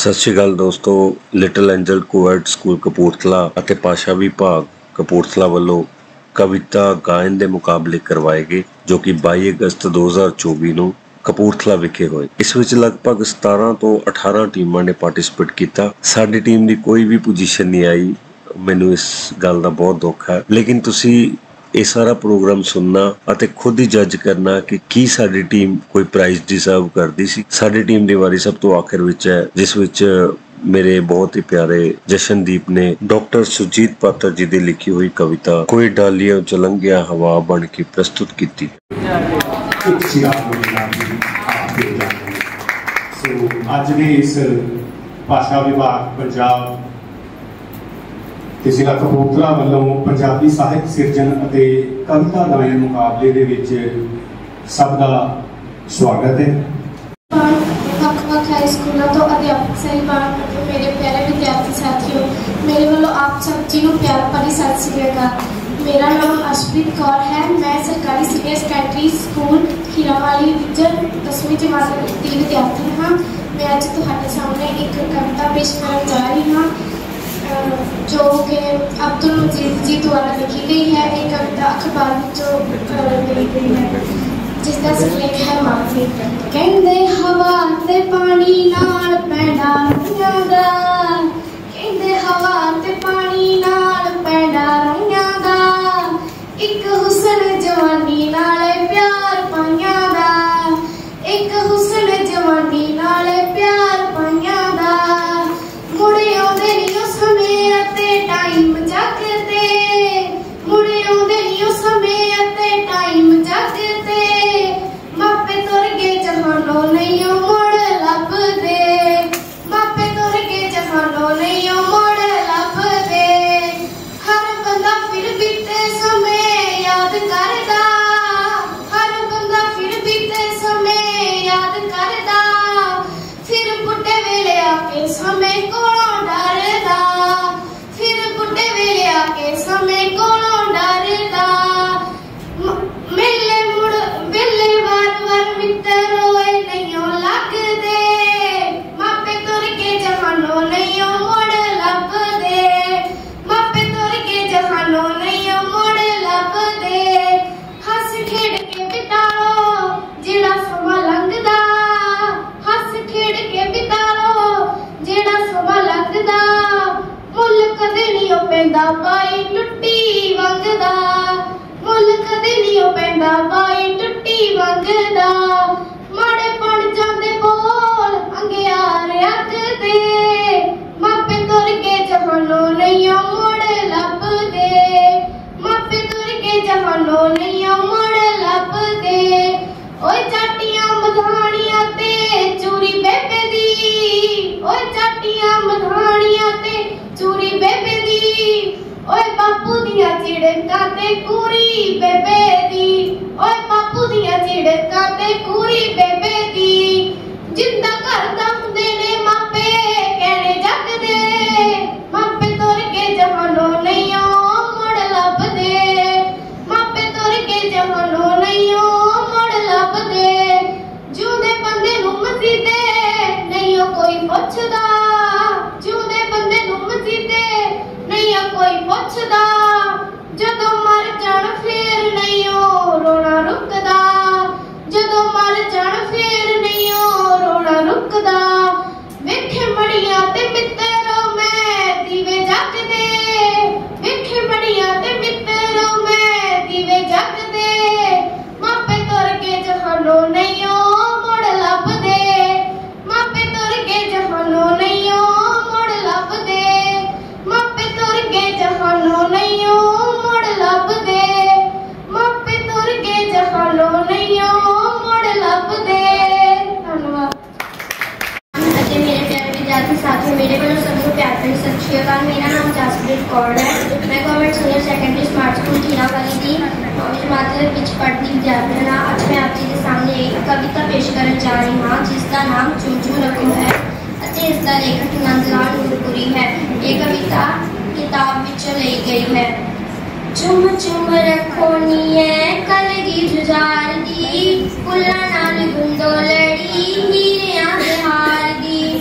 सत श्री अकाल दोस्तों। Little Angel coed school Kapurthala ਅਤੇ ਭਾਸ਼ਾ ਵਿਭਾਗ ਕਪੂਰਥਲਾ ਵੱਲੋਂ ਕਵਿਤਾ ਗਾਇਨ ਦੇ ਮੁਕਾਬਲੇ ਕਰਵਾਏ ਗਏ ਜੋ ਕਿ 22 ਅਗਸਤ 2024 ਨੂੰ ਕਪੂਰਥਲਾ ਵਿਖੇ ਹੋਏ। ਇਸ ਵਿੱਚ ਲਗਭਗ 17 ਤੋਂ 18 ਟੀਮਾਂ ਨੇ ਪਾਰਟਿਸਿਪੇਟ ਕੀਤਾ। ਸਾਡੀ ਟੀਮ ਦੀ ਕੋਈ ਵੀ ਪੋਜੀਸ਼ਨ ਨਹੀਂ ਆਈ। ਮੈਨੂੰ ਇਸ ਗੱਲ ਦਾ ਬਹੁਤ ਦੁੱਖ ਹੈ, ਲੇਕਿਨ ਤੁਸੀਂ ਇਹ ਸਾਰਾ ਪ੍ਰੋਗਰਾਮ ਸੁਣਨਾ ਅਤੇ ਖੁਦ ਹੀ ਜੱਜ ਕਰਨਾ ਕਿ ਕੀ ਸਾਡੀ ਟੀਮ ਕੋਈ ਪ੍ਰਾਈਜ਼ ਡਿਜ਼ਰਵ ਕਰਦੀ ਸੀ। ਸਾਡੀ ਟੀਮ ਦੀ ਵਾਰੀ ਸਭ ਤੋਂ ਆਖਿਰ ਵਿੱਚ ਹੈ, ਜਿਸ ਵਿੱਚ ਮੇਰੇ ਬਹੁਤ ਹੀ ਪਿਆਰੇ ਜਸ਼ਨਦੀਪ ਨੇ ਡਾਕਟਰ ਸੁਰਜੀਤ ਪਾਤਰ जी ਦੀ ਲਿਖੀ ਹੋਈ ਕਵਿਤਾ ਕੋਈ ਡਾਲੀਆਂ ਚ ਲੰਘਿਆ ਹਵਾ ਬਣ ਕੇ ਪ੍ਰਸਤੁਤ ਕੀਤੀ। ਅੱਜ ਦੇ ਇਸ ਭਾਸ਼ਾ ਵਿਭਾਗ ਪੰਜਾਬ ਤੇ ਜ਼ਿਲ੍ਹਾ ਕਪੂਰਥਲਾ ਵੱਲੋਂ ਪੰਜਾਬੀ ਸਾਹਿਤ ਸਿਰਜਣ ਅਤੇ ਕਵਿਤਾ ਗਾਇਨ ਮੁਕਾਬਲੇ ਦੇ ਵਿੱਚ ਸਭ ਦਾ ਸਵਾਗਤ ਹੈ। ਵੱਖ-ਵੱਖ ਹਾਈ ਸਕੂਲਾਂ ਤੋਂ ਅਧਿਆਪਕ ਸਾਹਿਬਾਨ ਅਤੇ ਮੇਰੇ ਪਿਆਰੇ ਵਿਦਿਆਰਥੀ ਸਾਥੀਓ, ਮੇਰੇ ਵੱਲੋਂ ਆਪ ਸਭ ਜੀ ਨੂੰ ਪਿਆਰ ਭਰੀ ਸਤਿ ਸ੍ਰੀ ਅਕਾਲ। ਮੇਰਾ ਨਾਮ ਅਸ਼ਪ੍ਰੀਤ ਕੌਰ ਹੈ। ਮੈਂ ਸਰਕਾਰੀ ਸੀਨੀਅਰ ਸੈਕੰਡਰੀ ਸਕੂਲ ਖੀਰਾਵਾਲੀ ਵਿੱਚ 10ਵੀਂ ਜਮਾਤ ਦੀ ਵਿਦਿਆਰਥੀ ਹਾਂ। ਮੈਂ ਅੱਜ ਤੁਹਾਡੇ ਸਾਹਮਣੇ ਇੱਕ ਕਵਿਤਾ ਪੇਸ਼ ਕਰਨ ਜਾ ਰਹੀ ਹਾਂ जो कि अब्दुल मजीद जी द्वारा लिखी गई है। एक कविता अखबार में ली गई है जिसका सिरलेख है माफी। कहंदे हवा ते पानी नाल पैंडा रंगां दा, कहंदे हवा ते पानी नाल पैंडा रंगां दा, एक हुसन जवानी नाले प्यार पाइयां दा, एक हुसन जवानी नाले प्यार पाइयां दा, मुड़े आउंदे नी ओ समय अते टाइम जगते, मुड़े आउंदे नी ओ समय अते टाइम जगते, मापे तुर गए जहानों नहीं ओ मुड़ लभदे, मापे तुर गए जहानों नहीं ओ मुड़ लभदे, हर बंदा फिर बीते समय याद करदा, हर बंदा फिर बीते समय याद करदा, फिर बुढ़े वेले आके समय कोलों डरदा, फिर बुढ़े वेले आके समय कोलों डरदा, मिले मुड़ वेले वार मित्र रोए नहीं लगदे, मापे तुर के जहानों नहीं मुड़ लभदे, मापे तुर के जहानों नहीं मुड़ लभदे, हस खेड़ के बिताओ जेड़ा समा लंघदा, हस खेड़ के बिताओ जेड़ा समा लंघदा, मुल कदे नहीं ओ पैंदा बाई टुट्टी वंगदा, मुल कदे नहीं ओ पैंदा बाई टुट्टी वंगदा, माड़े बन जांदे बोल अंगियार अखदे, मापे तुर के जहानों नहीं मुड़ लभदे, मापे तुर के जहानों नहीं मुड़ लभदे, ओए चाटियां मधानियां ते चूरी बेबे दी, ओए चाटियां मधानियां ते चूरी बेबे दी, ओए बापू दियां चिड़कां ते कूरी बेबे दी, ओए बापू दियां चिड़कां ते कूरी बेबे दी, जिंदा घर दा हुंदे ने मापे कहने जगदे, मापे तुर के जहानों नहीं मुड़ लभदे, मापे तुर के जहानों नहीं मुड़ लभदे, जिउंदे बंदे नूं मसीदे नहीं कोई पुछदा, जिउंदे बंदे नूं मसीदे नहीं कोई पुछदा, जदों मर जाण फेर नहीं रोना रुकदा, जदों मर जाण फेर नहीं रोना रुकदा, वेखे मड़ियां ते मित्तरों मैं दीवे जगदे, वेखे मड़ियां ते मित्तरों मैं दीवे जगदे, मापे तुर के जहानों नहीं मुड़ लभदे, मापे तुर के जहानों नहीं मुड़ लभदे, मापे तुर के जहानों नहीं मुड़ लभदे, मापे तुर के जहानों नहीं मुड़ लभदे। धन्यवाद। ਅਤੇ ਮੇਰੇ ਪਿਆਰੇ ਵਿਦਿਆਰਥੀ ਸਾਥੀਓ, ਮੇਰੇ ਵੱਲੋਂ ਸਭ ਨੂੰ ਪਿਆਰ ਭਰੀ ਸਤਿ ਸ਼੍ਰੀ ਅਕਾਲ। ਮੇਰਾ ਨਾਮ ਜਸਪ੍ਰੀਤ ਕੌਰ ਹੈ। ਮੈਂ government senior secondary smart school Khirawali ਦੀ ਜਮਾਤ ਵਿੱਚ ਪੜ੍ਹਦੀ ਵਿਦਿਆਰਥਣ ਹਾਂ। ਅੱਜ ਮੈਂ ਆਪ ਜੀ ਦੇ ਸਾਹਮਣੇ ਇੱਕ ਕਵਿਤਾ ਪੇਸ਼ ਕਰਨ ਜਾ ਰਹੀ ਹਾਂ ਜਿਸ ਦਾ ਨਾਮ ਚੂੰ ਚੂੰ ਰੱਖੋ ਹੈ ਅਤੇ ਇਸ ਦਾ ਲੇਖਕ ਨੰਦ ਲਾਲ ਨੂਰਪੁਰੀ ਹੈ। ਇਹ ਕਵਿਤਾ ਕਿਤਾਬ ਵਿੱਚੋਂ ਲਈ ਗਈ ਹੈ। ਚੁੰਮ ਚੁੰਮ ਰੱਖੋ ਨੀਏ ਕਲਗੀ ਜੁਝਾਰ ਦੀ, ਫੁੱਲਾਂ ਨਾਲ ਗੁੰਦੋ ਲੜੀ ਹੀਰਿਆਂ ਦੇ ਹਾਰ ਦੀ,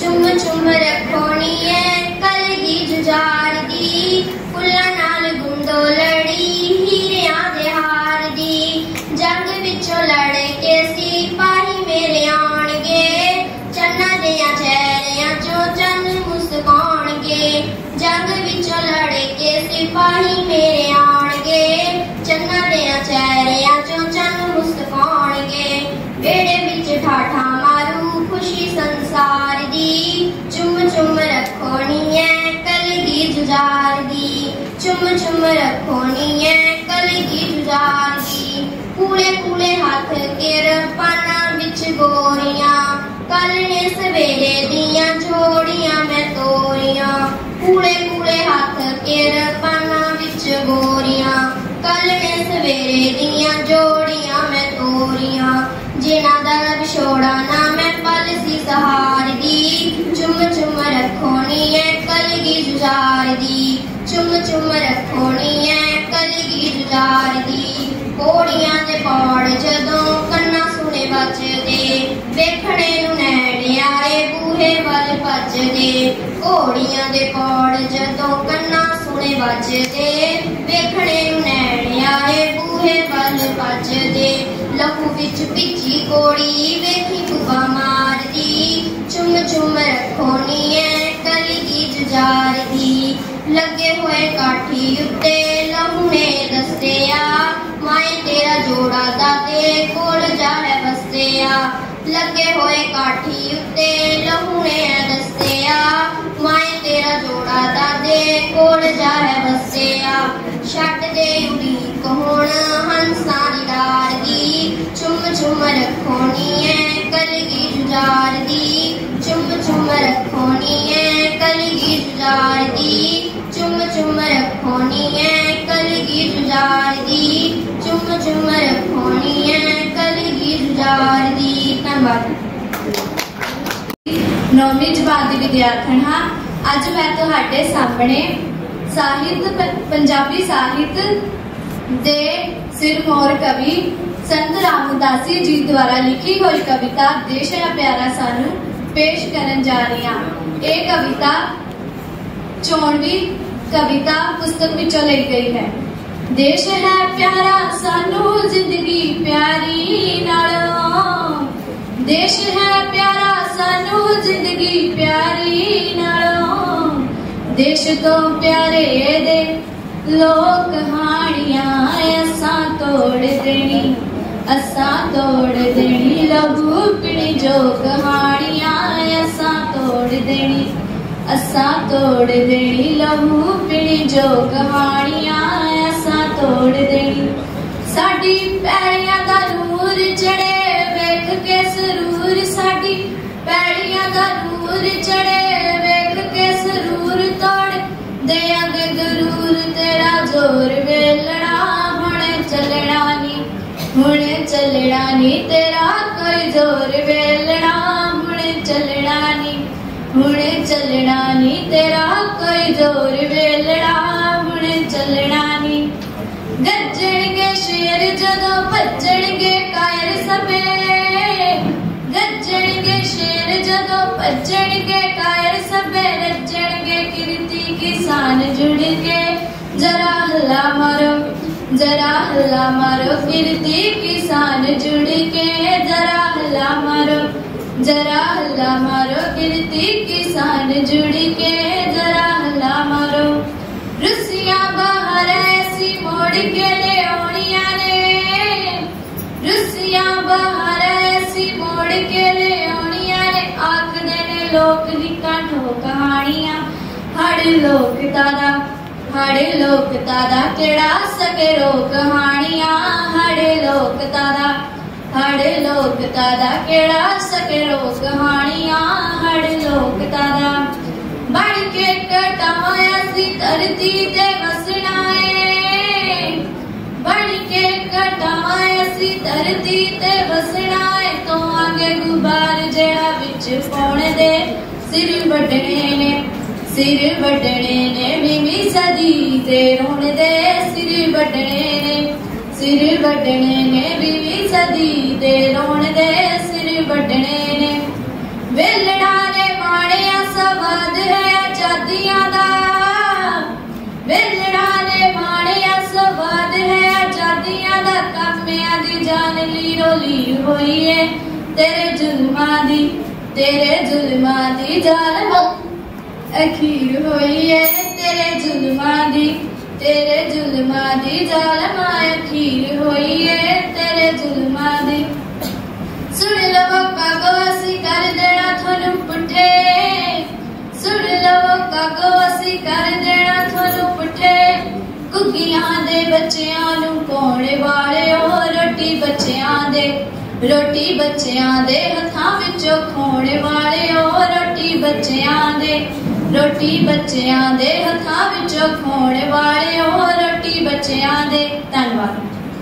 चुम चुम रखोनी है कलगी जुजार दी फुल्लां नाल गुंदो लड़ी हीरियां दे हार दी जंग विचों लड़ के सिपाही मेरे आउणगे चन्ना दियां चेहरियां चों चन्न मुस्काउणगे जंग विचों लड़ के सिपाही मेरे आउणगे चन्ना दियां चेहरियां चों चन्न मुस्काउणगे बेड़े विच ठाठा मारू खुशी संसार दी चुम चुम रखोनी है कलगी जुजार दी चुम चुम रखोनी है कलगी जुजार दी कूले कूले हाथ केर पाना विच गोरियां कल ने सवेरे दियां जोड़ियां मैं तोरियां कूले कूले हाथ केर पाना विच गोरियां कल ने सवेरे दियां जोड़ियां मैं तोरियां जिन्हां दा विछोड़ा ना मैं पल सी सहार दी चुम चुम रखोनी है कलगी जुजार दी चुम चुम रखोनी है कलगी जुजार दी कोड़ियां दे पौड़ जदों कन्ना सुने बजदे वेखणे नूं नैणियारे बूहे वल भजदे कोड़ियां दे पौड़ जदों कन्ना सुने बजदे वेखणे नूं नैणियारे बूहे वल भजदे लहू विच भिजी कोड़ी वेखी बुआ मारदी चुम चुम रखोनी है कलगी जुजार दी लगे हुए काठी उत्ते लहू ने दस्सिया माए तेरा जोड़ा दादे कोल जा है बस्सिया लगे हुए काठी उत्ते लहू ने दस्सिया माए तेरा जोड़ा दादे कोल जा है बस्सिया छट दे उड़ीक हुण हंसां दी डार दी चुम चुम रखोनी है कलगी जुजार दी चुम चुम रखोनी है कलगी जुजार दी चुम चुम रखोनी है कलगी जुजार दी चुम चुम रखोनी है कलगी जुजार दी। धन्यवाद। नौवीं जमात दी विद्यार्थण हाँ। अज मैं तुहाडे सामने साहित्य पंजाबी साहित्य दे सिरमौर कवि संत रामदासी जी द्वारा लिखी हुई कविता देश है प्यारा सानू पेश करन जा रही हूँ। ये कविता 94वीं कविता पुस्तक विचों ली गई है। देश है प्यारा सानू जिंदगी प्यारी नालों देश है प्यारा सानू जिंदगी प्यारी नालों देश तो प्यारे दे लोक कहानियां असां तोड़ देनी लहू पीनी जो कहानियां असां तोड़ देनी लहू पीनी जो कहानियां असां तोड़ देनी साडी पैड़ियां दा नूर चढ़े वेख के सरूर साडी पैड़ियां दा नूर चढ़े वेख के सरूर तोड़ देंगे जरूर तेरा जोर वेलना हुणे चलना नी तेरा कोई जोर वेलना हुणे चलना नी तेरा कोई जोर वेलना हुणे चलना नी गरजणगे शेर जदों भजणगे कायर सबे गरजणगे शेर जदों भजणगे कायर सबे रजणगे कीर्ति किसान जुड़ के जरा हल्ला मारो कीर्ति किसान जुड़ के जरा हल्ला मारो कीर्ति किसान जुड़ के जरा हल्ला मारो रुसिया बाहर ऐसी मोड़ के ले आउणियां ने रुसिया बाहर ऐसी मोड़ के ले आउणियां ने आखदे ने लोक निक्का ठो कहानियां हाड़े लोक दादा केड़ा सके रो कहानियां हाड़े लोक दादा केड़ा सके रो कहानियां हाड़े लोक दादा बढ़ के कटाया सी धरती ते वसना है बढ़ के कटाया सी धरती ते वसना है तो आगे गुबार जेड़ा विच पाउण दे सिर वड्डणे ने बीवी सदी ते रोण दे सिर वड्डणे ने बीवी सदी ते रोण दे सिर वड्डणे ने वेलड़ा ने माणे जान लीरो लीर होई है तेरे जुल्मा दी जान अखीर होई है तेरे जुल्मा दी जालमा अखीर होई है तेरे जुल्मा दी। सुन लो कागो असी कर देना थानू पुठे, सुन लो कागो असी कर देना थानू पुठे। कुगियां दे बच्चियां नू कोणे वाले ओ रोटी बच्चियां दे हथां विचों खोणे वाले ओ रोटी बच्चियां दे हथां विचों खोणे वाले ओ रोटी बच्चियां दे। धन्यवाद।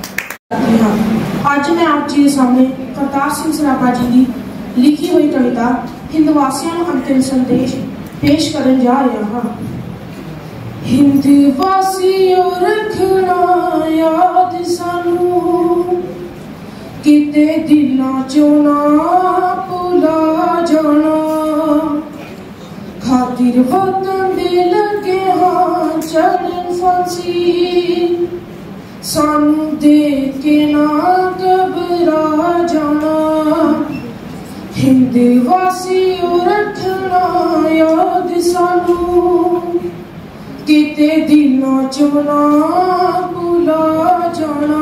आज मैं आप जी के सामने करतार सिंह सराभा जी की लिखी हुई कविता हिंद वासियों को अंतिम संदेश पेश करने जा रहा हाँ। हिंद वासियों रखना याद सानू किते दिलों चों ना भुला जाना। खातिर वतन दे लगे हाँ चढ़न फांसी सानू देख के ना घबरा जाना। हिंद वासियों रखना याद सानू किते दिलों चों ना भुला जाना।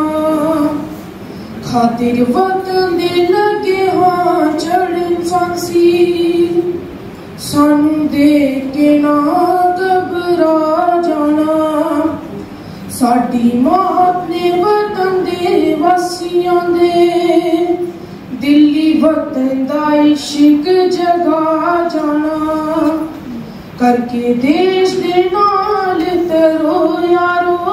खातिर वतन दे लगे हाँ चढ़न फांसी सानू देख के ना घबरा जाना। साडी मौत ने वतन दे वासियां दे दिल्ली वतन दा इश्क जगा जाना। करके देश दे नाल तरो यारो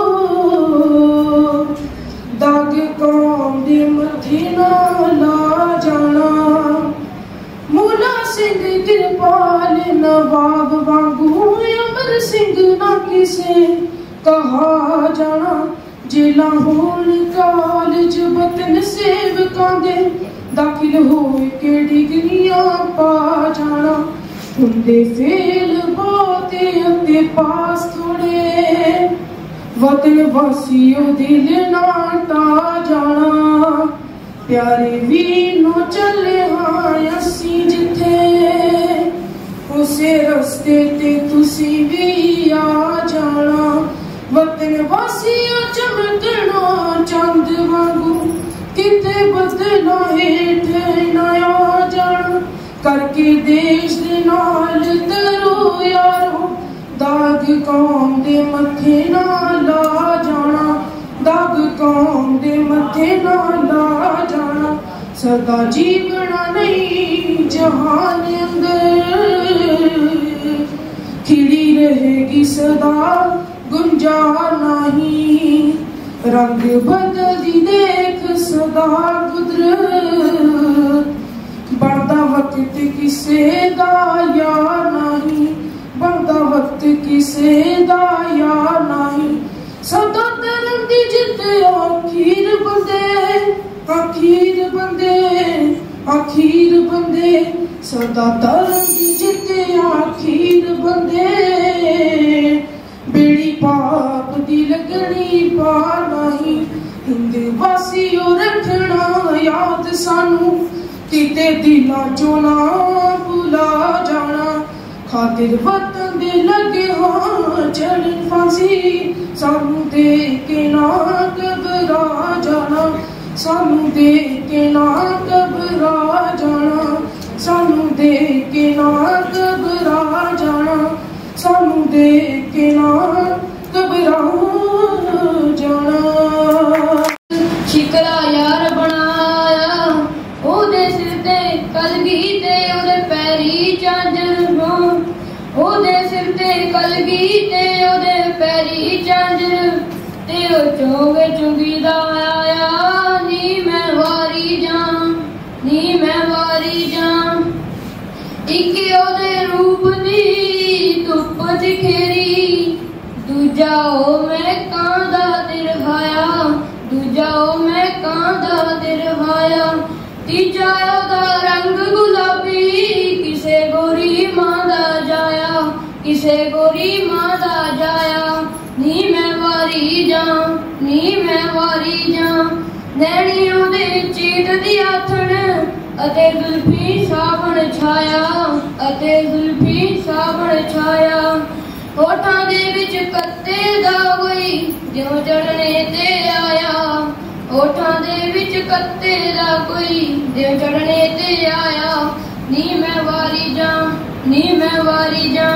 दाग कौम दे मथे ना ला जाना। मूला सिंह कृपाल नवाब वांगू अमर सिंह ना किसे कहा जाना। जेला होण कॉलेज वतन सेवकां दे दाखिल होए के डिग्रियां पा जाना। हुंदे फेल बहुते अते पास थोड़े वतन वासियों दिल ना टा जाना। प्यारे वीर नो चले हाँ असी जिथे उसे रस्ते ते तुसी भी आ जाना। वतन वासियों चमकना चंद वांगू किते बदला हेठ ना आ जाना। करके देश दे नाल तरो यारो दाग कौम दे मथे ना ला जाना। दाग कौम दे मथे ना ला जाना। सदा जीवना नहीं जहान अंदर खिड़ी रहेगी सदा गुंजा नहीं। रंग बदली देख सदा कुदरत बढ़ता वक्त किसे दा यार नहीं। बढ़ता वक्त किसे दा यार नहीं। सदा तरन दी जित आखिर बंदे सदा तरन दी जित आखिर बंदे। बेड़ी पाप दी लगनी पार नहीं। हिंद वासियों रखना याद सानू किते दिलों चों ना भुला जाना। खातिर वतन दे लगे हाँ चढ़न फांसी सानू देख के ना घबरा जाना। सानू देख के ना घबरा जाना। सानू देख के ना घबरा जाना। सानू देख के ना घबरा जाना। शिकरा यार बनाया ओदे सिर ते कलगी ते ओदे पैरी झांझर हो। ओदे सिर ते कलगी ते ओदे पैरी झांझर ते ओ चोगे चुंगी दा आया। नी मैं वारी जां इक ओदे रूप दी धुप दिखेरी। दूजा ओ मैं कांदा दिरहाया। दूजा ओ मैं कांदा दिरहाया। तीजा ओदा रंग गुलाबी किसे गोरी मां दा जाया। किसे गोरी मां दा जाया। नी मैं वारी जां नैणियों दे चीत दी आथण अते जुल्फी सावण छाया अते जुल्फी सावण छाया होठां दे विच कत्ते दा कोई जिउं चढ़ने ते आया होठां दे विच कत्ते दा कोई जिउं चढ़ने ते आया नी मैं वारी जा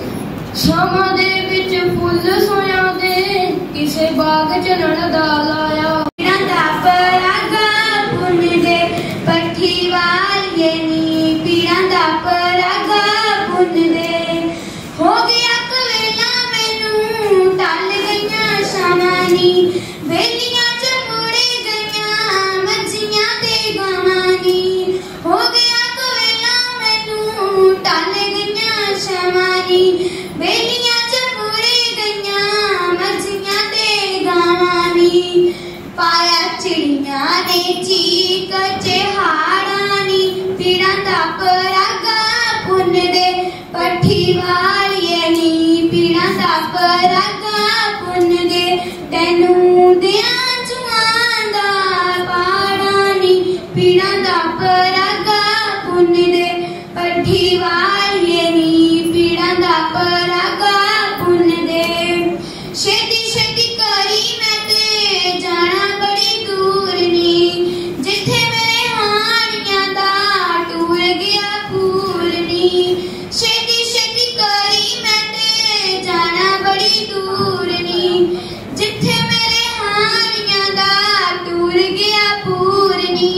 शामां दे विच फुੱਲ सोया दे किसे बाग च नणदा लाया दा परागा पुन दे पट्ठी वालिए नी पीड़ा दा परागा पुन दे हो गया कवेला मैनू टल गईयां शामां नी वेलियां च मुड़े गईयां मच्छियां ते गावां नी हो गया कवेला मैनू टल गईयां शामां नी वेलियां च मुड़े गईयां मच्छियां ते गावां नी पाया चिड़िया ने चीक चहाड़ा नी पीड़ा दा परागा पुन दे पट्ठी वालिए नी पीड़ा दा परागा पुन दे तैनू दियां जुआं दा पाड़ा नी पीड़ा दा परागा पुन दे पट्ठी वालिए नी पीड़ा दा परागा पुन दे छेती छेती करी मैं ते जाना बड़ी दूर नी जिथे मेरे हानियां दा टूर गया फूल नी छेती छेती करी मैं ते जाना बड़ी दूर नी जिथे मेरे हानियां दा टूर गया फूल नी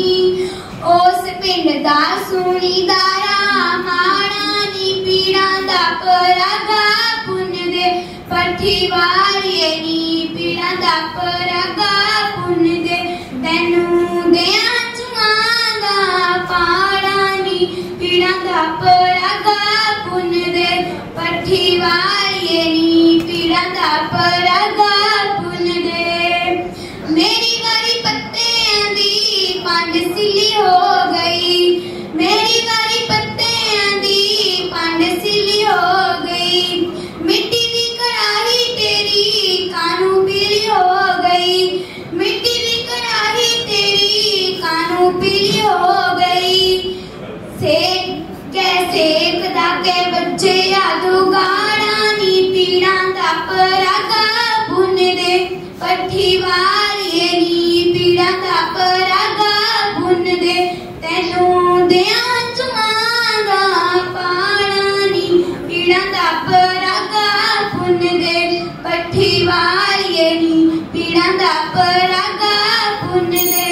उस पिंड दा सुनीदारा माड़ा नी पीड़ा दा परागा पुन दे पट्ठी वालिए नी पीड़ा दा परागा पुन दे तैनू दियां जुआं दा पाड़ा नी पीड़ा दा परागा पुन दे पट्ठी वालिए नी पीड़ा दा परागा पुन दे मेरी वारी पत्तियां दी पंड सिली हो गई मेरी वारी पत्तियां दी पंड सिली हो गई मिट्टी दी कढ़ाई तेरी कानू पीली हो गई मिट्टी दी कढ़ाई तेरी कानू पीली हो गई सेक कैसे कदा के बच्चे यादू गाड़ा नी पीड़ा दा परागा पुन दे पट्ठी वालिए नी पीड़ा दा परागा पुन दे तैनू दियां जुआं दा पाड़ा नी पीड़ा दा परागा पुन दे पट्ठी वालिए नी पीड़ा दा परागा पुन दे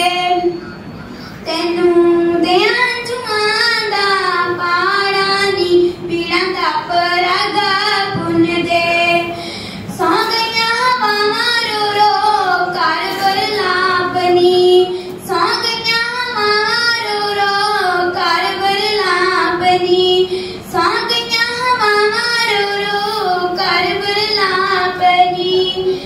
तैनू दियां जुआं दा पाड़ा नी पीड़ा दा परागा पुन दे सौ गईयां हवावां रो रो कर बरलापनी सौ गईयां हवावां रो रो कर बरलापनी सौ गईयां हवावां रो रो कर बरलापनी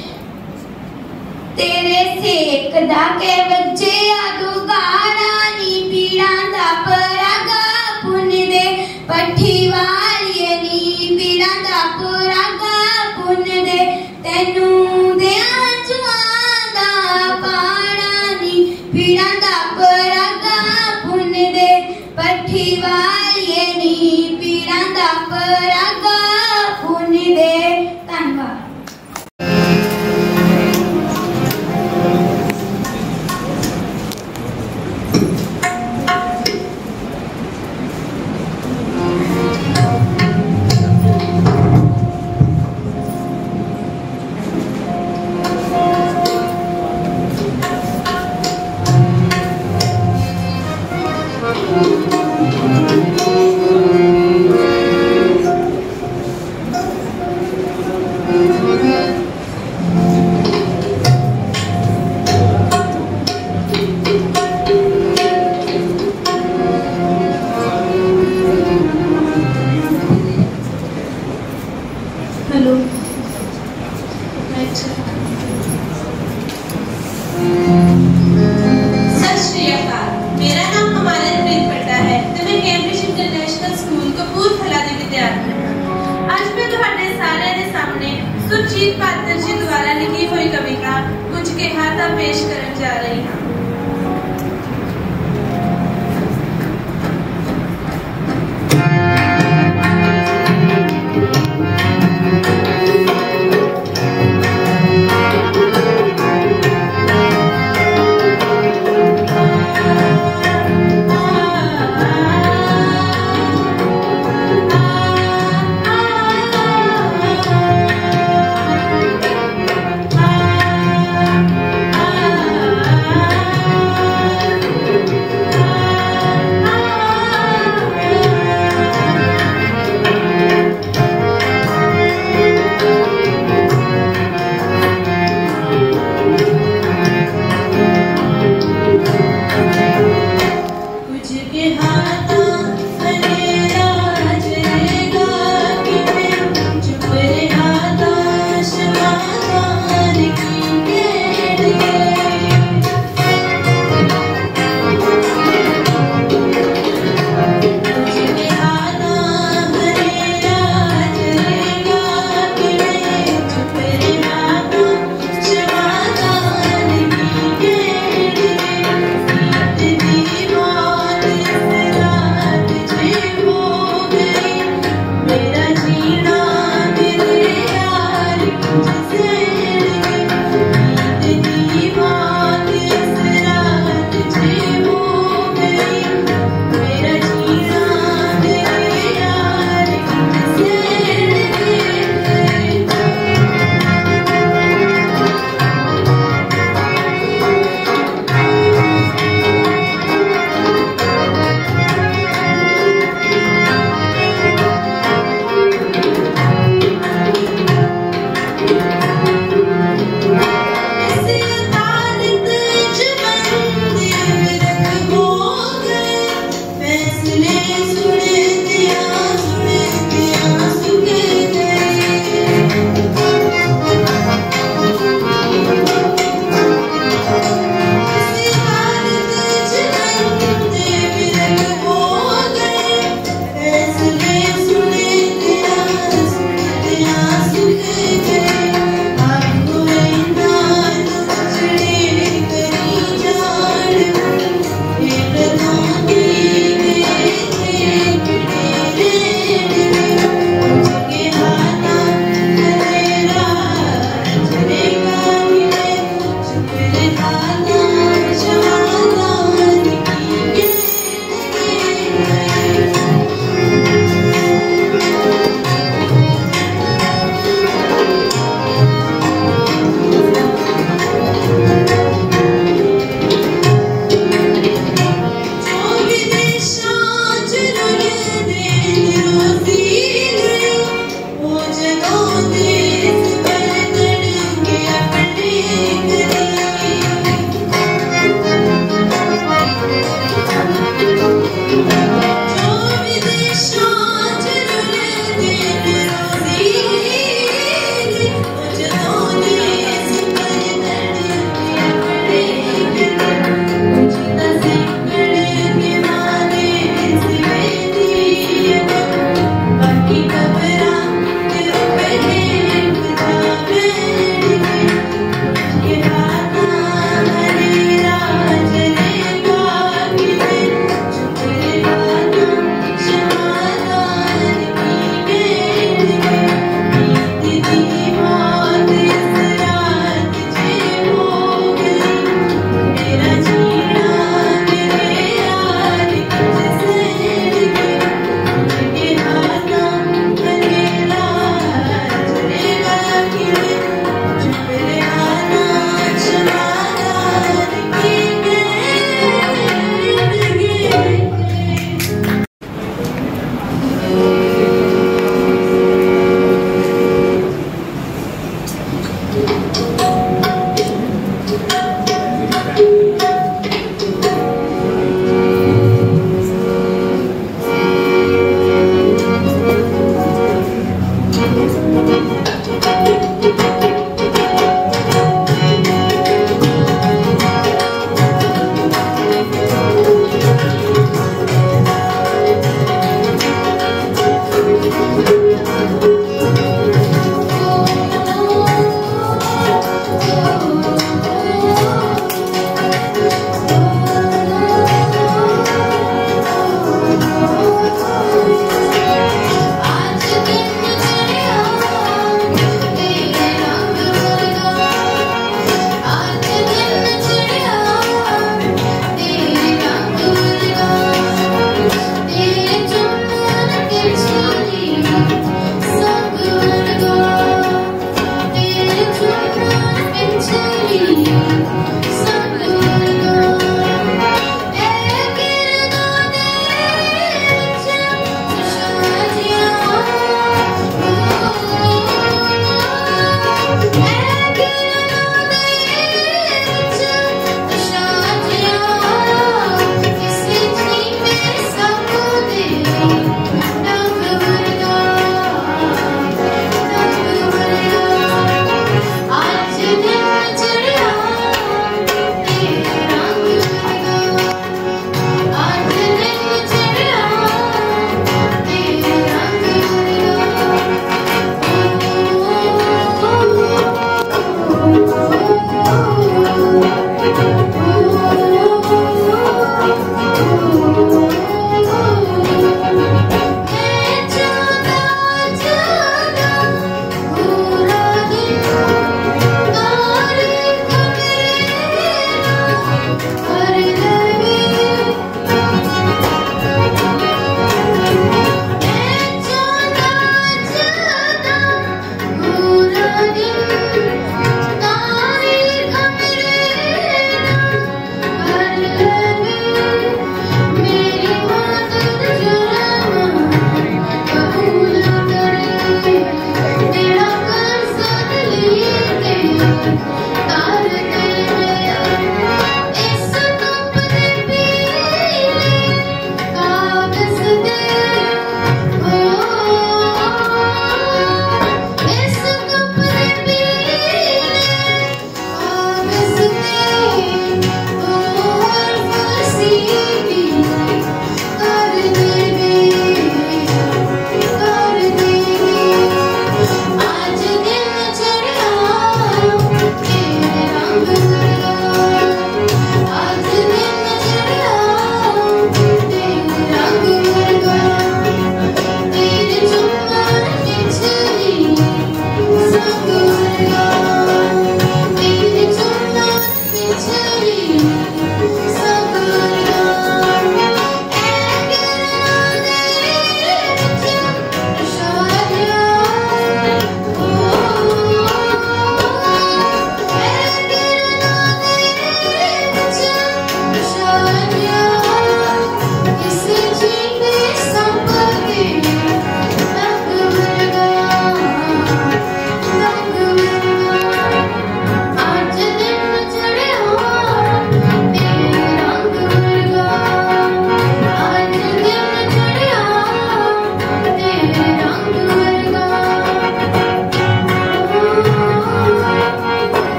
तेरे सेक दा के बच्चे आदू गाड़ा नी पीड़ा दा परागा पुन दे पट्ठी वालिए नी पीड़ा दा परागा पुन दे तैनू दियां जुआं दा पाड़ा नी पीड़ा दा परागा पुन दे पट्ठी वालिए नी पीड़ा दा परागा पुन दे धन्नवाद। हेलो सत श्री अकाल। मेरा नाम कमालनप्रीत भट्टा है ਤੇ मैं कैम्ब्रिज इंटरनेशनल स्कूल कपूरथला ਦੀ ਵਿਦਿਆਰਥੀ ਹਾਂ। ਅੱਜ मैं ਤੁਹਾਡੇ ਸਾਰਿਆਂ ਦੇ ਸਾਹਮਣੇ ਸੁਰਜੀਤ ਪਾਤਰ ਜੀ ਦੁਆਰਾ ਲਿਖੀ ਹੋਈ ਕਵਿਤਾ ਕੁਝ ਕਿਹਾ ਤਾਂ ਪੇਸ਼ ਕਰਨ ਜਾ ਰਹੀ ਹਾਂ।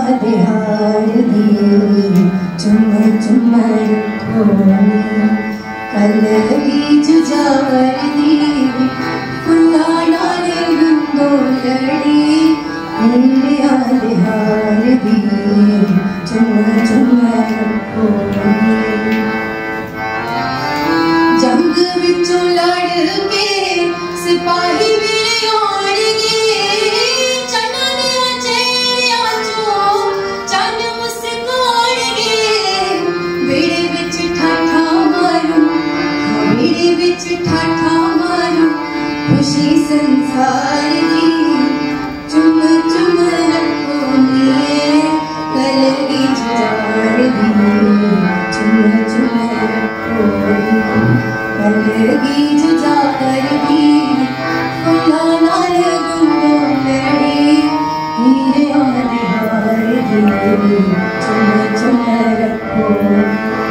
याद हार दी चुम चुम रखोनी कलगी जुजार दी फुल्ला नाले गुंदो लड़ी मेरे याद हार दी चुम चुम रखोनी जंग विचों लड़ के सिपाही मेरे आउणगे चन्ना दियां चेहरियां चों चन्न मुस्काउणगे बेड़े विच ठाठा मारूं बेड़े विच ठाठा मारूं खुशी संसार दी चुम चुम रखोनी कलगी जुजार दी चुम चुम रखोनी कलगी जुजार दी फुल्ला नाल गुंदो लड़ी हीरे याद हार दी चुम चुम रखोनी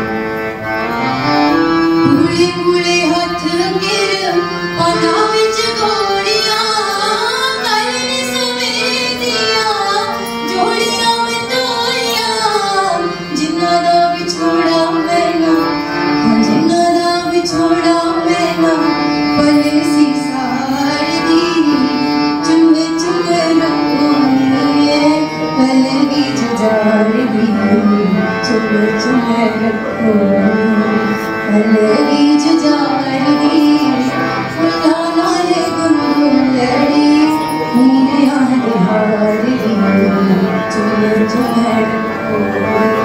पूरे पूरे हाथ गिर पाना विच गोरियां करनी सवेरे दियां जोड़ियां में तोरियां जिन्ना दा विछोड़ा मैनू जिन्ना दा विछोड़ा मैनू पले सी सार दी चुम चुम रखोनी कलगी जुजार दी चुम चुम रखोनी कलगी जुजार दी फुल्ला नाल गुंदो लड़ी मेरे याद हार दी चुम चुम रखोनी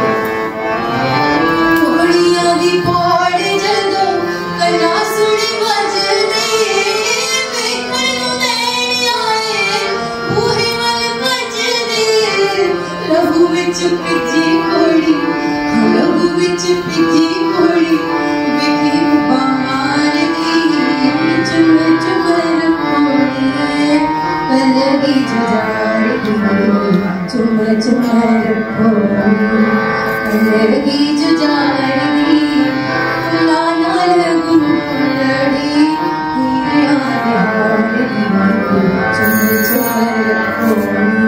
घोड़ियां दी पौड़ जदों कन्ना सुनी बजदी वेखण नूं नैण आए बूहे वल भजदी लहू विच भिजी घोड़ी लहू विच भिजी घोड़ी वेखी कुपा मारदी चुम चुम रखोनी कलगी जुजार दी चुम चुम रखोनी कलगी जुजार दी फुल्ला नाल गुंदो लड़ी हीरे याद हार दी चुम चुम रखोनी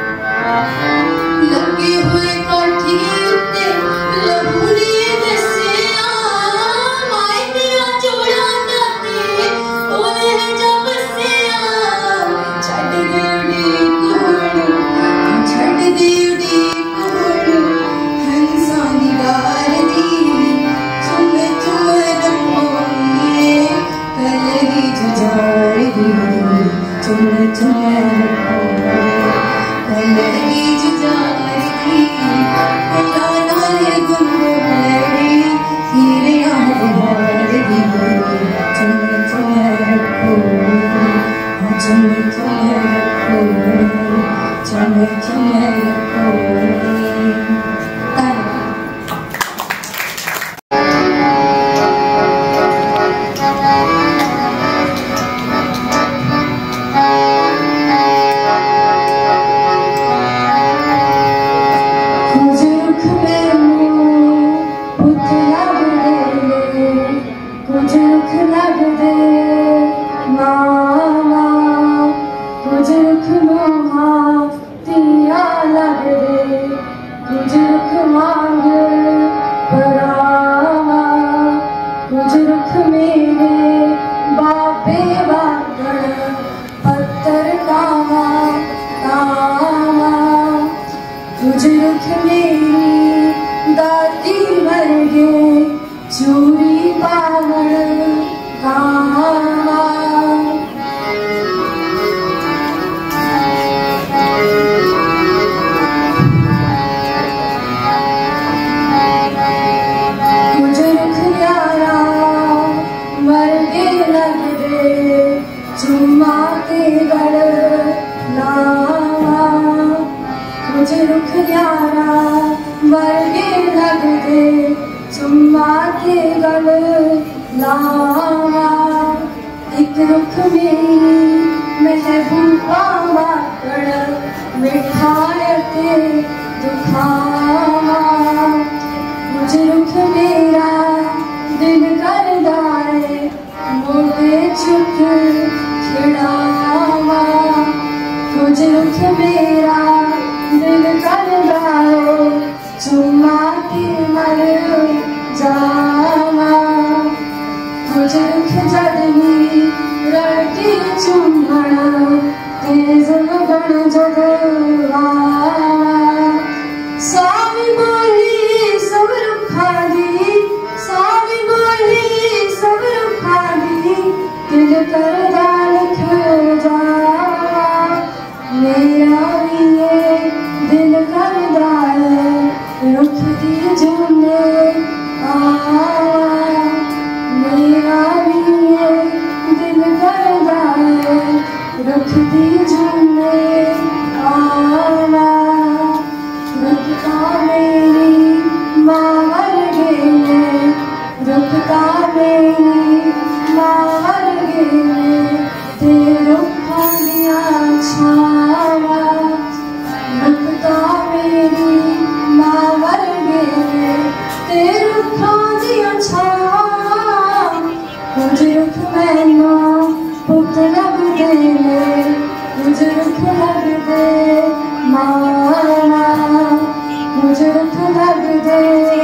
लगे हुए काठी उत्ते लहू ने दसिया माए तेरा जोड़ा दाते ओए जा बसिया छड़ दे उड़ीक हुण छड़ दे उड़ीक हुण हंसा दी गार दी चुम चुम रखोनी कलगी जुजार दी चुम चुम रखोनी कलगी जुजार दी फुल्ला नाल गुंदो लड़ी हीरे याद हार दी चुम चुम रखोनी चुम चुम रखोनी चुम चुम रखोनी कुछ रुख मैनू पुत लगदे कुछ रुख लगदे मावा कुछ रुख मोहा तिया लगदे कुछ रुख मांग परावा कुछ रुख मेरे बाबे वागण पत्थर कावा कावा कुछ रुख मेरी दादी वर्गे चूड़ी पावण कावा कुछ रुख यारा वर्गे लगदे चुम्मा के गड़ लावा कुछ रुख यारा वर्गे लगदे चुम्मा के गल लावा एक रुख मेरी महबूबा वाकड़ मिठाई ते दुखावा कुछ रुख मेरा दिल करदा है मोटे चुक खिड़ावा कुछ रुख मेरा दिल करदा रुख दी झूले आवा रुखता मेरी माँ वर्गे ने रुखता मेरी माँ वर्गे ने ते रुखा दिया छावा रुखता मेरी माँ वर्गे ने ते रुखा दिया छावा कुछ रुख मैनू पुत लगदे ने कुछ रुख लगदे मावा कुछ रुख लगदे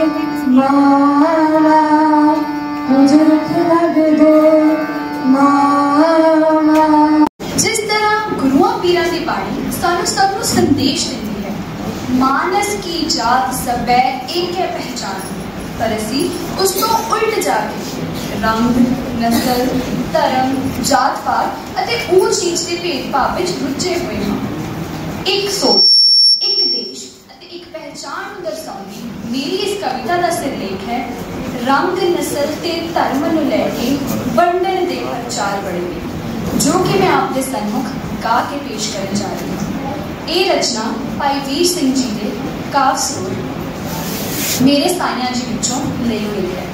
मावा कुछ रुख लगदे मावा। जिस तरह गुरुआं पीरां दी बाणी सानू सब नू संदेश दिंदी है, मानस की जात सबे एक है पहचान, पर असी उस तो उल्ट जाके रंग नस्ल धर्म जात पात अते ऊंच नीच के भेदभाव विच रुझे हुए हां। एक सोच एक देश अते एक पहचान नूं दर्शाउंदी मेरी इस कविता का सिरलेख है रंग नस्ल ते धर्म नूं लैके वंडण दे प्रचार बड़े, जो कि मैं आपके सन्मुख गा के पेश करने जा रही हूँ। ये रचना भाई वीर सिंह जी के काव्य स्रोत मेरे साइया जी विचों ली गई है।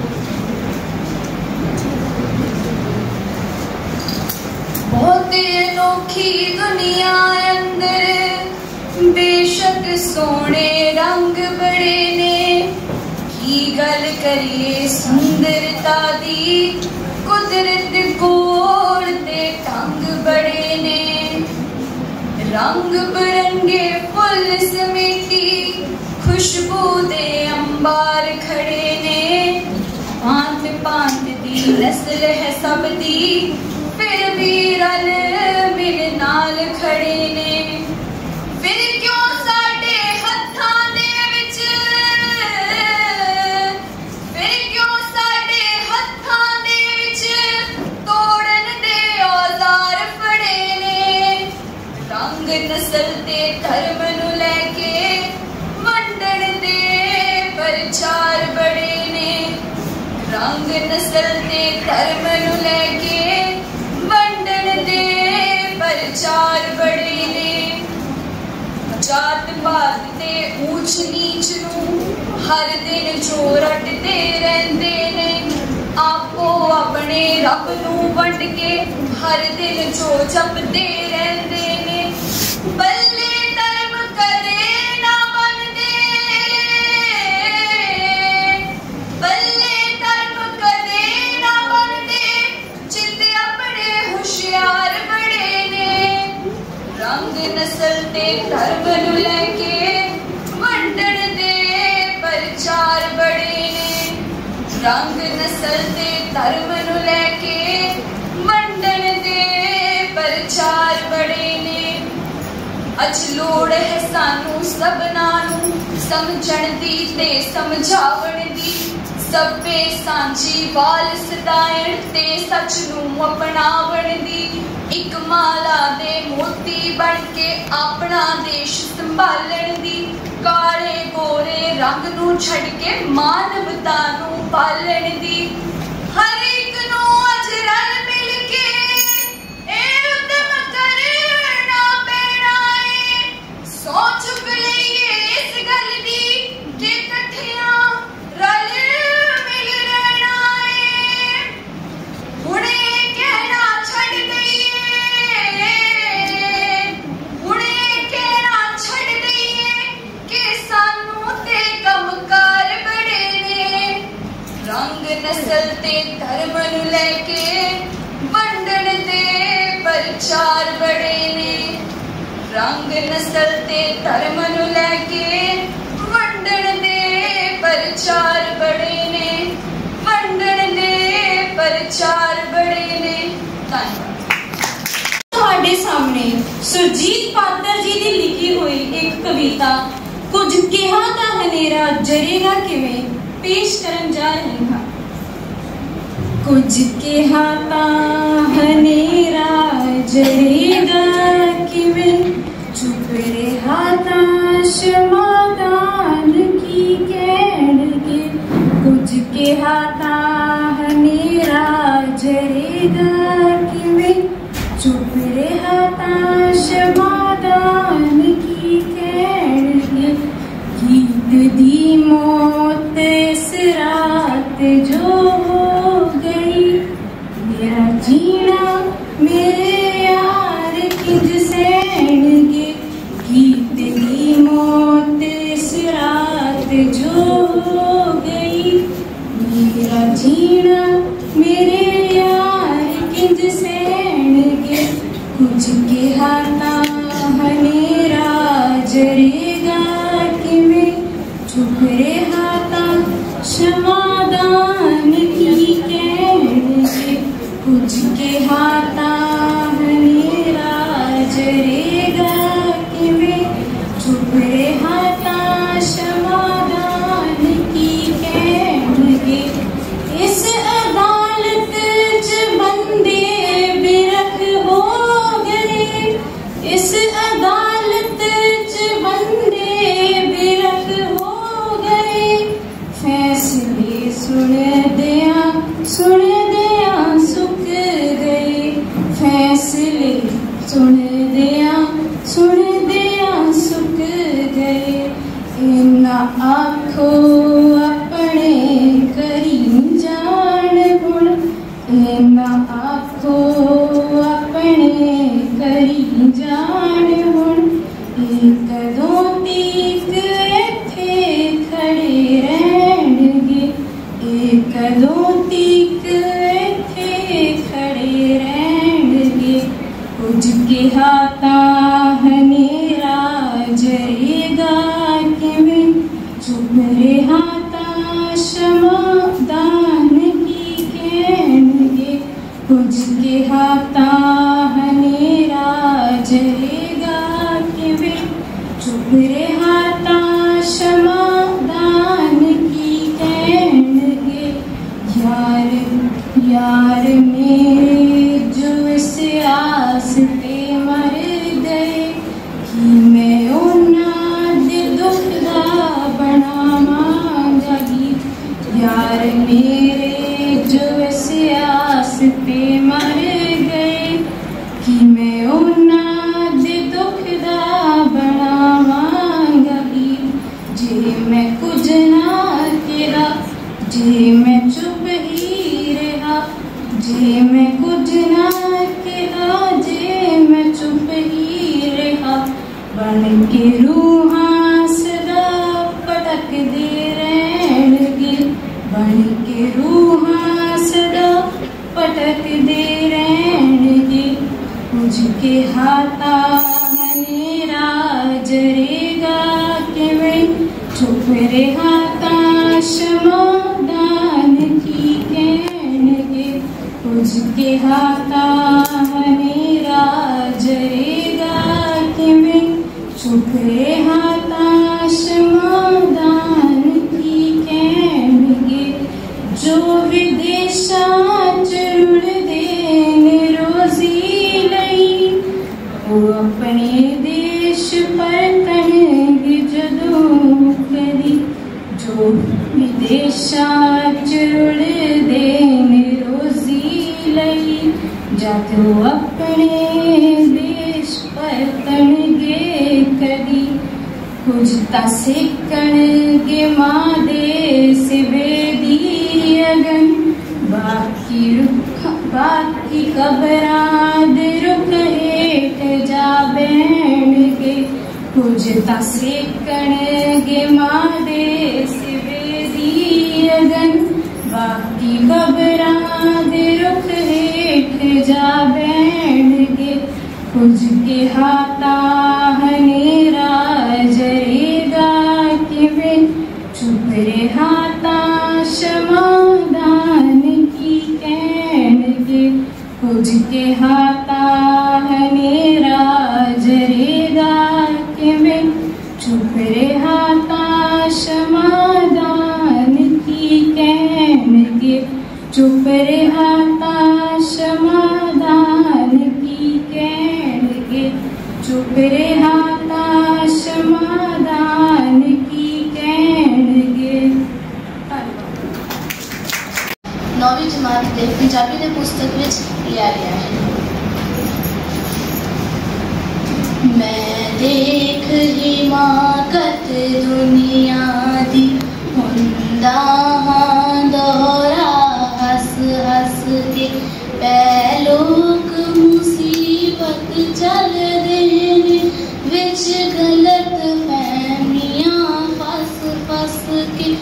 बहुत अनोखी दुनिया अंदर बेशक सोने रंग बड़े ने, की गल करिए सुंदरता दी कुदरत कोल ते ढंग बड़े ने। रंग बिरंगे फुल समेटी खुशबू दे अंबार खड़े ने, भांत भांत दी नस्ल है सब दी फिर भी रल मिल नाल खड़े ने। फिर क्यों साडे हत्थां दे विच फिर क्यों साडे हत्थां दे विच तोड़न दे औजार फड़े ने। रंग नस्ल ते धर्म नूं लैके वंडण दे प्रचार बड़े ने। रंग नस्ल ते धर्म नूं लैके वंडण दे प्रचार बड़े ने। जात पात ते ऊंच नीच नूं हर दिन जो रटदे रहिंदे ने। आपो अपने रब नूं वंड के हर दिन जो जपदे रहिंदे ने। बल्ले धर्म कदे ना बनदे, बल्ले धर्म कदे ना बनदे, जिंदे अपने होशियार बड़े ने। रंग नस्ल ते धर्म नूं लैके वंडण दे प्रचार बड़े ने। रंग नस्ल ते धर्म नूं लैके वंडण दे प्रचार बड़े ने। अज लोड़ है सानू सबना नूं समझण दी ते समझावण दी। सभे सांझी वाल सदायण ते सच नूं अपनावण दी। एक माला दे मोती बन के अपना देश संभालण दी। काले गोरे रंग नूं छड़ के मानवता नूं पालण दी। हर एक नूं अज रल मिल के ए उद्यम करना पैना है। सौ चुक लईए इस गल दी कि कठियां रल मिल रहना है। हुणे कहना छड़ दईए, हुणे कहना छड़ दईए कि सानू ते कमकार बड़े ने। रंग नस्ल ते धर्म नूं लैके वंडण दे प्रचार बड़े ने। रंग नस्ल ते धर्म नूं लैके वंडण दे प्रचार बड़े ने। वंडण दे प्रचार बड़े ने। धन्यवाद। ਤੁਹਾਡੇ सामने सुरजीत पातर जी ਦੀ लिखी हुई एक कविता कुछ ਕਿਹਾ ਤਾਂ ਹਨੇਰਾ ਜਰੇਗਾ ਕਿਵੇਂ पेश करन जा रही हाँ। कुछ किहा तां हनेरा जरेगा किवें चुप रहा तां शमादान की कहणगे। कुछ किहा तां हनेरा जरेगा किवें चुप रहा तां शमादान की कहणगे गीत दी मौत इस रात जो हो गई मेरा जीना मेरे यार किंज सहणगे गीत दी मौत इस रात जो हो गई मेरा जीना मेरे यार किंज सहणगे कुछ के हाथा हनेरा जरेगा किवें चुप रहा तां क्षमादान की कहणगे कुछ के हाथा हनेरा जरेगा किवें चुप रहा तां क्षमादान की कहणगे इस अदालत च बंदे बेरख हो गए इस अदालत च बंदे बेरख हो गए फैसले सुन दिया सुख गए फैसले सुन दिया सुख गए इन्ना आखो अपने करी जान हुण इन्ना आखो अपने करी जान हुण कदों तीक इत्थे खड़े रहणगे कदों तीक इत्थे खड़े रहणगे कुछ के हाथा हनेरा जरेगा किवें चुप रहा तां क्षमादान की कहणगे कुछ के हाथा हनेरा जरेगा किवें चुप रहा तां क्षमादान की कहणगे यार यार मेरे जो इस आस पे मर गए कि मैं उन्हां दे दुख दा बनावांगा गीत यार मेरे जो इस आस पे मर गए कि मैं उन्हां दे दुख दा बनावांगा गीत जे मैं कुछ ना तेरा जे मैं चुप ही रहा जे मैं कुछ ना कहा जे मैं चुप ही रहा बन के रूहां सदा पटक दे रहणगे बन के रूहां सदा पटक दे रहणगे कुछ के हाथा हनेरा जरेगा किवें चुप रहा तां क्षमादान की कहणगे कुछ के हाथा हनेरा जरेगा किवें चुप रहा तां क्षमादान की कहणगे जो विदेशां च रुलदे ने रोजी लई वो अपने देश परतणगे जदों कदी जो विदेशां च रुलदे ने रोजी लई जदों अपने देश परतणगे कदी कुछ तां सिक्खणगे मां दे सिवे दी अगन बाकी कबरां दे रुख हेठ जा बैणगे कुछ तां सिक्खणगे मां दे सिवे दी अगन बाकी कबरां दे रुख हेठ जा बैणगे कुछ के हाथा हनेरा जरेगा किवें चुप रहा तां क्षमादान की कहणगे कुछ के हाथा हनेरा जरेगा किवें चुप रहा तां क्षमादान की कहणगे चुप रहा तां क्षमादान की कहणगे चुप रहा तां क्षमादान की कहणगे। 9वीं जमात ਦੇ ਪੰਜਾਬੀ ਦੇ ਪੁਸਤਕ ਵਿੱਚ ਲਿਆ ਗਿਆ ਹੈ। हिमाकत दुनिया दी हुंदा हां दौरा हस हस के पैलोक मुसीबत चल देने विच गलत फहमियां फस फस के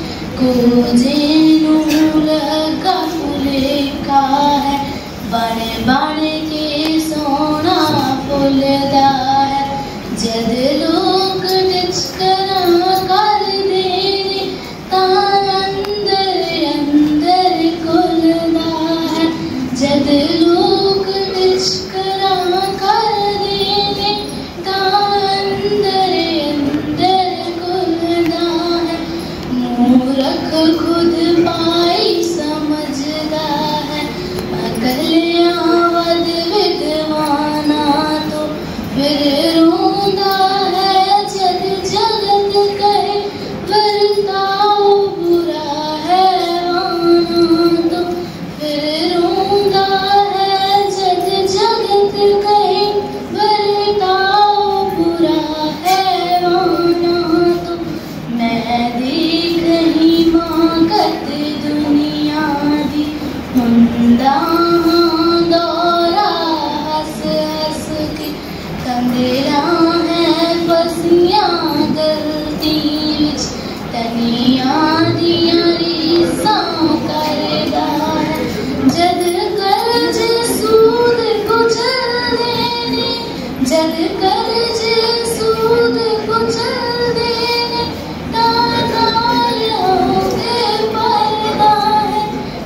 कोजेनू लगा फुलेखा है बन बन के सोना फुलदा है जद लोग निचकरा कर देने तां अंदर अंदर खुलदा है जद लोग निचकरा कर देने तां अंदर अंदर खुलदा है मूर्ख खुद पाई समझदा है अकलियां वद विद्वाना तो फिर रोंदा है जद जगत कहे वर्ताओ बुरा है वाना तो फिर रोंदा है जद जगत कहे वर्ताओ बुरा है वाना तो मैं देख ही मांगत दुनिया दी हुंदा हां दौरा हस हस के कंदेरा है फसियां गलती विच तनियां दियां रीसां करदा है जद कर्ज सूद को चल देने जद कर्ज सूद को चल देने नाल होके पर्दा है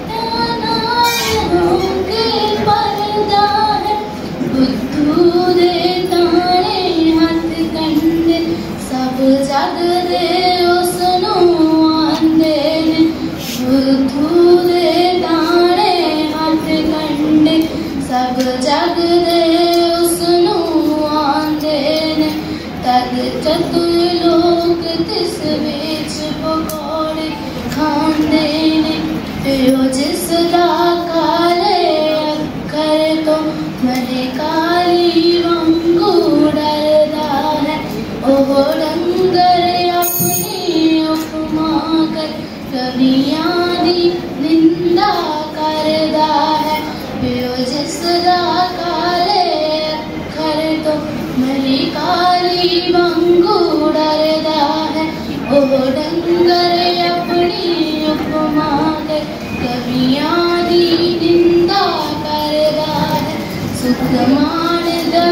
नाल होके पर्दा है बुद्धू दे ताने हथ कंडे सब जग दे उसनू आंदे ने बुद्धू दे ताने हथ कंडे सब जग दे उसनू आंदे ने तद चतुर लोग तिस विच पकौड़े खांदे ने पियो जिसदा काले अखर तो मने काली वांगू डरदा है ओह डंगर अपनी उपमा कर कवियां दी निंदा करदा है पियो जिसदा काले अखर तो मने काली वांगू डरदा है ओह डंगर अपनी उपमा कर कवियां दी निंदा करदा है सुख मान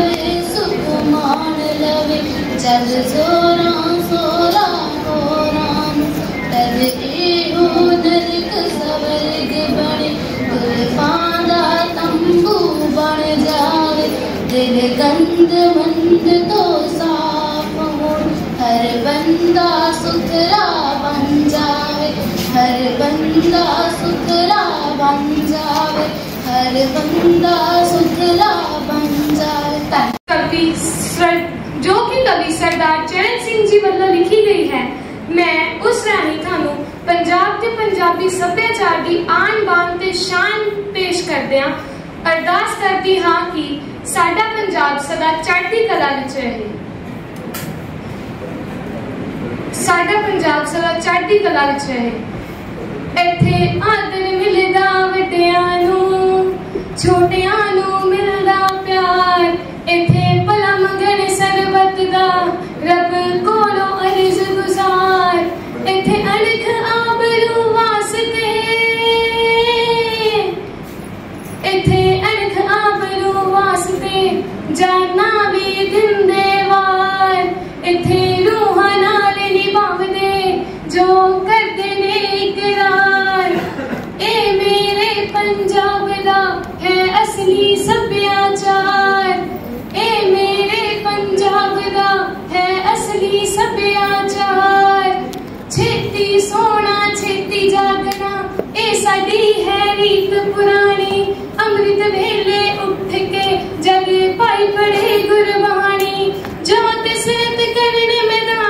लवे जग जोरा सोरा कोरान तद एहो नरक स्वर्ग बने गुलफां दा तंबू बन जावे दिल गंद मंद तो साफ हो हर बंदा सुथरा बन जावे हर बंदा सुथरा बन जावे हर बंदा सुथरा बन जावे कवि जो कि कवि सरदार चरण सिंह जी वालों लिखी गई है मैं उस राही थानू पंजाब ते पंजाबी सभ्याचार की आन बान ते शान पेश करदियां अरदास करती हाँ कि साडा पंजाब सदा चढ़ती कला विच रहे साडा पंजाब सदा चढ़ती कला विच रहे इत्थे आदर मिलदा वड्डियां नूं छोटियां नूं मिलदा प्यार इत्थे भला मंगण सरबत दा रब कोलों अर्ज गुजार इत्थे अणख आबरू वास्ते इत्थे अणख आबरू वास्ते जाना भी दिंदे वार इत्थे रूहां नाल निभावदे जो करदे ने इकरार ए मेरे पंजाब दा है असली सभ्याचार ए मेरे पंजाब दा है असली सभ्याचार छेती सोना छेती जागना ए साडी है रीत पुरानी अमृत वेले उठ के जग पाई पड़े गुरबाणी जो तिसरत करने मैदान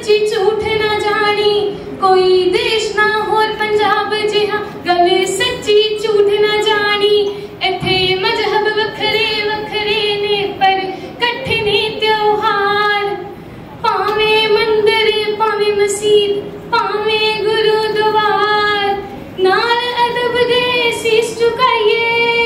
सच्ची झूठ ना जानी, कोई देश ना होर पंजाब जिहा, गल सच्ची झूठ ना जानी। इत्थे मजहब वखरे वखरे ने पर कट्ठे ने त्योहार, भावें मंदिर भावें मसीत भावें गुरुद्वार, नाल अदब दे शीश झुकाइए,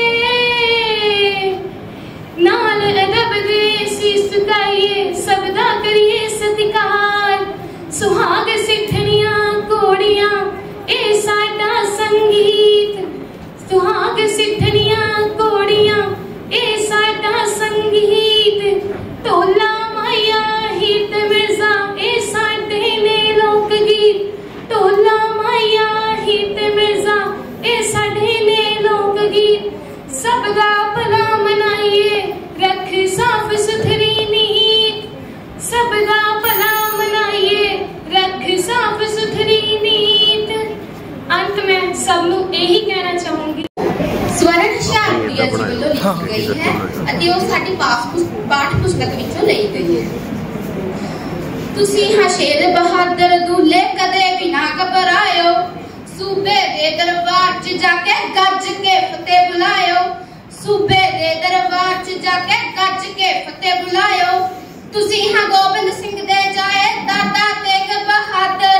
नाल अदब दे शीश झुकाइए, सबदा करिए सत्कार। सुहाग सिठनियां घोड़ियां ए साडा संगीत, सुहाग सिठनियां घोड़ियां ए साडा संगीत। ढोला माया हीत मिर्जा ए साडे ने लोक गीत, ढोला माया हीत मिर्जा ए साडे ने लोक गीत। सबदा भला मनाइए रख साफ सुथरी नीत, सबदा भला मनाइए रख साफ सुथरी नीत। अंत में सबनू यही कहना चाहूंगी, स्वर्ण शांतिया जी ਵੱਲੋਂ ਲਿਖੀ ਗਈ ਹੈ ਅਤੇ ਉਹ ਸਾਡੀ ਪਾਠ ਪੁਸਤਕ ਵਿੱਚੋਂ ਲਈ ਗਈ ਹੈ। ਤੁਸੀਂ ਹਾਂ ਸ਼ੇਰ ਬਹਾਦਰ ਦੂਲੇ ਕਦੇ ਵੀ ਨਾ ਘਬਰਾਇਓ, ਸੂਬੇ ਦੇ ਦਰਬਾਰ 'ਚ ਜਾ ਕੇ ਗੱਜ ਕੇ ਫਤਿਹ ਬੁਲਾਇਓ, ਸੂਬੇ ਦੇ ਦਰਬਾਰ 'ਚ ਜਾ ਕੇ ਗੱਜ ਕੇ ਫਤਿਹ ਬੁਲਾਇਓ। ਤੁਸੀਂ ਹਾਂ ਗੋਬਿੰਦ ਸਿੰਘ ਦੇ ਜਾਏ ਦਾਦਾ ਤੇਗ ਬਹਾਦਰ,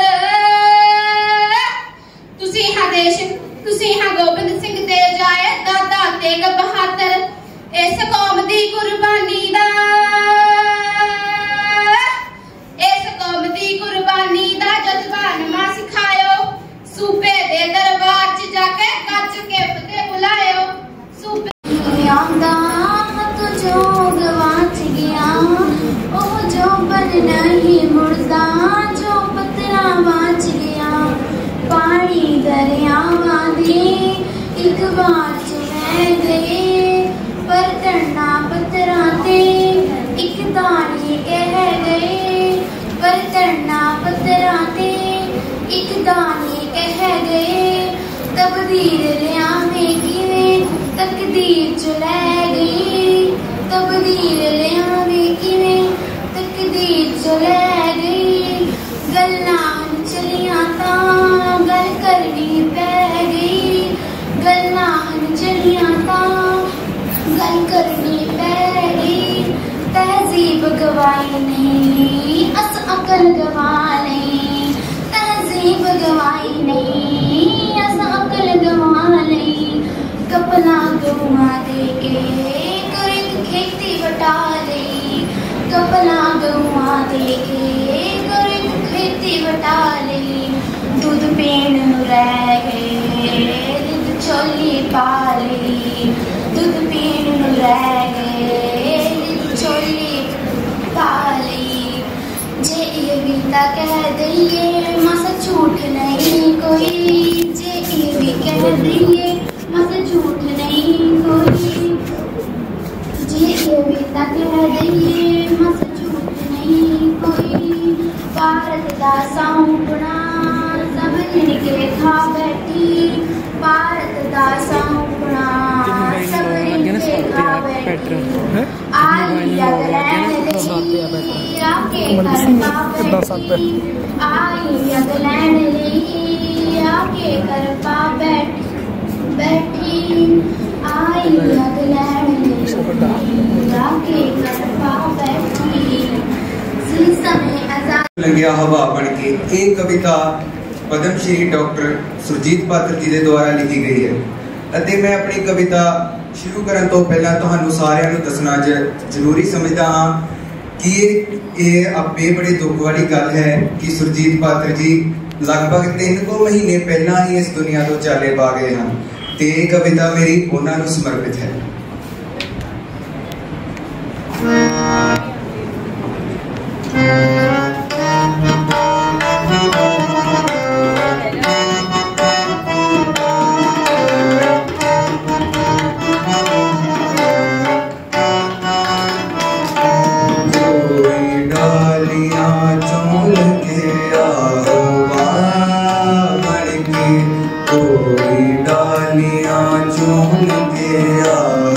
ਤੁਸੀਂ ਹਾਂ ਗੋਬਿੰਦ ਸਿੰਘ ਦੇ ਜਾਏ ਦਾਦਾ ਤੇਗ ਬਹਾਦਰ। ਇਸ ਕੌਮ ਦੀ ਕੁਰਬਾਨੀ ਦਾ, ਇਸ ਕੌਮ ਦੀ ਕੁਰਬਾਨੀ ਦਾ ਜਜ਼ਬਾ ਨਵਾਂ ਸਿਖਾਇਓ, ਸੂਬੇ ਦੇ ਦਰਬਾਰ 'ਚ ਜਾ ਕੇ ਗੱਜ ਕੇ ਫਤਿਹ ਬੁਲਾਇਓ। ਸੂਬੇ जो गवाच गया ओ जो बन नहीं मुड़दा, जो पतरा बाच गया पानी दरियावां दे एक बार च बह गए, पर टन्ना पत्थरा ते एक दाने कह गए, पर टन्ना पत्थरा ते एक दाने कह गए। तकदीर लियावे किवें तकदीर च लै गई, तकदीर लियावे किवें तकदीर च लै गई। गल्लां चलियां तां गल करनी पै गई, गल्लां चलियां तां गल करनी पै गई। तहजीब गवाई नहीं अस अकल गवा नहीं, तहजीब गवाई नहीं अस अकल गवा नहीं। कपला गवा दे के करिक खेती वटा ली, कपला गवा दे के करिक खेती वटा ली। दूध पीण नूं रह गए रिद छोली पा ली, दूध पीण नूं रह गए रिद छोली पा ली। जे ये भी ता कह दइए मस झूठ नहीं कोई, जे ये भी कह दइए मस झूठ नहीं कोई, जे ये भी ता कह दइए मस झूठ नहीं कोई। भारत दा सौंपना सब जिनके खा बैठी, भारत दा सौंपना सब जिनके खा बैठी। आई अगलैंड ली आके करपा बैठी, आई अगलैंड ली आके करपा बैठी, आई अगलैंड ली आके करपा बैठी। लंघिया हवा बन के एक कविता पद्म श्री डॉक्टर सुरजीत पात्र जी के द्वारा लिखी गई है ਅਤੇ मैं अपनी कविता शुरू करने तो पहला ਤੁਹਾਨੂੰ ਸਾਰਿਆਂ ਨੂੰ ਦੱਸਣਾ ਜ਼ਰੂਰੀ ਸਮਝਦਾ ਹਾਂ कि ਇਹ ਆਪੇ ਬੜੇ ਦੁੱਖ ਵਾਲੀ ਗੱਲ ਹੈ ਕਿ ਸੁਰਜੀਤ ਪਾਤਰ ਜੀ ਲਗਭਗ 3 ਮਹੀਨੇ ਪਹਿਲਾਂ ਹੀ ਇਸ ਦੁਨੀਆ ਤੋਂ ਚਾਲੇ ਪਾ ਗਏ ਹਨ ਤੇ ਇਹ ਕਵਿਤਾ ਮੇਰੀ ਉਹਨਾਂ ਨੂੰ ਸਮਰਪਿਤ ਹੈ। कोई डालियां चूम के आ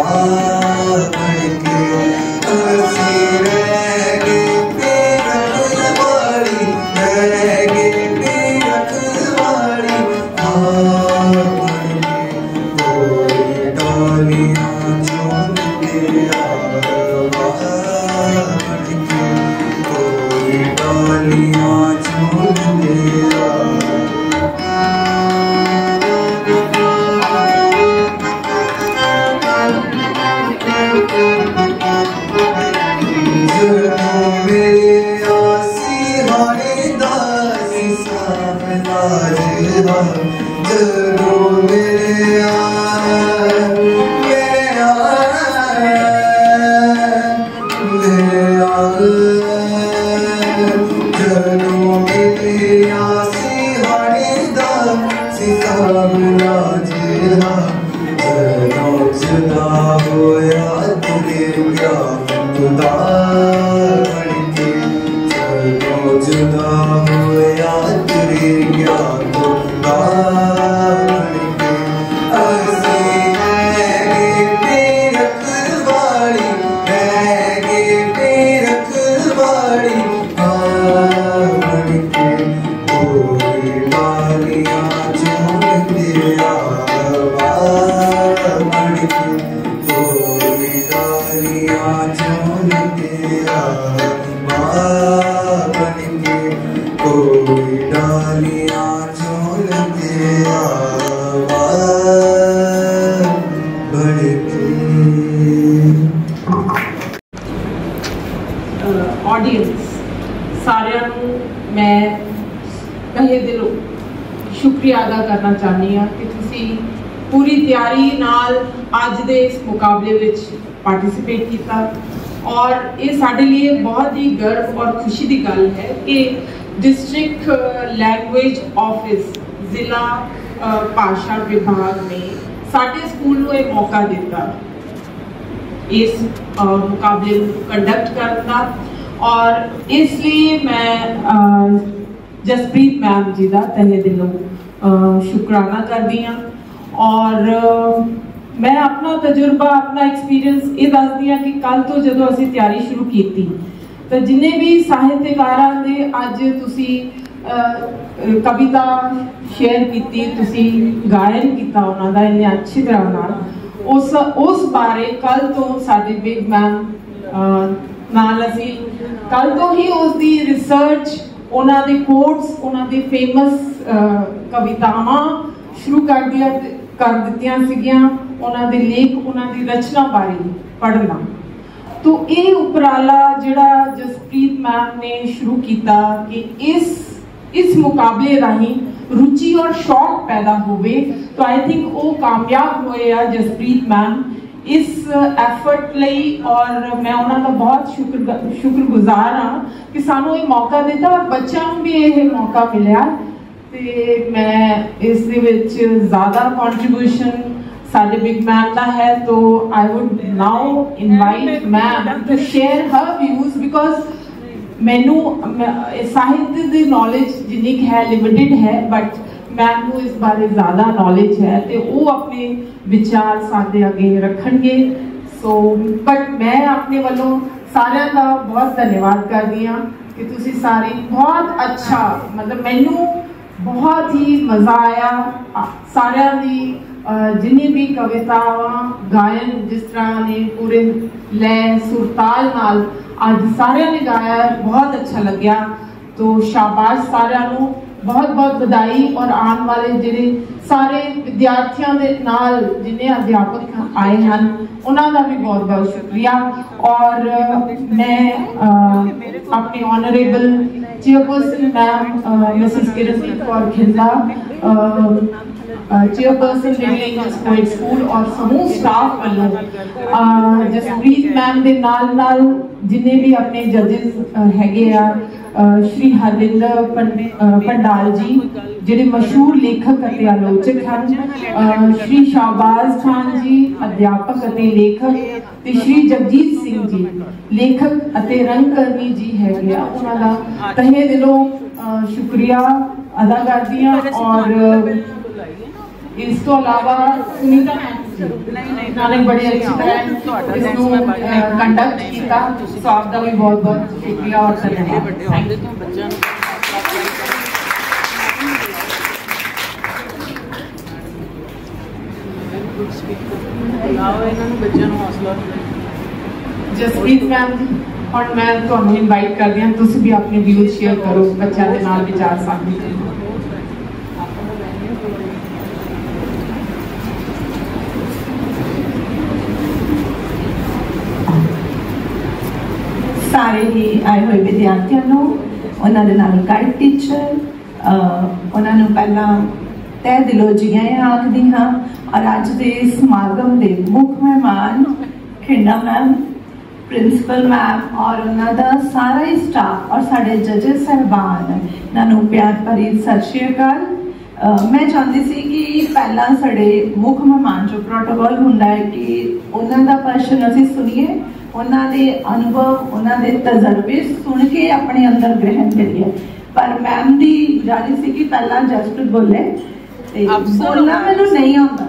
ऑडियंस सारिਆਂ ਨੂੰ मैं तहे दिलों शुक्रिया अदा करना चाहनी हाँ कि तुसी पूरी तैयारी नाल अज दे इस मुकाबले विच पार्टिसिपेट किया और ये साडे लिए बहुत ही गर्व और खुशी की गल है कि डिस्ट्रिक्ट लैंग्वेज ऑफिस जिला भाषा विभाग ने साडे स्कूल को एक मौका दिता इस मुकाबले कंडक्ट करने का और इसलिए मैं जसप्रीत मैम जी का तहे दिलों शुकराना करती हाँ और मैं अपना तजुर्बा अपना एक्सपीरियंस ये दसदी हाँ कि कल तो जो असी तैयारी शुरू की तो जिन्हें भी साहित्यकारां दे अज तुसी कविता शेयर की तुसी गायन किया उन्होंने इन्ने अच्छी तरह नाल उस बारे कल तो साडी बिग मैम नाल असी कल तो ही उसकी रिसर्च उन्होंने कोट्स उन्होंने फेमस कवितावां शुरू कर दित्तियां सीगियां उन्होंने लेख उन्होंने रचना बारे पढ़ना तो ये उपराला जिहड़ा जसप्रीत मैम ने शुरू किया कि इस मुकाबले राही रुचि और शौक पैदा होवे तो आई थिंक वो कामयाब होए आ जसप्रीत मैम इस एफर्ट लई और मैं उन्होंने बहुत शुक्रगुजार हाँ कि सानू ये मौका दिता और बच्चों को भी ये मौका मिला ते मैं इस दे विच ज़्यादा कंट्रीब्यूशन साडे बिग मैम का है तो I would now invite ma'am to share her views because मैनू साहित्य की नॉलेज जिन्नी है लिमिटेड है बट मैम को इस बारे ज़्यादा नॉलेज है तो वो अपने विचार साडे अगे रखणगे सो बट मैं अपने वालों सारिਆਂ का बहुत धन्यवाद करती हाँ कि तुसी सारे बहुत अच्छा मतलब मैनू बहुत ही मज़ा आया सारिਆਂ दी जिन्नी भी कवितावां गायन जिस तरह ने पूरे लय सुरताल नाल आज सारिਆਂ ने गाया बहुत अच्छा लग्या तो शाबाश सारिਆਂ नू बहुत बहुत बधाई और आने वाले जिहड़े सारे विद्यार्थियों के नाल जिन्हें अध्यापक आए हैं उन्होंने भी बहुत बहुत शुक्रिया और मैं अपने honourable chairperson ma'am Mrs Kirandeep Kaur Khinda chairperson Little Angels coed school और समूह स्टाफ वालों जसप्रीत मैम के नाल जिन्हें भी अपने जजेस हैगे आ श्री हरविंदर पंडाल जी जिहड़े मशहूर लेखक और आलोचक हैं श्री शाहबाज खान जी अध्यापक और लेखक ते श्री जगजीत सिंह जी लेखक और रंगकर्मी जी है उन्होंने तहे दिलों शुक्रिया अदा करती हैं और इस तो अलावा सुनीता नाले बड़े अच्छी तरह इसनूं कंडक्ट किया। सो आपका भी बहुत बहुत शुक्रिया और धन्यवाद। जसप्रीत मैम और मैं ਤੁਹਾਨੂੰ ਇਨਵਾਈਟ ਕਰਦੀ ਹਾਂ, ਤੁਸੀਂ ਵੀ ਆਪਣੇ ਵਿਊਜ਼ ਸ਼ੇਅਰ ਕਰੋ, ਬੱਚਿਆਂ ਦੇ ਨਾਲ ਵਿਚਾਰ ਸਾਂਝੇ ਕਰੋ। ਸਾਰੇ ਹੀ ਆਏ ਹੋਏ ਵਿਦਿਆਰਥੀਆਂ ਨੂੰ, ਉਹਨਾਂ ਦੇ ਨਾਲ ਗਾਈਡ ਟੀਚਰ, ਉਹਨਾਂ ਨੂੰ ਪਹਿਲਾਂ ਤਹਿ ਦਿਲੋਂ ਜੀ ਆਇਆਂ ਆਖਦੀ ਹਾਂ। ਔਰ ਅੱਜ ਦੇ ਸਮਾਗਮ ਦੇ ਮੁੱਖ ਮਹਿਮਾਨ ਖਿੰਡਾ ਮੈਮ, ਪ੍ਰਿੰਸੀਪਲ ਮੈਮ ਔਰ ਉਹਨਾਂ ਦਾ ਸਾਰਾ ਹੀ ਸਟਾਫ ਔਰ ਸਾਡੇ ਜੱਜਸ ਸਾਹਿਬਾਨ, ਇਹਨਾਂ ਨੂੰ ਪਿਆਰ ਭਰੀ ਸਤਿ ਸ਼੍ਰੀ ਅਕਾਲ। ਮੈਂ ਚਾਹੁੰਦੀ ਸੀ ਕਿ ਪਹਿਲਾਂ ਸਾਡੇ ਮੁੱਖ ਮਹਿਮਾਨ ਜੋ ਪ੍ਰੋਟੋਕੋਲ ਹੁੰਦਾ ਹੈ ਕਿ ਉਹਨਾਂ ਦਾ ਭਾਸ਼ਣ ਅਸੀਂ ਸੁਣੀਏ, ਉਹਨਾਂ ਦੇ ਅਨੁਭਵ, ਉਹਨਾਂ ਦੇ ਤਜਰਬੇ ਸੁਣ ਕੇ ਆਪਣੇ ਅੰਦਰ ਗ੍ਰਹਿਣ ਕਰੀਏ। ਪਰ ਮੈਮ ਦੀ ਗੁਜ਼ਾਰਿਸ਼ ਸੀ ਕਿ ਪਹਿਲਾਂ ਜਸਪ੍ਰੀਤ ਬੋਲੇ ਤੇ ਬੋਲਣਾ ਮੈਨੂੰ ਨਹੀਂ ਆਉਂਦਾ।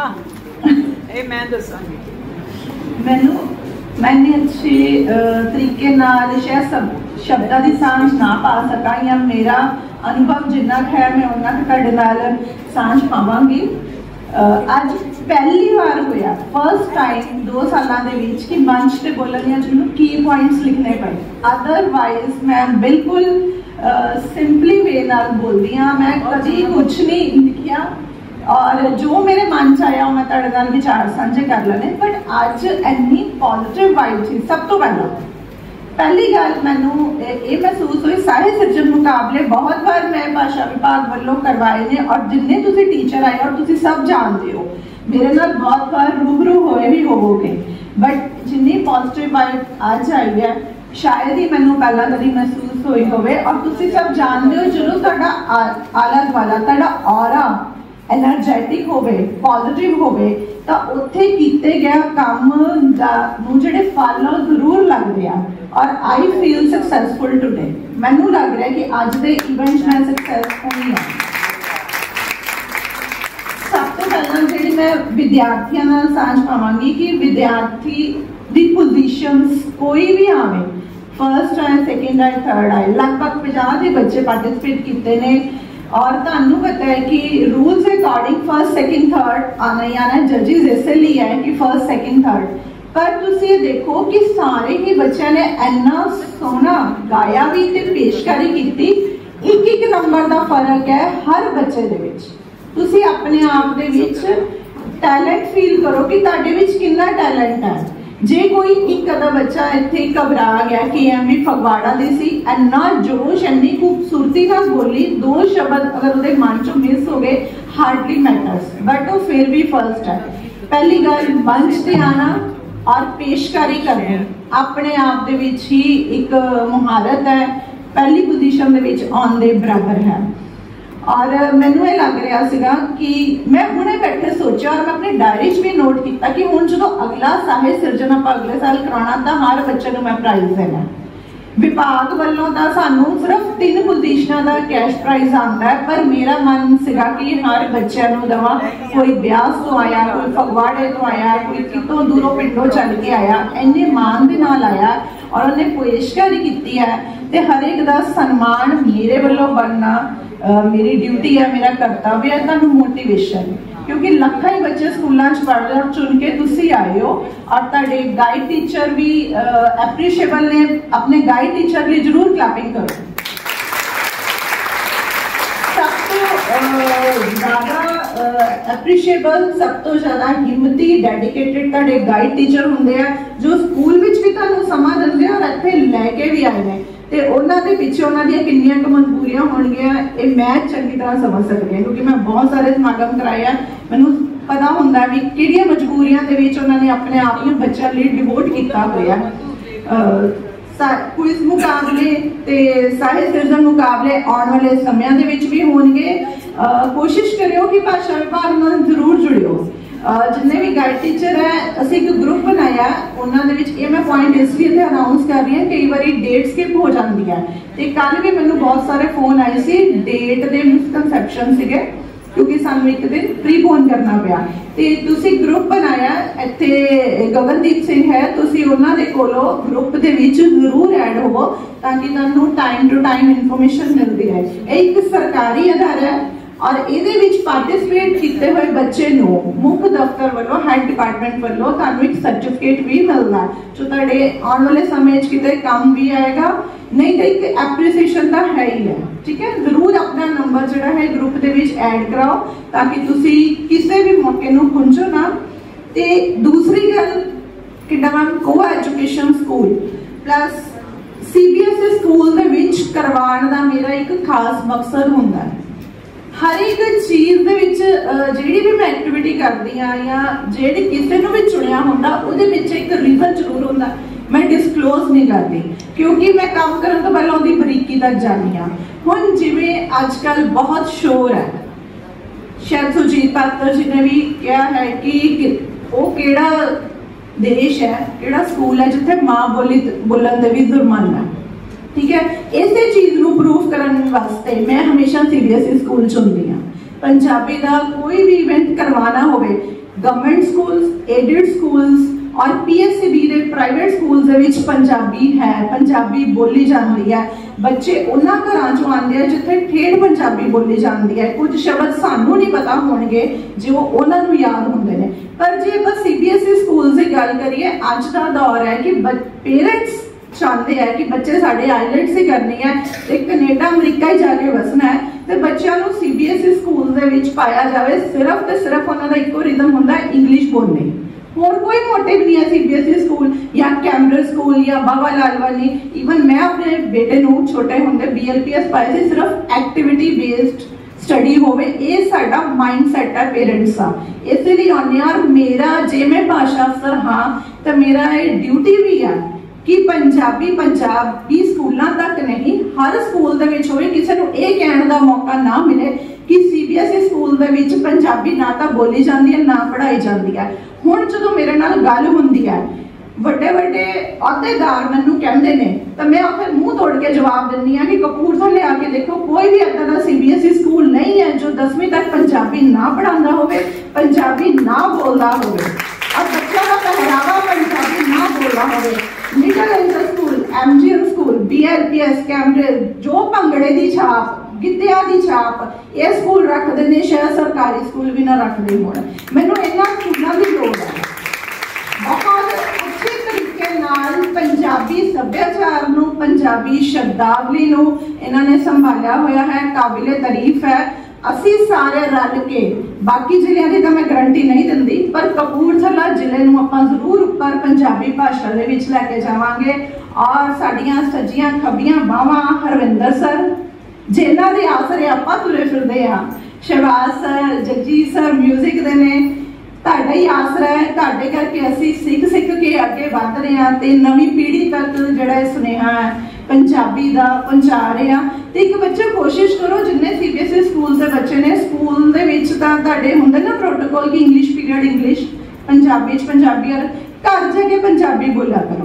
ਇਹ ਮੈਂ ਦੱਸਾਂਗੀ, ਮੈਨੂੰ मैंने अच्छे तरीके नाल शायद शब्दां दी सांझ ना पा सका या मेरा अनुभव जिन्ना है मैं उन्ना तुहाडे नाल सांझ पावांगी। अज पहली बार होया, फर्स्ट टाइम 2 सालां दे विच कि मंच ते बोलण दी जिन्नू की पॉइंट्स लिखने पे। अदरवाइज मैं बिल्कुल सिंपली वे नाल बोलदी हां, मैं कदी कुछ नहीं लिखिया और जो मेरे मन च आया मैं तुहाडे नाल विचार साझे कर लेने। बट अज इन्नी पॉजिटिव वाइब थी। सब तो पहली गल मैनू ये महसूस हुई, सारे सिरजन मुकाबले बहुत बार मैं भाषा विभाग वालों करवाए ने और जिन्ने तुसी टीचर आए और तुसी सब जानते हो, मेरे नाल बहुत बार रूबरू होए भी होवोगे। बट जिन्नी पॉजिटिव वाइब अज आई है शायद ही मैनू पहला कभी महसूस हुई होवे। और तुसी सब जानते हो जो तुहाडा आला दुआला तुहाडा ऑरा एनर्जेटिक होवे, पॉजिटिव होवे तो उत्थे कीते गया काम नूं जिहड़े फल जरूर लगदे आ। और आई फील सक्सैसफुल टुडे। मैनू लग रहा है कि अज दे इवेंट मैं सक्सैसफुल हां। सब तो पहला जिहड़ी मैं विद्यार्थियों नाल सांझ पावांगी कि विद्यार्थी दी पोजीशनस कोई भी आवे, फर्स्ट आए, सैकेंड आए, थर्ड आए, लगभग 50 के बच्चे पार्टिसिपेट किए ने। और तुहानू पता है कि rules according first second third आना ही आना, जजिज इसलिए है कि फर्स्ट सैकेंड थर्ड। पर तुसी ये देखो कि सारे ही बच्चों ने इन्ना सोहना गाया भी ते पेशकारी की। एक नंबर का फर्क है हर बच्चे दे विच। तुसी अपने आप दे विच टैलेंट फील करो कि तुहाडे विच कितना टैलेंट है। जे कोई एक अदा बच्चा इत्थे घबरा गया कि एमवी फगवाड़ा दी सी, इन्ना जोश, इन्नी खूबसूरती नाल बोली, 2 शब्द अगर उहदे मन चों मिस हो गए हार्डली मैटर्स, बट वो फिर भी फर्स्ट है। पहली गल मंच ते आना और पेशकारी करनी अपने आप दे विच ही एक मुहारत है, पहली पोजीशन दे विच आउण दे बराबर है। और मैनू ये लग रहा सीगा कि मैं हुणे बैठे सोचा और मैं अपनी डायरी च भी नोट किया कि हुण जो अगला साहित्य सिरजन आप अगले साल कराना तो हर बच्चे को मैं प्राइज देना। विभाग वालों का सानू सिर्फ 3 पोजीशनां का कैश प्राइज आता है, पर मेरा मन सीगा कि हर बच्चे को दवा। कोई ब्यास तो आया, कोई फगवाड़े तो आया, कोई कितों दूरों पिंडों चल के आया, इन्ने मान दे नाल आया और उन्हें पेशकारी की है। तो हर एक का सन्मान मेरे वालों बनना मेरी ड्यूटी है, मेरा कर्तव्य है। तुहानू मोटिवेशन, क्योंकि लखा ही बच्चे स्कूलों पढ़ रहे और चुन के तुसी आए हो और तुहाडे गाइड टीचर भी एप्रीशिएबल ने। अपने गाइड टीचर लिए जरूर क्लैपिंग करो। सब तो ज़्यादा एप्रीशिएबल, सब तो ज़्यादा हिम्मती, डेडिकेटेड तुहाडे गाइड टीचर होंगे हैं जो स्कूल विच भी तुहानू समा दिंदे और इत्थे लैके भी आए हैं। ते उन्हां दे पिछे उन्हां दी किन्नियां क मजबूरियां होणगियां ये मैं चंगी तरह समझ सकदी हां, क्योंकि मैं बहुत सारे समागम कराए हैं। मैनूं पता हुंदा भी किहड़ियां मजबूरियां दे विच उन्हां ने अपने आप नूं बच्चों लई डिवोट कीता होया। क्विज मुकाबले ते साहित्य सिरजन मुकाबले आने वाले समयां दे विच भी होणगे। कोशिश करियो कि भाषा विभाग नाल जरूर जुड़ियो। जिन्ने भी गाइड टीचर है असीं एक ग्रुप बनाया, उन्हां दे विच ये मैं पॉइंट इसलिए इत्थे अनाउंस कर रही हां, कई बारी डेट स्किप हो जाती है। ते कल भी मैनूं बहुत सारे फोन आए सी, डेट दे मिसकनसैप्शन सीगे क्योंकि सानू एक दिन प्रीपोन करना पिया। ते तुसी ग्रुप बनाया, इत्थे गगनदीप सिंह है, तुसी उन्हां दे कोलों ग्रुप दे विच जरूर ऐड होवो ताकि तुहानू टाइम टू टाइम इन्फॉर्मेशन मिलती रहे। ये एक सरकारी अदारा है और ਇਹਦੇ ਵਿੱਚ ਪਾਰਟਿਸਿਪੇਟ ਕੀਤੇ ਹੋਏ ਬੱਚੇ ਨੂੰ ਮੁੱਖ ਦਫ਼ਤਰ ਵੱਲੋਂ ਹੈਡ ਡਿਪਾਰਟਮੈਂਟ ਵੱਲੋਂ ਤੁਹਾਨੂੰ ਇੱਕ ਸਰਟੀਫਿਕੇਟ ਵੀ ਮਿਲਦਾ ਜੋ ਤੁਹਾਡੇ ਆਉਣ ਵਾਲੇ ਸਮੇਂ 'ਚ ਕਿਤੇ ਕੰਮ ਵੀ ਆਏਗਾ। ਨਹੀਂ ਤਾਂ ਇੱਕ ਐਪਰੀਸੀਏਸ਼ਨ ਤਾਂ ਹੈ ਹੀ ਹੈ। ਠੀਕ ਹੈ, ਜ਼ਰੂਰ ਆਪਣਾ ਨੰਬਰ ਜਿਹੜਾ ਹੈ ਗਰੁੱਪ ਦੇ ਵਿੱਚ ਐਡ ਕਰਾਓ ਤਾਂ ਕਿ ਤੁਸੀਂ ਕਿਸੇ ਵੀ ਮੌਕੇ ਨੂੰ ਖੁੰਝੋ ਨਾ। ਤੇ ਦੂਸਰੀ ਗੱਲ Kidman coeducation school plus CBSE school ਦੇ ਵਿੱਚ ਕਰਵਾਉਣ ਦਾ ਮੇਰਾ ਇੱਕ ਖਾਸ ਮਕਸਦ ਹੁੰਦਾ ਹੈ। हर एक चीज़ दे विच जिहड़ी भी मैं एक्टिविटी करदी हां या जिहड़ी किसी नूं भी चुनिया हुंदा उहदे विच एक रीजन जरूर हुंदा, मैं डिस्कलोज नहीं करती क्योंकि मैं काम करन तो पहले उहदी बरीकी तक जानी हां। हुण जिवें अजकल बहुत शोर है, शायद सुरजीत पात्र जी ने भी कहा है कि वो केड़ा देश है, केड़ा स्कूल है जिथे मां बोली बोलन दे भी जुर्माना है। ठीक है, इसे चीज नूं प्रूफ करने वास्ते मैं हमेशा CBSE स्कूल चुनती हाँ। पंजाबी का कोई भी इवेंट करवाना होवे, गवर्नमेंट स्कूल्स, एडेड स्कूल्स और PSCB दे प्राइवेट स्कूल्स दे विच पंजाबी है, पंजाबी बोली जाती है। बच्चे उन्हां घरां चों आंदे हैं जिथे ठेठ पंजाबी बोली जाती है। कुछ शब्द सानू नहीं पता होणगे जो उन्हां नूं याद हुंदे ने। पर जे बस CBSE स्कूल्स की गल करिए, अज दा दौर है कि पेरेंट्स चाहते हैं कि बच्चे साढ़े आईलेट्स ही करनी है ते कनेडा अमरीका ही जाके वसना है तो बच्चों को CBSE स्कूल दे विच पाया जाए। सिर्फ ते सिर्फ उन्होंने इको रीजन होंदा है इंग्लिश बोलने, और कोई मोटिव नहीं है। CBSE स्कूल या कैम्ब्रिज स्कूल या बाबा लाल वाली, इवन मैं अपने बेटे नूं छोटे होंदे BLPS पाए थे, सिर्फ एक्टिविटी बेस्ड स्टडी होवे, ये साडा माइंडसैट है पेरेंट्स का। इसलिए और मेरा जे मैं भाषा अफसर हाँ तो मेरा ये ड्यूटी भी है कि पंजाबी स्कूलों तक नहीं, हर स्कूल दे विच होवे, किसी नूं इह कहण दा मौका ना मिले कि CBSE स्कूल दे विच पंजाबी ना तां बोली जाती है ना पढ़ाई जाती है। हुण जदों मेरे नाल गल हुंदी है, ਵੱਡੇ ਵੱਡੇ अहुदेदार मैनूं कहंदे ने तो मैं फिर मुंह तोड़ के जवाब दिंदी हां कि कपूरथले आके देखो कोई भी इदां दा CBSE स्कूल नहीं है जो 10वीं तक पंजाबी ना पढ़ांदा होवे, पंजाबी ना बोलदा होवे और बच्चों का पहरावा पंजाबी ना बोलदा होवे। Little Angel school, MGM school, BLPS, Cambridge जो भंगड़े दी छाप, गिद्धिया दी छाप ये स्कूल रखते हैं, शायद सरकारी स्कूल भी ना रखते होण। मैनूं इन्हां स्कूलों की लोड़ है। बहुत अच्छे तरीके नाल पंजाबी सभ्याचार नूं, पंजाबी शब्दावली नूं इन्हां ने संभालिया होया है, काबिले तारीफ है। असी सारे रल के, बाकी जिलियां दी तां मैं गारंटी नहीं दिंदी पर कपूरथला जिले नूं आपां जरूर उपर पंजाबी भाषा दे विच लैके जावांगे। और साडियां सज्जियां खब्बियां बावां हरविंदर सर जिन्हां दे आसरे आपां तुरे फिरदे आ, Shahbaz sir, Jagjit sir music दे ने, ਤੁਹਾਡਾ ਹੀ ਆਸਰਾ ਹੈ, ਤੁਹਾਡੇ ਕਰਕੇ ਅਸੀਂ ਸਿੱਖ ਕੇ ਅੱਗੇ ਵਧ ਰਹੇ ਹਾਂ ਤੇ ਨਵੀਂ ਪੀੜ੍ਹੀ ਤੱਕ ਜਿਹੜਾ ਇਹ ਸੁਨੇਹਾ ਹੈ ਪੰਜਾਬੀ ਦਾ ਪਹੁੰਚਾ ਰਹੇ ਹਾਂ। ਤੇ ਇੱਕ ਬੱਚੇ ਕੋਸ਼ਿਸ਼ ਕਰੋ ਜਿੰਨੇ CBSE ਸਕੂਲ ਦੇ ਬੱਚੇ ਨੇ, ਸਕੂਲ ਦੇ ਵਿੱਚ ਤਾਂ ਤੁਹਾਡੇ ਹੁੰਦੇ ਨਾ ਪ੍ਰੋਟੋਕੋਲ ਕਿ ਇੰਗਲਿਸ਼ ਪੀਰੀਅਡ ਇੰਗਲਿਸ਼, ਪੰਜਾਬੀ ਚ ਪੰਜਾਬੀ, ਔਰ ਘਰ ਜਾ ਕੇ ਪੰਜਾਬੀ ਬੋਲਿਆ ਕਰੋ।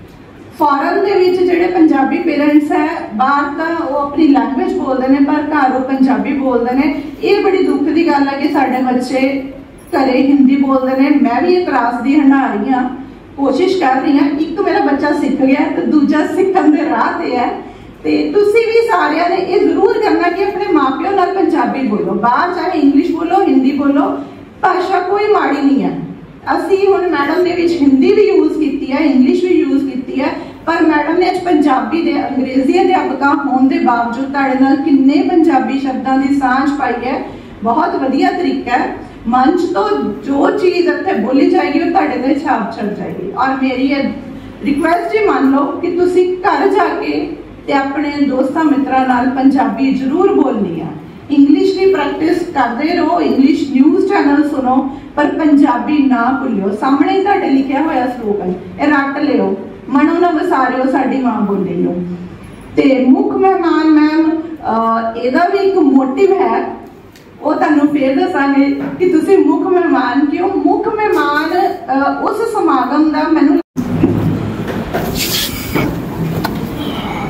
ਫੋਰਨ ਦੇ ਵਿੱਚ ਜਿਹੜੇ ਪੰਜਾਬੀ ਪੇਰੈਂਟਸ ਹੈ ਬਾਹਰ ਤਾਂ ਉਹ ਆਪਣੀ ਲੈਂਗੁਏਜ ਬੋਲਦੇ ਨੇ ਪਰ ਘਰ ਉਹ ਪੰਜਾਬੀ ਬੋਲਦੇ ਨੇ। ਇਹ ਬੜੀ ਦੁੱਖ ਦੀ ਗੱਲ ਹੈ ਕਿ ਸਾਡੇ ਬੱਚੇ घरे हिंदी बोलते हैं। मैं भी एक क्लास की हंडा रही हाँ, कोशिश कर रही हाँ। एक मेरा बच्चा सीख गया तो दूजा सीखने के राह पे है। तो तुसी भी सारिया ने ये जरूर करना कि अपने माँ प्यो नाल पंजाबी बोलो, बाहर चाहे इंग्लिश बोलो हिंदी बोलो, भाषा कोई माड़ी नहीं है। असी हुण मैडम ने विच हिंदी भी यूज की है, इंग्लिश भी यूज की है, पर मैडम ने पंजाबी दे अंग्रेजी अध्यापका होने के बावजूद तुहाडे नाल किन्ने पंजाबी शब्दों की सांझ पाई है। बहुत वधिया तरीका है। मंच तो जो चीज इत्थे बोली जाएगी वो तुहाडे ते छाप चढ़ जाएगी। और मेरी ये रिक्वेस्ट ही मान लो कि तुसी घर जाके ते अपने दोस्तां मित्रां नाल पंजाबी जरूर बोलनी है। इंग्लिश की प्रैक्टिस करते रहो, इंग्लिश न्यूज़ चैनल सुनो पर पंजाबी ना भुलियो। सामने ही तुहाडे लिखिया होया स्लोगन ये रट लियो, मनो ना वसारियो साडी मां बोली लो। ते मुख मेहमान मैम ਇਹਦਾ भी एक मोटिव है, वो तुहानू फिर दसांगे कि तुसी मुख मेहमान क्यों। मुख मेहमान उस समागम का मैनू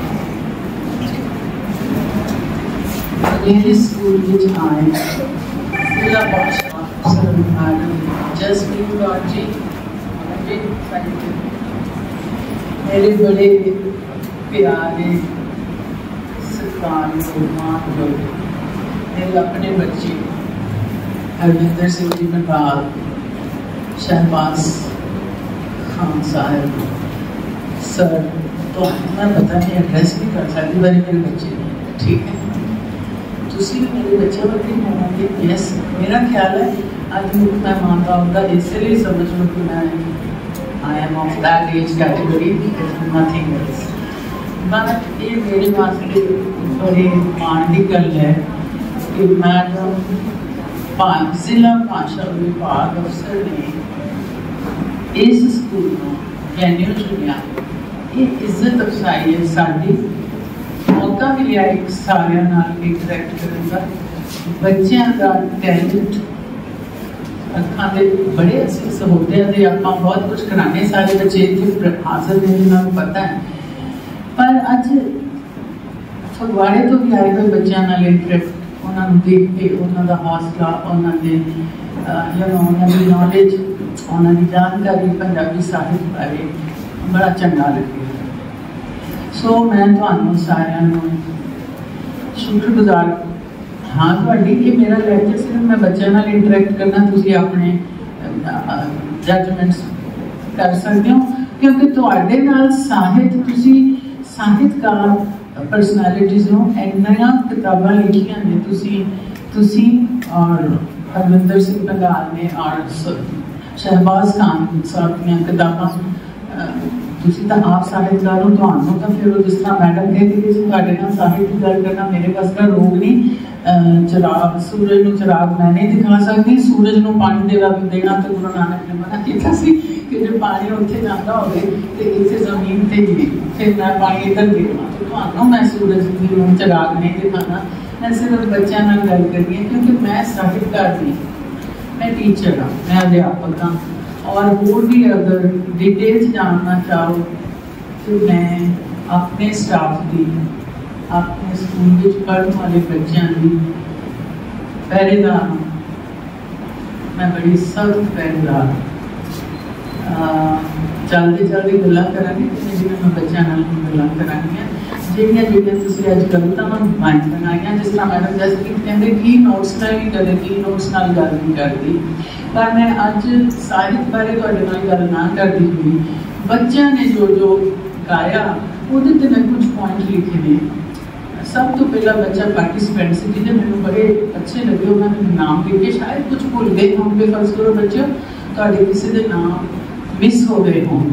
स्कूल आए जिला मैडम जसमीन कौर जी, मेरे बड़े प्यारे सत्कार मेरे अपने बच्चे हरविंदर सिंह जी मनवाल, शहबाज खान साहब सर, तो मैं पता नहीं एड्रेस भी कर सकती बारे मेरे बच्चे, ठीक है तुसी भी मेरे बच्चे वर्गे होंगे। यस, मेरा ख्याल है अज मुख मेहमान का होगा, इसलिए समझ लो कि मैं I am of that age category, nothing else. But ये मेरे वास्ते बड़ी मान की गल है कि मैडम जिला भाषा विभाग अफसर ने इस स्कूल को वेन्यू चुनिया, ये इज्जत अफसाई है साड़ी। मौका मिलिया एक सारे इंटरैक्ट करने का, बच्चों का टैलेंट अखा के बड़े असीस होते हैं, आप बहुत कुछ कराने, सारे बच्चे इतने हाजिर ने जिन्होंने पता है। पर अज फगवाड़े तो भी आए हुए बच्चों इंटरैक्ट, उन्होंने देख के उन्होंने हौसला, उन्होंने उन्होंने नॉलेज, उन्होंने जानकारी पंजाबी साहित्य बारे बड़ा चंगा लगे। सो मैं तुहानू सारिਆਂ शुक्रगुजार हाँ तुहाडी। ये मेरा लैक्चर सिर्फ मैं बच्चों नाल इंटरैक्ट करना, तुसीं अपने जजमेंट्स कर सकते हो, क्योंकि तुहाडे नाल साहित्य, तुसीं साहित्यकार परसनैलिटीज़ हो, इन्नियां किताबां लिखियां ने तुसीं और हरविंदर सिंह बंगाल ने और शहबाज खान साहब दी किताबां, तुसीं तां आप साहित्यकार हो, तुहानू तां फिर जिस तरह मैडम कहती कि तुहाडे नाल साहित्य की गल करना मेरे पास का रोग नहीं। चिराग सूरज नूं चिराग मैं नहीं दिखा सकती, सूरज नूं पानी देना तो गुरु नानक ने मना किया सी कि जो पानी उत्थे जांदा होवे ते इत्थे जमीन ते ही फिर मैं पानी इधर देना, तो तुहानू मैं सूरज नूं चिराग नहीं दिखाना। मैं सिर्फ बच्चों नाल गल करनी है, क्योंकि मैं साहित्यकार नहीं, मैं टीचर हाँ, मैं अध्यापक हाँ। और वो भी अगर डिटेल्स जानना चाहो तो मैं अपने स्टाफ की, अपने स्कूल में पढ़ने वाले बच्चों की पहरेदार हूँ, मैं बड़ी सख्त पहरेदार। चलते चलते गल्लां करांगे, जिन्हें मैं बच्चों नाल गल्लां करांगी ਜਿਹੜੀਆਂ ਤੁਸੀਂ ਅੱਜ ਕਵਿਤਾਵਾਂ ਬਣਾਈਆਂ, ਜਿਸ ਤਰ੍ਹਾਂ ਮੈਡਮ ਜਸਪ੍ਰੀਤ ਕਹਿੰਦੇ ਕੀ ਨੋਟਸ ਨਾਲ ਵੀ ਕਦੇ ਕੀ ਨੋਟਸ ਨਾਲ ਗੱਲ ਨਹੀਂ ਕਰਦੀ, ਪਰ ਮੈਂ ਅੱਜ ਸਾਹਿਤ ਬਾਰੇ ਤੁਹਾਡੇ ਨਾਲ ਗੱਲ ਨਾ ਕਰਦੀ ਹੋਈ ਬੱਚਿਆਂ ਨੇ ਜੋ ਗਾਇਆ ਉਹਦੇ ਤੇ ਮੈਂ ਕੁਝ ਪੁਆਇੰਟ ਲਿਖੇ ਨੇ। ਸਭ ਤੋਂ ਪਹਿਲਾ ਬੱਚਾ ਪਾਰਟਿਸਪੈਂਟ ਸੀ ਜਿਹਦੇ ਮੈਨੂੰ ਬੜੇ ਅੱਛੇ ਲੱਗੇ, ਉਹਨਾਂ ਨੇ ਨਾਮ ਲਿਖੇ, ਸ਼ਾਇਦ ਕੁਝ ਭੁੱਲ ਗਏ ਹੋਣਗੇ, ਫਰਜ਼ ਕਰੋ ਬੱਚਿਓ ਤੁਹਾਡੇ ਕਿਸੇ ਦੇ ਨਾਮ ਮਿਸ ਹੋ ਗਏ ਹੋਣ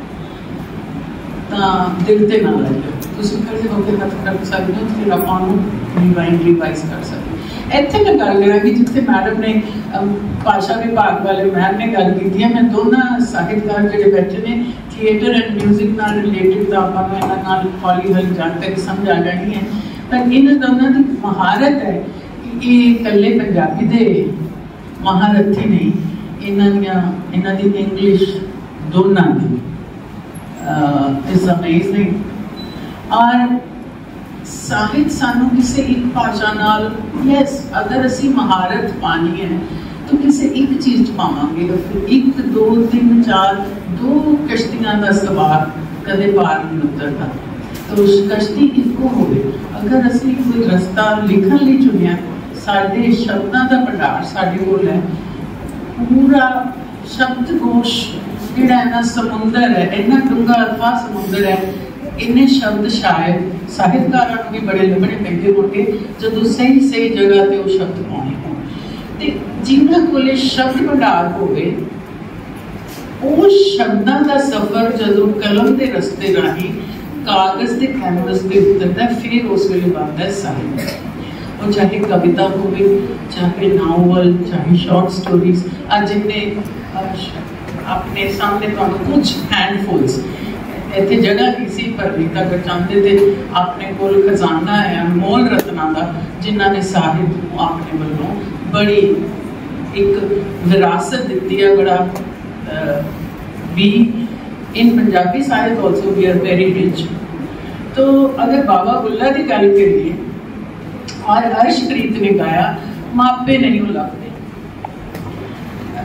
ਤਾਂ ਦਿਲ ਤੇ ਨਾ ਲੱਗਿਓ, ਤੁਸੀਂ ਖੜੇ ਹੋ ਕੇ ਹੱਥ ਰੱਖ ਸਕਦੇ ਹੋ, ਫਿਰ ਆਪਾਂ ਨੂੰ ਰਿਵਾਈਜ਼ ਕਰ ਸਕਦੇ। ਇੱਥੇ ਮੈਂ ਗੱਲ ਕਰਾਂਗੀ ਜਿੱਥੇ ਮੈਡਮ ਨੇ ਭਾਸ਼ਾ ਵਿਭਾਗ ਵਾਲੇ ਮੈਮ ਨੇ ਗੱਲ ਕੀਤੀ ਹੈ। ਮੈਂ ਦੋਨਾਂ ਸਾਹਿਤਕਾਰ ਜਿਹੜੇ ਬੈਠੇ ਨੇ ਥੀਏਟਰ ਐਂਡ ਮਿਊਜ਼ਿਕ ਨਾਲ ਰਿਲੇਟਿਡ ਤਾਂ ਆਪਾਂ ਨੂੰ ਇਹਨਾਂ ਨਾਲ ਹੌਲੀ ਹੌਲੀ ਜਾਣਕਾਰੀ ਸਮਝ ਆ ਜਾਣੀ ਹੈ, ਪਰ ਇਹਨਾਂ ਦੋਨਾਂ ਦੀ ਮਹਾਰਤ ਹੈ ਕਿ ਇਹ ਇਕੱਲੇ ਪੰਜਾਬੀ ਦੇ ਮਹਾਰਥੀ ਨਹੀਂ, ਇਹਨਾਂ ਦੀ ਇੰਗਲਿਸ਼ ਦੋਨਾਂ ਦੀ is amazing। और साहित्य सानू किसी एक भाषा नाल, यस अगर असी महारत पानी है तो किसी एक चीज पावांगे, फिर एक दो तीन चार दो कश्तियां का सवार कदे पार नहीं उतरता, तो कश्ती इको होवे। अगर असी कोई रस्ता लिखण लई चुनिया, साडे शब्दां दा भंडार साडे कोल है, पूरा शब्दकोश जिहड़ा इन्ना समुंदर है, इन्ना डूंगा अथाह समुंदर है, इन्ने शब्द शायद साहित्यकारां नूं भी बड़े लभणे पैंदे होणगे जदों सही सही जगह ते वो शब्द पाउने होण। ते जिन्हां कोले शब्द भंडार होवे, वो शब्दां दा सफर जदों कलम दे रस्ते राही कागज ते कैनवस ते उतरदा, फिर उस वेले बनदा साहित्य। और चाहे कविता होवे, चाहे नावल, चाहे शॉर्ट स्टोरीज, अज ने अपने सामने कुछ हैंडफुल्स इतने जगह नहीं सी पर लिखा कर चाहते थे, अपने को खजाना है अनमोल रत्ना का, जिन्हों ने साहित्य को अपने वालों बड़ी एक विरासत दी है। बड़ा भी इन पंजाबी साहित्य also we are very rich. तो अगर बाबा बुल्ला की गल करिए और अर्शप्रीत ने गाया मापे नहीं लगते,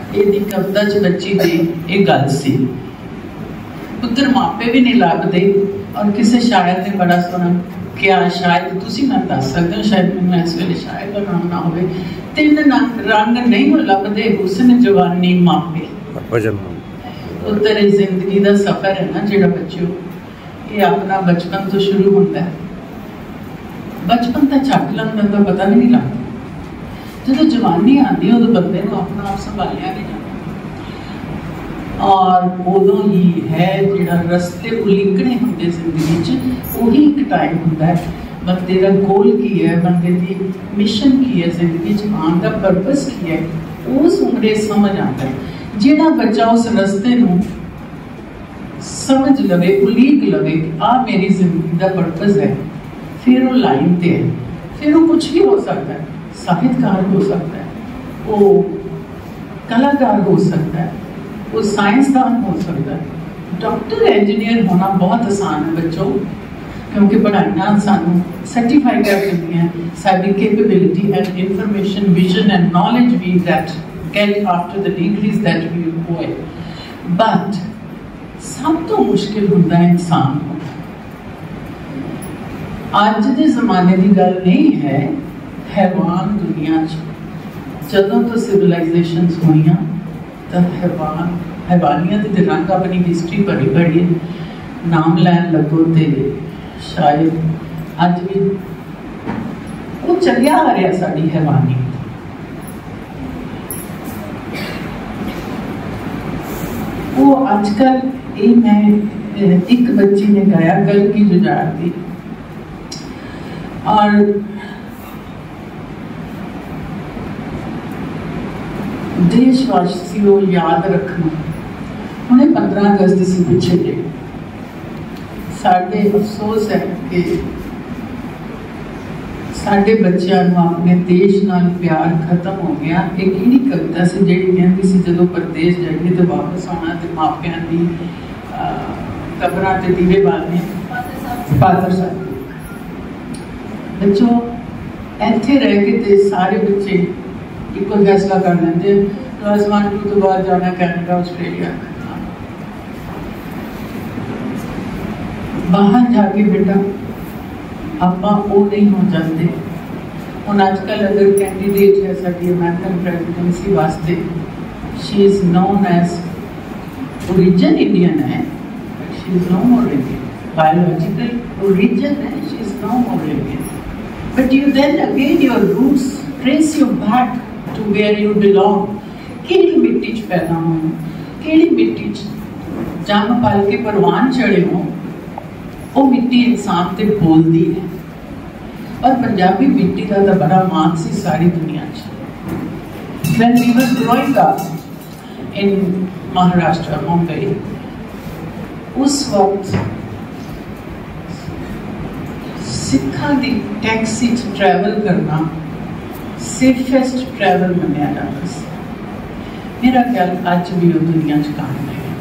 ਇਹਦੀ ਕਵਿਤਾ 'ਚ ਬੱਚੀ ਦੀ ਇਹ ਗੱਲ ਸੀ। ਪੁੱਤਰ ਮਾਪੇ ਵੀ ਨਹੀਂ ਲੱਭਦੇ। ਔਰ ਕਿਸੇ ਸ਼ਾਇਰ ਨੇ ਬੜਾ ਸੋਹਣਾ ਕਿਹਾ, ਸ਼ਾਇਦ ਤੁਸੀਂ ਮੈਨੂੰ ਦੱਸ ਸਕਦੇ ਹੋ, ਸ਼ਾਇਦ ਮੈਨੂੰ ਇਸ ਵੇਲੇ ਸ਼ਾਇਰ ਦਾ ਨਾਮ ਨਾ ਹੋਵੇ। ਤਿੰਨ ਰੰਗ ਨਹੀਂ ਲੱਭਦੇ, ਹੁਸਨ, ਜਵਾਨੀ, ਮਾਪੇ। ਪੁੱਤਰ ਇਹ ਜ਼ਿੰਦਗੀ ਦਾ ਸਫ਼ਰ ਹੈ ਨਾ ਜਿਹੜਾ ਬੱਚਿਓ, ਇਹ ਆਪਣਾ ਬਚਪਨ ਤੋਂ ਸ਼ੁਰੂ ਹੁੰਦਾ ਹੈ। ਬਚਪਨ ਤਾਂ ਝੱਟ ਲੰਘਦਾ ਤਾਂ ਪਤਾ ਵੀ ਨਹੀਂ ਲੱਗਦਾ। ਜਦੋਂ ਜਵਾਨੀ ਆਉਂਦੀ ਉਦੋਂ ਬੰਦੇ ਨੂੰ ਆਪਣਾ ਆਪ ਸੰਭਾਲਿਆ ਨਹੀਂ ਜਾਂਦਾ। ਔਰ ਉਦੋਂ ਹੀ ਹੈ ਜਿਹੜਾ ਰਸਤੇ ਉਲੀਕਣੇ ਹੁੰਦੇ ਜ਼ਿੰਦਗੀ 'ਚ, ਉਹੀ ਇੱਕ ਟਾਈਮ ਹੁੰਦਾ ਹੈ ਬੰਦੇ ਦਾ ਗੋਲ ਕੀ ਹੈ, ਬੰਦੇ ਦੀ ਮਿਸ਼ਨ ਕੀ ਹੈ, ਜ਼ਿੰਦਗੀ 'ਚ ਆਉਣ ਦਾ ਪਰਪਸ ਕੀ ਹੈ, ਉਸ ਉਮਰੇ ਸਮਝ ਆਉਂਦਾ ਹੈ। ਜਿਹੜਾ ਬੱਚਾ ਉਸ ਰਸਤੇ ਨੂੰ ਸਮਝ ਲਵੇ, ਉਲੀਕ ਲਵੇ ਕਿ ਆਹ ਮੇਰੀ ਜ਼ਿੰਦਗੀ ਦਾ ਪਰਪਸ ਹੈ, ਫਿਰ ਉਹ ਲਾਈਨ ਤੇ ਹੈ। ਫਿਰ ਉਹ ਕੁਛ ਵੀ ਹੋ ਸਕਦਾ ਹੈ, ਸਾਹਿਤਕਾਰ ਹੋ ਸਕਦਾ ਹੈ, ਉਹ ਕਲਾਕਾਰ ਹੋ ਸਕਦਾ ਹੈ, वो साइंसदान हो सकता है। डॉक्टर इंजीनियर होना बहुत आसान है बच्चों, क्योंकि पढ़ाइयां सानू सर्टिफाई कर देती हैं साडी capability and information, vision and knowledge we that get after the degrees that we acquire. But सब तो मुश्किल होता है इंसान को। अज के जमाने की गल नहीं है, हैवान दुनिया जदों तो सिविलाइजेशनस हुई तो हैवानियत के रंग अपनी हिस्टरी पढ़ी पढ़ी नाम लैन लगो तो शायद अज भी वो चलिया आ रहा साड़ी हैवानियत। वो अजकल ये मैं एक बच्ची ने गाया कल की जुझार थी, और देशवासियों याद रखना, उन्हें 15 अगस्त से पिछे गए। साढ़े अफसोस है कि साढ़े बच्चों को अपने देश नाल प्यार खत्म हो गया। एक ही कविता से जी कहती सी जदों परदेश जाइए तो वापस आना, तो मापियां की कबरां ते दीवे बालने। पात्र साहब बच्चों इत्थे रह के ते सारे बच्चे एक फैसला कर लेंगे क्लास 1 2 तो बाद जाना कैनेडा, ऑस्ट्रेलिया। बाहर जाके बेटा आप वो नहीं हो जाते। हम अजकल अगर कैंडीडेट है साड़ी अमेरिकन प्रेजिडेंसी वास्ते, she is known as origin Indian है, she is no more Indian. Biological origin है, she is no more Indian. But you then again your roots trace you back to where you belong। केड़ी मिट्टी च पैदा हो, केड़ी मिट्टी च जम पल के परवान चढ़े हो, वो मिट्टी इंसान ते बोलती है। और पंजाबी मिट्टी का तो बड़ा मान सी सारी दुनिया च। When we were growing up in Maharashtra, Mumbai, उस वक्त सिखा दी टैक्सी च ट्रैवल करना सेफेस्ट ट्रैवल मनिया जाता है। मेरा ख्याल अज भी वो दुनिया च कायम है।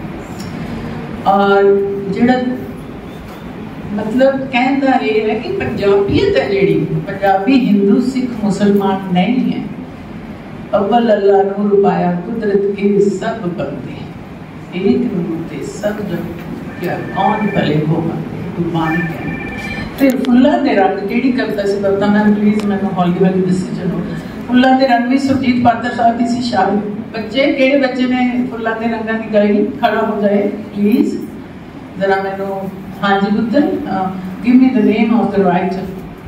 और जिहड़ा मतलब कहता ये है कि पंजाबीयत है जिहड़ी, पंजाबी हिंदू सिख मुसलमान नहीं है। अव्वल अल्लाह नूर पाया कुदरत के सब बंदे, एक नूर सब जग क्या कौन भले हो कुर्बानी है। फिर फुल्लां दे रंग केड़ी कविता से बता मैं प्लीज मैं हौली हौली दसी चलो। फुल्लां दे रंग भी सुरजीत पात्र साहब की सी शायद। बच्चे केड़े बच्चे ने फुल्लां दे रंगां की गाई खड़ा हो जाए प्लीज जरा मैनू। हाँ जी पुत्र, give me the name of the writer.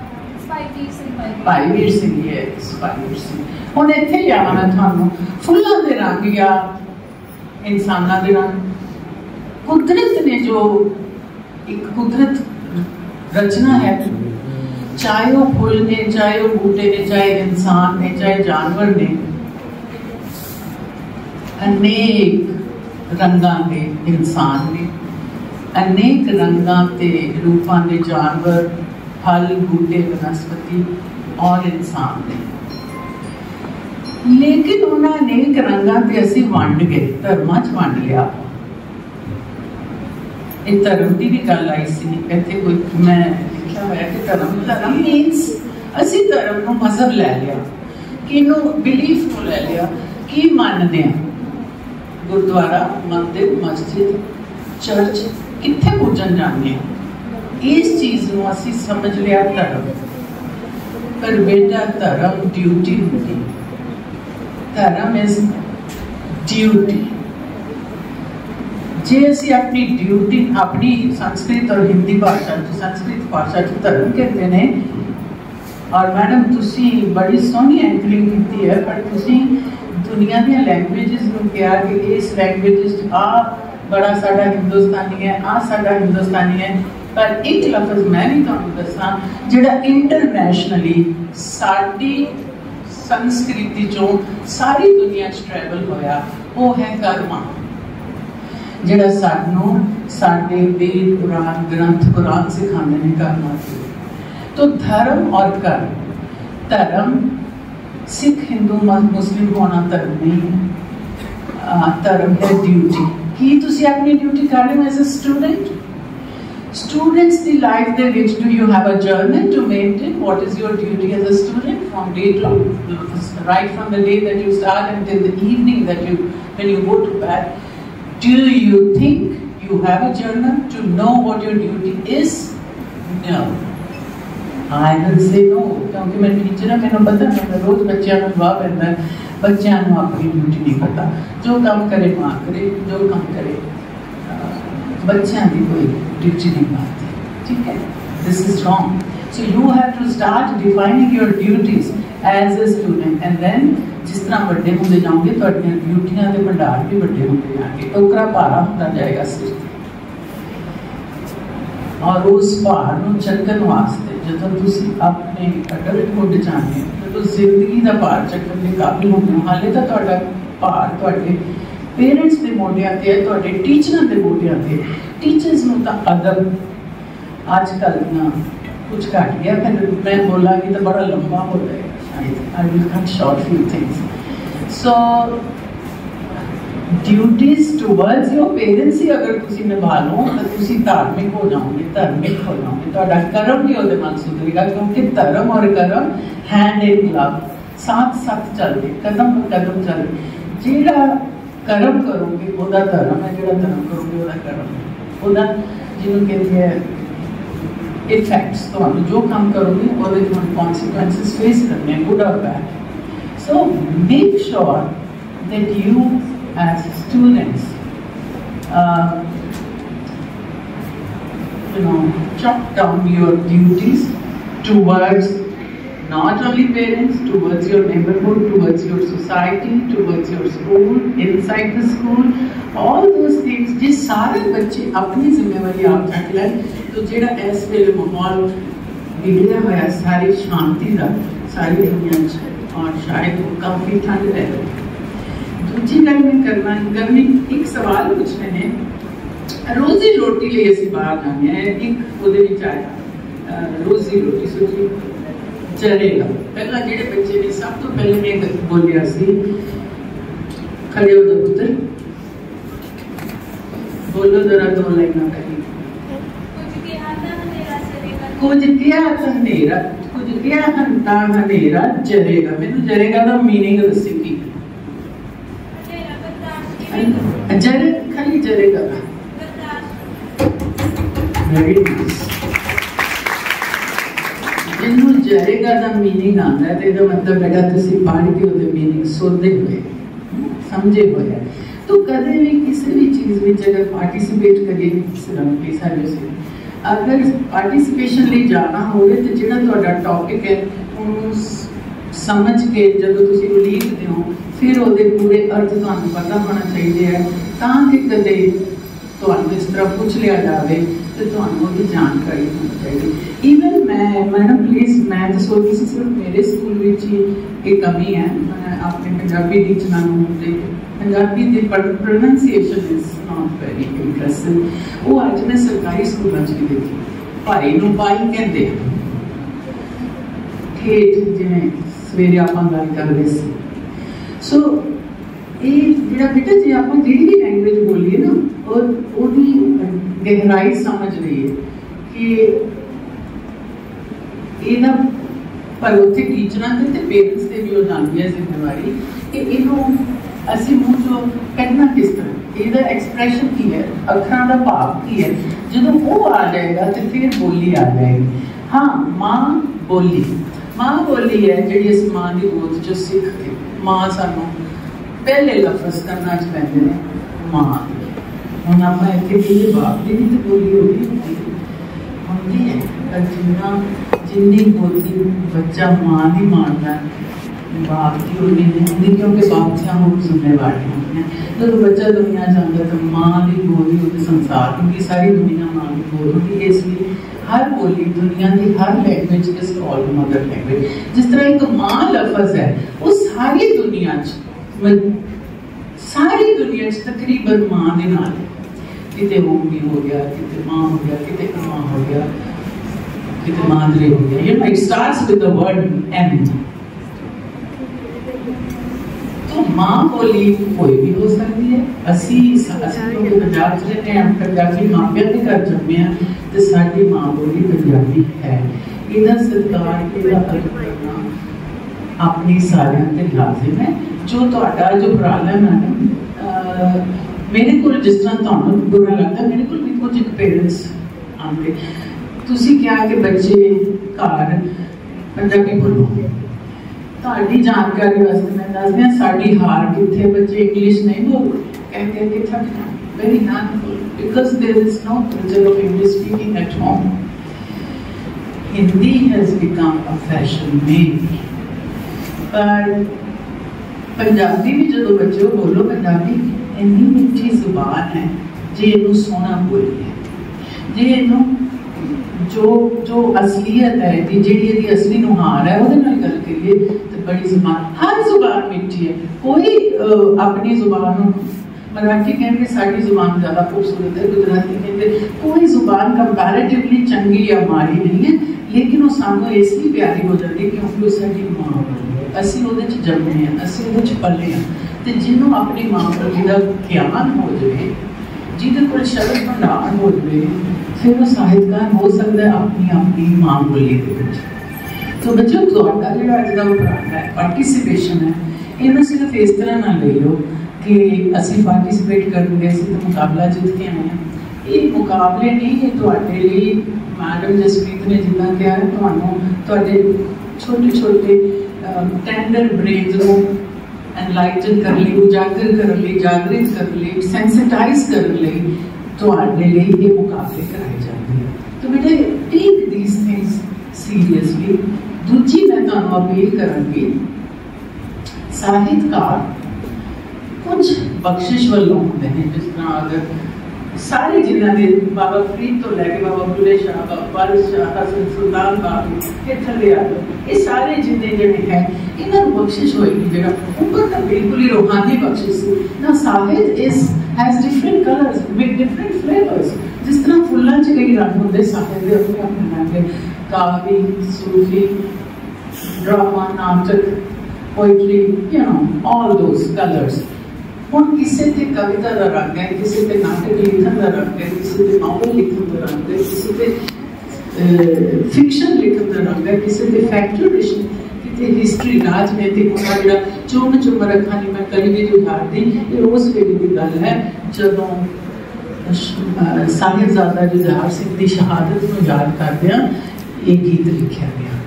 Bhai Vir Singh. Yes भाई वीर सिंह। हुण इत्थे लियावां मैं तुहानू फुल्लां दे रंग या इंसानां दे रंग। कुदरत ने जो एक कुदरत रचना है, चाहे वो फुल ने, चाहे वो बूटे ने, चाहे इंसान ने, चाहे जानवर ने, अनेक रंगां दे इंसान ने, अनेक रंगां ते रूपां दे जानवर, फल बूटे वनस्पति और इंसान ने। लेकिन उन्होंने अनेक रंगां ते असीं वंड गए, धर्मां च वंड लिया। एक धर्म की भी गल आई सी इत्थे, कोई मैं लिखा हुआ कि धर्म मीनस असी धर्म को मजहब लै लिया, कि बिलीफ को लै लिया। की मानते हैं? गुरुद्वारा, मंदिर, मस्जिद, चर्च कित्थे पूजन जाते हैं? इस चीज़ को असी समझ लिया धर्म, पर बेटा धर्म ड्यूटी होती, धर्म इज ड्यूटी। जे असी अपनी ड्यूटी अपनी संस्कृत और हिंदी भाषा संस्कृत भाषा धर्म कहते हैं। और मैडम तुसी बड़ी सोहनी एंकरिंग की है, पर तुसी दुनिया दी लैंग्वेजेस नूं कहा कि इस लैंग्वेज आ बड़ा साडा हिंदुस्तानी है, आ साडा हिंदुस्तानी है, पर एक लफ्ज मैं भी तुहानूं दसां जिहड़ा इंटरनैशनली साडी संस्कृति चों सारी दुनिया च ट्रैवल होया, वो है कर्मा, जिहड़ा सानूं साडे वेद पुराण ग्रंथ कुरान सिखाते हैं कर्मा। तो धर्म और कर्म, धर्म सिख हिंदू मुस्लिम होना धर्म नहीं है, धर्म है ड्यूटी। की तुसी अपनी ड्यूटी कर रहे हो as a student? Students, the life they which do you have a journal to maintain? What is your duty as a student from day to right from the day that you start until the evening that when you go to bed? Do you think you have a journal to know what your duty is? No. I will say no, क्योंकि मैं teacher हाँ, मैंने पता मैं रोज बच्चों को जवाब देता है, बच्चों को अपनी ड्यूटी नहीं पता, जो काम करे माँ करे, जो काम करे बच्चों की कोई ड्यूटी नहीं पाती, ठीक है? This is wrong. So you have to start defining your duties as a student, and then जिस तरह बड़े होंगे जाओगे तो ड्यूटियां के भंडार भी बड़े होंगे जाएंगे, टोकरा भारा होता जाएगा सिर से। और उस भार को चकन वास्ते जो तुम अपने अडल्टहुड चाहते हो, जो जिंदगी का भार चकन के काबिल होंगे हो, हाले तो भार थोड़े पेरेंट्स के मोढियां ते है, थोड़े टीचर के मोढियां ते। टीचर्स नूं तां अदब आजकल ना कुछ घट गया, फिर मैं बोलांगी तो बड़ा लंबा हो जाएगा शायद। I will cut short few things. So duties towards your parents ही अगर तुसी निभा लो तो तुसी धार्मिक हो जाओगे, धार्मिक हो जाओगे, तुहाडा कर्म भी उहदे नाल सुधरेगा, क्योंकि धर्म और कर्म हैंड इन ग्लव साथ साथ चलते, कदम पर कदम चलते। जिहड़ा कर्म करोगे ओदा धर्म है, जिहड़ा धर्म करोगे ओदा कर्म है, ओदा जिन्होंने कहते हैं इफेक्ट्स, तो जो काम करोगे ओदे कॉन्सिक्वेंसेस फेस करने हैं, गुड और bad. So make sure that you as students jot down your duties towards not only parents, towards your neighborhood, towards your society, towards your school, inside the school, all those things। जे सारे बच्चे अपनी जिम्मेवारी आप चक लें तो जेड़ा इस वेले माहौल बिगड़िया होया सारी शांति का सारी दुनिया और शायद काफी ठंड रहे। दूसरी गल में करनी एक सवाल पूछने हैं, रोजी रोटी लिए असीं बाहर जाने हैं, एक उहदे विच आया रोजी रोटी सोची चलेगा। पहला जेडे बच्चे ने सब तो पहले मैं बोलिया सी खड़े हो जाओ पुत्र, बोलो जरा दो लाइना कही। कुछ किया अंधेरा, कुछ किया अंधेरा जरेगा। मैनू जरेगा दा मीनिंग दसी की जरे खाली जरेगा। Very nice. जिन्हों जरेगा का मीनिंग आता है तो इसका मतलब बेटा तुसी पढ़ के उसके मीनिंग सोचते हुए समझे हुए है। तो कदे भी किसी भी चीज़ में अगर पार्टिसिपेट करिए किसी सर्विस में, अगर पार्टिसिपेशन लिए जाना हो तो जिहड़ा तुहाडा टॉपिक है उन्होंने समझ के जब तुसी लिखते हो फिर वो पूरे अर्थ तुहानू पता होना चाहिए, ताकि कदे तुहानू इस तरह पूछ लिया जाए तो तुहानू उसकी जानकारी होनी चाहिए। इवन मैडम प्लीज मैं तो सोचती सी सिर्फ मेरे स्कूल में ही एक कमी है, मैं अपने पंजाबी टीचर पंजाबी की pronunciation is not very impressive. वो अज मैं सरकारी स्कूलों भी देखी, भाई नूं बाई कहते ठेठ जिवें सवेरे आप गल कर रहे सी। सो ये जो बेटा जी आप जी भी लैंग्वेज बोलिए ना और उसकी गहराई समझ रही है कि ये पर उत्थे टीचर के पेरेंट्स से भी हो जाती है जिम्मेवारी कि इनू ਅਸੀਂ ਮੂੰਹ ਚੋਂ ਕੱਢਣਾ ਕਿਸ ਤਰ੍ਹਾਂ, ਇਹਦਾ ਐਕਸਪ੍ਰੈਸ਼ਨ ਕੀ ਹੈ, ਅੱਖਰਾਂ ਦਾ ਭਾਵ ਕੀ ਹੈ, ਜਦੋਂ ਉਹ ਆ ਜਾਏਗਾ ਤੇ ਫਿਰ ਬੋਲੀ ਆ ਜਾਏਗੀ। ਹਾਂ, ਮਾਂ ਬੋਲੀ ਹੈ ਜਿਹੜੀ ਇਸ ਮਾਂ ਦੀ ਗੋਦ ਚੋਂ ਸਿੱਖ ਕੇ, ਮਾਂ ਸਾਨੂੰ ਪਹਿਲੇ ਲਫ਼ਜ਼ ਕਰਨਾ ਚ ਪੈਂਦੇ ਨੇ ਮਾਂ। ਹੁਣ ਆਪਾਂ ਇੱਥੇ ਕਿਹਦੇ ਬਾਪ ਦੀ ਵੀ ਤਾਂ ਬੋਲੀ ਹੁੰਦੀ ਹੈ, ਪਰ ਜਿੰਨੀ ਬੋਲੀ ਬੱਚਾ ਮਾਂ ਦੀ ਮਾਣਦਾ बाप की उन्नी नहीं होती, क्योंकि बाप से हम सुनने वाले होते हैं। जब बच्चा दुनिया चाहता तो माँ की बोली होती, संसार की सारी दुनिया माँ की बोल होती है, इसलिए हर बोली दुनिया की हर language is called mother language. जिस तरह एक माँ लफज है वो सारी दुनिया तकरीबन माँ के नाल है, किते मम्मी हो गया, किते माँ हो गया, किते माँ हो गया, किते मादरे हो गया। You know, it starts with the word M। तो माँ बोली कोई भी हो सकती है। असी क्योंकि पंजाब च रहने हैं, पंजाबी मापिया के घर जम्मे हैं, तो साडी माँ बोली पंजाबी है। इहदा सत्कार, इहदा अदब करना अपनी सारियां ते लाजिम है। जो तुहाडा जो उपराला है मैडम, मेरे को जिस तरह तुहानूं बुरा लगता, मेरे को भी कुछ पेरेंट्स आंदे, तुसीं क्या कि बच्चे घर पंजाबी बोलो। साड़ी जानकारी वास्ते मैं दस दियां, साड़ी हार किथे बच्चे इंग्लिश नहीं बोलते, कहते कि थक very handful because there is no culture of English speaking at home. Hindi has become a fashion made, पर पंजाबी भी जो बच्चे बोलो, पंजाबी इन्नी मीठी जुबान है जे इनू सोहना बोली है, जे इनू जो असलियत है जी, जी असली नुहार है, वो गल करिए तो बड़ी जुबान, हर जुबान मिठी है। कोई अपनी जुबान, मराठी कहेंगे साड़ी जुबान ज्यादा खूबसूरत है, गुजराती कहते कोई जुबान कंपैरेटिवली चंगी या माड़ी नहीं है, लेकिन वो सानू इसलिए प्यारी हो जाती है क्योंकि वो साडी मां है, असी उहदे च जम्मे हैं, असी उहदे च पले हैं। तो जिन्हों अपनी मां बोली का ज्ञान हो जाए, जिहदे कोल शब्द भंडार हो जाए, फिर वो साहित्यकार हो सकता है अपनी मां बोली के विच। तो बच्चों, तुहाडा जिहड़ा अज दा उपराला है, पार्टिसिपेशन है, इहनूं सिर्फ इस तरह ना ले लो कि असीं पार्टिसिपेट करन गए सी तो मुकाबला जित के आए हैं। ये मुकाबले नहीं, ये तुहाडे लई मैडम जसप्रीत ने जिन्ना कहा है, तुहानूं तुहाडे छोटे छोटे टेंडर ब्रेन्स नूं एनलाइटन कर लई, उजागर कर लई, जागृत कर लई, सेंसिटाइज कर लई तुहाडे लई ये मुकाबले कराए जाते हैं। तो बेटे, टेक दीज थिंग्स सीरियसली। दूजी मैं तुहानूं अपील करांगी, साहित्यकार कुछ बख्शिश वालों होंदे ने, जिस तरह अगर सारे जिन्हों ने बाबा फरीद तो लैके बाबा बुल्ले शाह, बाबा वारिस शाह, हसन सुल्तान बाबू, ये थले आ गए, ये सारे जिन्ने जने हैं, इन्होंने बख्शिश होएगी जगह ऊपर तक बिल्कुल ही रूहानी बख्शिश ना। साहित्य has different colours with different flavours. जिस तरह फुल्लां च कई रंग होंदे, साहित्य दे अपने अपने रंग है, कावी, सूफी, ड्रामा, नाटक, poetry, you know all those colours. हुण किसी ते कविता का रंग है, किसी ते नाटक लिखण का रंग है, किसी ते नॉवल लिखण का रंग है, किसी ते फिक्शन लिखण का रंग है, किसी ते फैक्चुएशन, किसी हिस्ट्री, राजनीतिक होना जिहड़ा चुम चुम रखा नहीं। मैं कली भी जुझारती, ये उस वेले की गल है जदों साहिबजादा जुझार सिंह की शहादत को याद करदे ये गीत लिखा गया।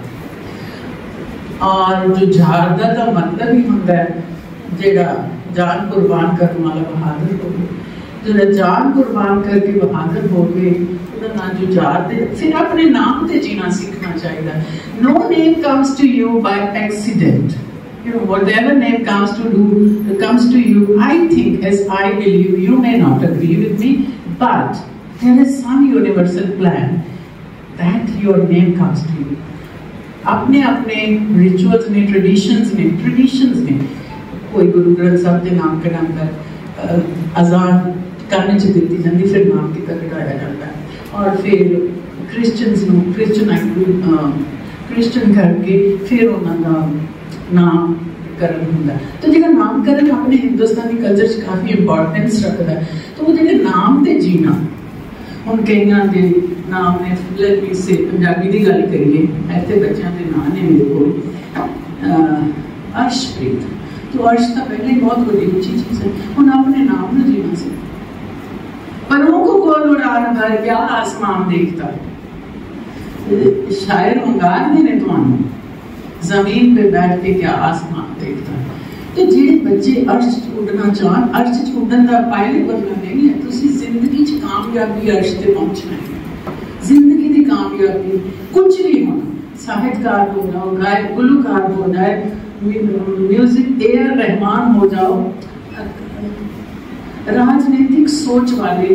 और जुझार का मतलब ही होंदा है जिहड़ा जान कुर्बान करने वाला बहादुर हो गए, जो जान कुर्बान करके बहादुर हो गए, उसका नाम जुझार दे। फिर अपने नाम से जीना सीखना चाहिए। No name comes to you by accident, you know, whatever name comes to you, I think, as I believe, you may not agree with me, but there is some universal plan that your name comes to you. अपने अपने rituals ने, traditions ने, कोई गुरु ग्रंथ साहब के नाम के नाम पर अजान करने च दी जाती, फिर नाम की कटाया जाता है, और फिर क्रिश्चियन करके फिर उन्होंने नाम करण होंदा। तो जो नामकरण अपने हिंदुस्तानी कल्चर च काफ़ी इंपॉर्टेंस रखता है। तो वो जो नाम से जीना, हम कईयां दे नाम ने फुल्लर से पंजाबी की गल करिए, ऐसे बच्चों के नाम ने मेरे को अर्शप्रीत, तो अर्श तो पहले ही बहुत बड़ी ऊंची चीज है, उन्हें अपने नाम में जीना से। परों को कौन उड़ान भर क्या आसमान देखता, शायर मंगार ने तुहानू जमीन पे बैठ के क्या आसमान देखता। तो ਜਿਹੜੇ ਬੱਚੇ अर्श च उड़ना चाहन, अर्श च उड़न का पायलट बनना नहीं है, तुसी जिंदगी च कामयाबी अर्श ते पहुंचना है। जिंदगी की कामयाबी कुछ नहीं होना, साहित्यकार हो जाओ, गायक गुलकार हो जाए, म्यूजिक एयर रहमान हो जाओ, राजनीतिक सोच वाले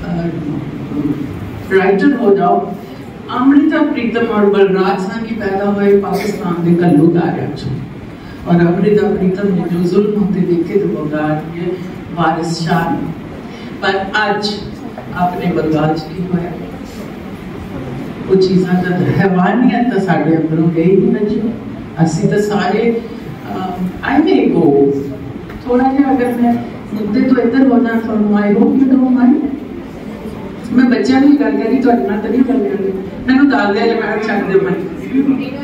राइटर हो जाओ। अमृता प्रीतम और बलराज सांघी पैदा हुए पाकिस्तान के घल्लूघार चो, और अमृता प्रीतम ने जो जुल्म होते देखे तो वो गा रही है वारिस शाह ने। पर अज अपने बलगाल च की होया, वो चीज़ां दा हैवानियत तो साडे अंदरों गई नहीं बची। असी तो सारे आई मे गो थोड़ा जिहा, अगर मैं मुद्दे तो इधर हो जाए तो I hope you don't mind. मैं बच्चों की गल करी, तो ना तो नहीं गल करी, मैंने दस दे मैं छड्ड दे मैं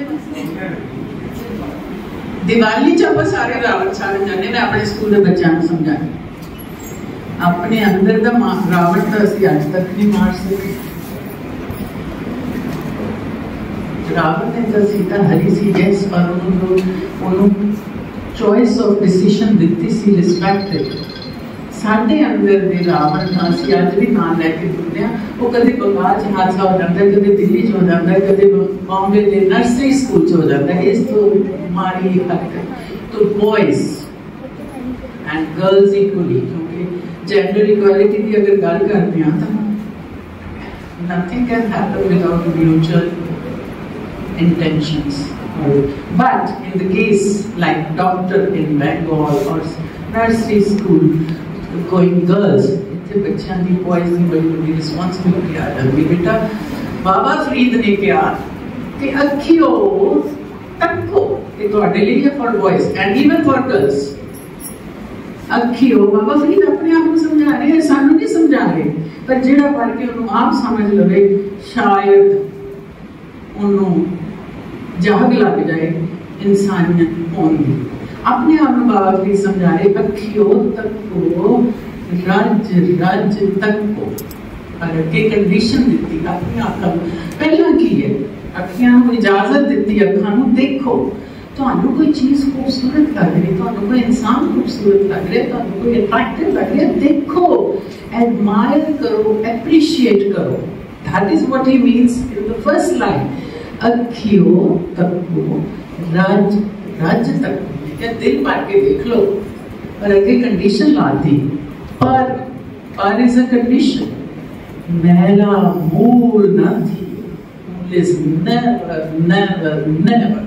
दिवाली च आप सारे रावण साड़न जाने। मैं अपने स्कूल के बच्चों को समझाया, अपने अंदर का रावण तो असं अज तक नहीं मार सके। रावण ने तो सीता हरी सी यस, पर उन्होंने चॉइस ऑफ डिसीजन दी सी, रिस्पेक्ट। साढ़े अंदर के रावण का असं अज भी नाम लैके घूमते हैं। वो कभी बंगाल च हादसा हो जाता है, कभी दिल्ली च हो जाता है, कभी बॉम्बे के नर्सरी स्कूल च हो जाता है। इस तो माड़ी हद है। तो बॉयज एंड गर्ल्स इक्वली, क्योंकि जेंडर इक्वालिटी की अगर गल करते हैं तो nothing can happen without mutual intentions. But in the case like doctor in Bengal और नर्सरी स्कूल गोइंग गर्ल्स, इतने बच्चों की बॉयज की बड़ी बड़ी रिस्पॉन्सिबिलिटी आ जाती है। बेटा बाबा फरीद ने कहा कि अखियो तको, ये तुहाडे लिए for boys and even for girls. अखियो बाबा फरीद अपने आप को समझा रहे हैं, सानू नहीं समझा रहे, पर जिहड़ा पढ़ के उन्होंने आप समझ लवे शायद उन्होंने जाग लग जाए इंसानियत होने। अपने आप में बाबा फरीद समझा रहे, अखियो तको रज रज तको, और अगे कंडीशन दी अपने आखा पहला की है, अखियां को इजाजत दी अखा देखो। तो कोई चीज खूबसूरत लग रही, तो कोई इंसान खूबसूरत लग रहा, तो कोई अट्रैक्टिव लग रहा, देखो, एडमायर करो, एप्रिशिएट करो। That is what he means in the first line, अखियो तको रज रज तको। या दिल भर के देख लो, और अगे कंडीशन ला दी, पर इज अ कंडीशन, मैला मूल ना थी, is never never never।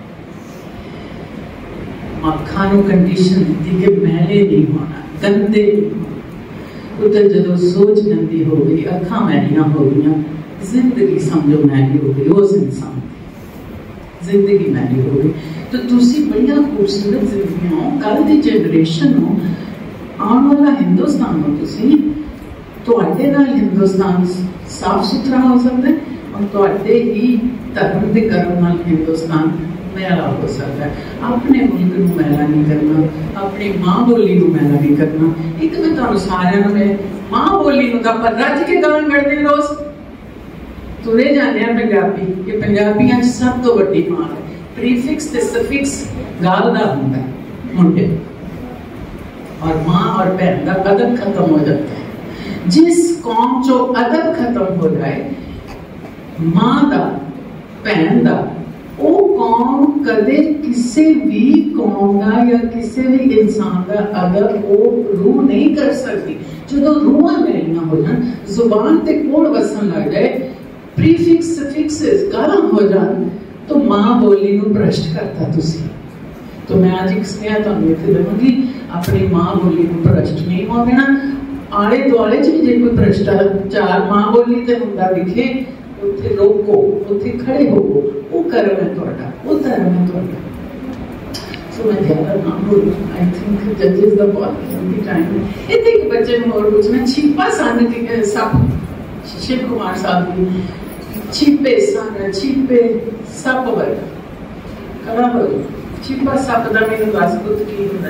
अखा कंडीशन दी कि मैले नहीं होना, गंदे नहीं होना। उधर जो सोच गंदी हो गई, अखा मैलियां हो गई, जिंदगी समझो मैली हो गई, उस इंसान की जिंदगी मैली हो गई। तो तुसी बड़िया खूबसूरत जिंदगी हो, कल की जनरेशन हो, आने वाला हिंदुस्तान हो, तुसी तुहाडे नाल हिंदुस्तान साफ सुथरा हो सकता है, और तुहाडे ही धर्म के कर्म नाल हिंदुस्तान मैला हो सकता है। अपने मुल्क को मैला नहीं करना, अपनी माँ बोली को मैला नहीं करना। एक मैं तुहानू सारिਆਂ ਨੂੰ मैं माँ बोली ਨੂੰ ਤਾਂ ਆਪਾਂ ਰੱਜ के गान करते रोज तुरे जाने पंजाबी, ये पंजाबियों सब तो वड्डी मां है। प्रीफिक्स ते सफिक्स गाल दा हुंदा है मुंडे, और मां और बहन का अदब खत्म हो जाता है। जिस कौम चो अदब खत्म हो जाए, मां दा बहन दा, वो कौम कदे किसी भी कौम का या किसी भी इंसान का अदब वो रूह नहीं कर सकती। जो रूहां मेरियां हो जान, जुबान ते कोड़ वसन लग जाए, प्रीफिक्स सफिक्सेस गालां हो जान, तो मां बोली नूं भ्रष्ट करता तुसी। तो मैं आज एक स्नेह तुहानूं इत्थे देवांगी, अपनी मां बोली नूं भ्रष्ट नहीं हो देना। आले दुआले च भी जे कोई भ्रष्टाचार मां बोली ते हुंदा दिखे, उत्थे रोको, उत्थे खड़े होवो, वो कर्म है तुहाडा, वो धर्म है तुहाडा। सो मैं ज़्यादा ना बोलूं, आई थिंक जजेस दा बहुत लंबी टाइम है। इत्थे एक बच्चे नूं होर पुछना, छिपा सन के सब शिव कुमार साहब की छिपे सन, छिपे सब वर्ग खड़ा हो ਚੀਪਾ ਸੱਪ ਦਾ ਮੈਨੂੰ ਦੱਸ ਪੁੱਤ ਕੀ ਹੁੰਦਾ।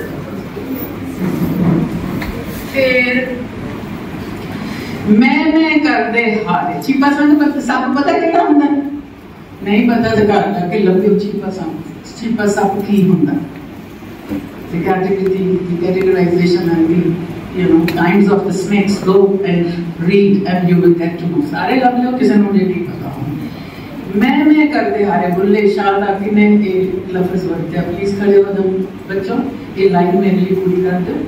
ਫਿਰ ਮੈਂ ਕਰਦੇ ਹਾਰੇ ਚੀਪਾ ਸੱਪ ਪਤਾ ਕਿਹੜਾ ਹੁੰਦਾ? ਨਹੀਂ ਪਤਾ ਤਾਂ ਘਰ ਜਾ ਕੇ ਲੱਭਿਓ ਚੀਪਾ ਸੱਪ ਕੀ ਹੁੰਦਾ। The categorization and the kinds of the snakes, go and read and you will get to know. सारे लग लो किसी को नहीं पता हो। मैं करते हारे बुल्ले शाह दा किने ये लफ्ज वरत्या। प्लीज खड़े हो तुम बच्चों, ये लाइन मेरे लिए पूरी कर दो।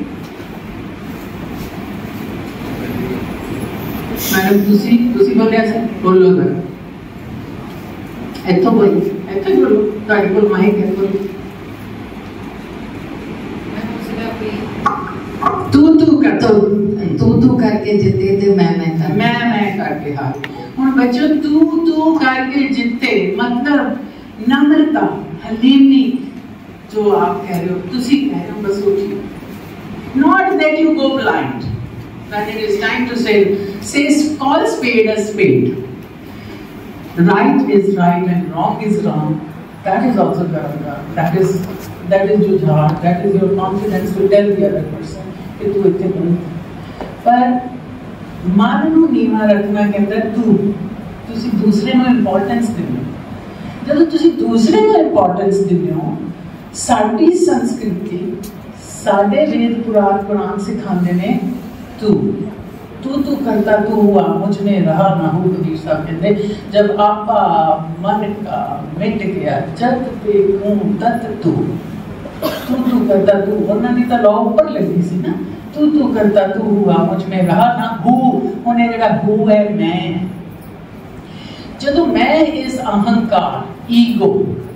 मैडम तुसी बोलिया से बोलो जरा, इत्थों बोलो ताकि कोल माइक है। बोलो तू करके जिते थे मैं करके हार। हुण बच्चों तू करके जिते मतलब नम्रता हलीमी जो आप कह रहे हो तुसी कह रहे हो बस सोचिए। Not that you go blind, that it is time to say call spade a spade. Right is right and wrong is wrong. That is also karanga. That is jujhaan. That is your confidence to tell the other person कि तू इतने गलत। पर मन नूं नीवा रखना कहता तुसी दूसरे नूं इंपॉर्टेंस दिंदे हो। जदों तुसी दूसरे नूं इंपॉर्टेंस दिंदे हो, साडी संस्कृति साडे वेद पुराण सिखाते ने तू करता तू हुआ मुझ में रहा ना हो। कबीर साहब कहते जब आपा मन का मिट गया जत पे हूं तत तू करता तू। उन्होंने तो लॉ ऊपर लगी सी ना, तू करता तू हुआ मुझ में रहा ना हू। उन्हें जड़ा हू है मैं, जदों मैं इस अहंकार ईगो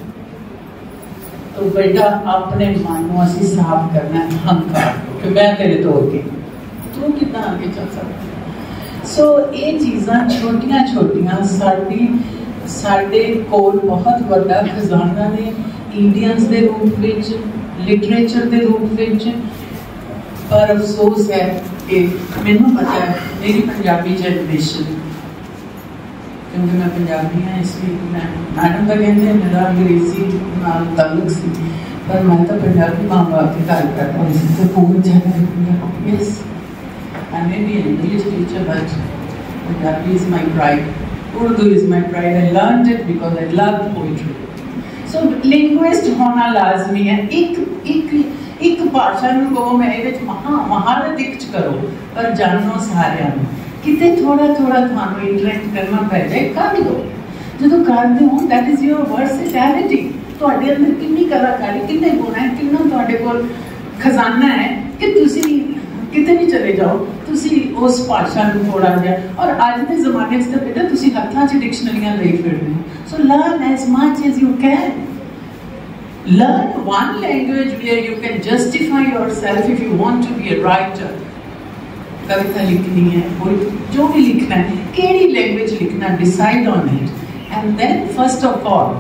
तो बेटा अपने मन को असीं साफ करना है अहंकार कि मैं तेरे तो अगे तू कितना आगे चल सकता। सो ये चीज़ां छोटियां साडे कोल बहुत बड़ा खजाना ने ईडियम्स के रूप में, लिटरेचर के रूप में। पर अफसोस है कि मैनू पता है मेरी पंजाबी जनरेशन, क्योंकि मैं पंजाबी हाँ इसलिए मैडम तो कहते मेरा अंग्रेजी नाल ताल्लुक सी, पर मैं तो पंजाबी माँ बाप की गल कर रहा हूँ तो पूरी जगह। Yes I may be an English teacher but Punjabi is my pride, Urdu is my pride. I learned it because I loved poetry. So linguist होना लाजमी है। एक भाषा ਨੂੰ ਕਹੋ मैं ਇਹ ਵਿੱਚ महारत इच करो, पर जानो सारिਆਂ ਨੂੰ किते थोड़ा ਤੁਹਾਨੂੰ ਇੰਟਰੈਕਟ ਕਰਨਾ ਪੈ ਜਾਏ ਕਰ ਲਓ। ਜਦੋਂ ਕਰਦੇ ਹੋ that is your versatility। ਤੁਹਾਡੇ ਅੰਦਰ ਕਿੰਨੀ ਕਲਾਕਾਰੀ, ਕਿੰਨੇ ਗੁਣ ਹੈ, ਕਿੰਨਾ ਤੁਹਾਡੇ ਕੋਲ ਖਜ਼ਾਨਾ ਹੈ ਕਿ ਤੁਸੀਂ ਕਿਤੇ ਵੀ ਚਲੇ ਜਾਓ ਤੁਸੀਂ ਉਸ ਭਾਸ਼ਾ ਨੂੰ ਥੋੜਾ ਜਿਹਾ। ਔਰ ਅੱਜ ਦੇ ਜ਼ਮਾਨੇ 'ਚ ਤਾਂ ਬੇਟਾ ਤੁਸੀਂ ਹੱਥਾਂ 'ਚ ਡਿਕਸ਼ਨਰੀਆਂ ਲਈ ਫਿਰਦੇ ਹੋ। So learn as much as you can. Learn one language where you can justify yourself if you want to be a writer. कविता लिखनी है, जो भी लिखना है, केड़ी लैंग्वेज लिखना, decide on it and then first of all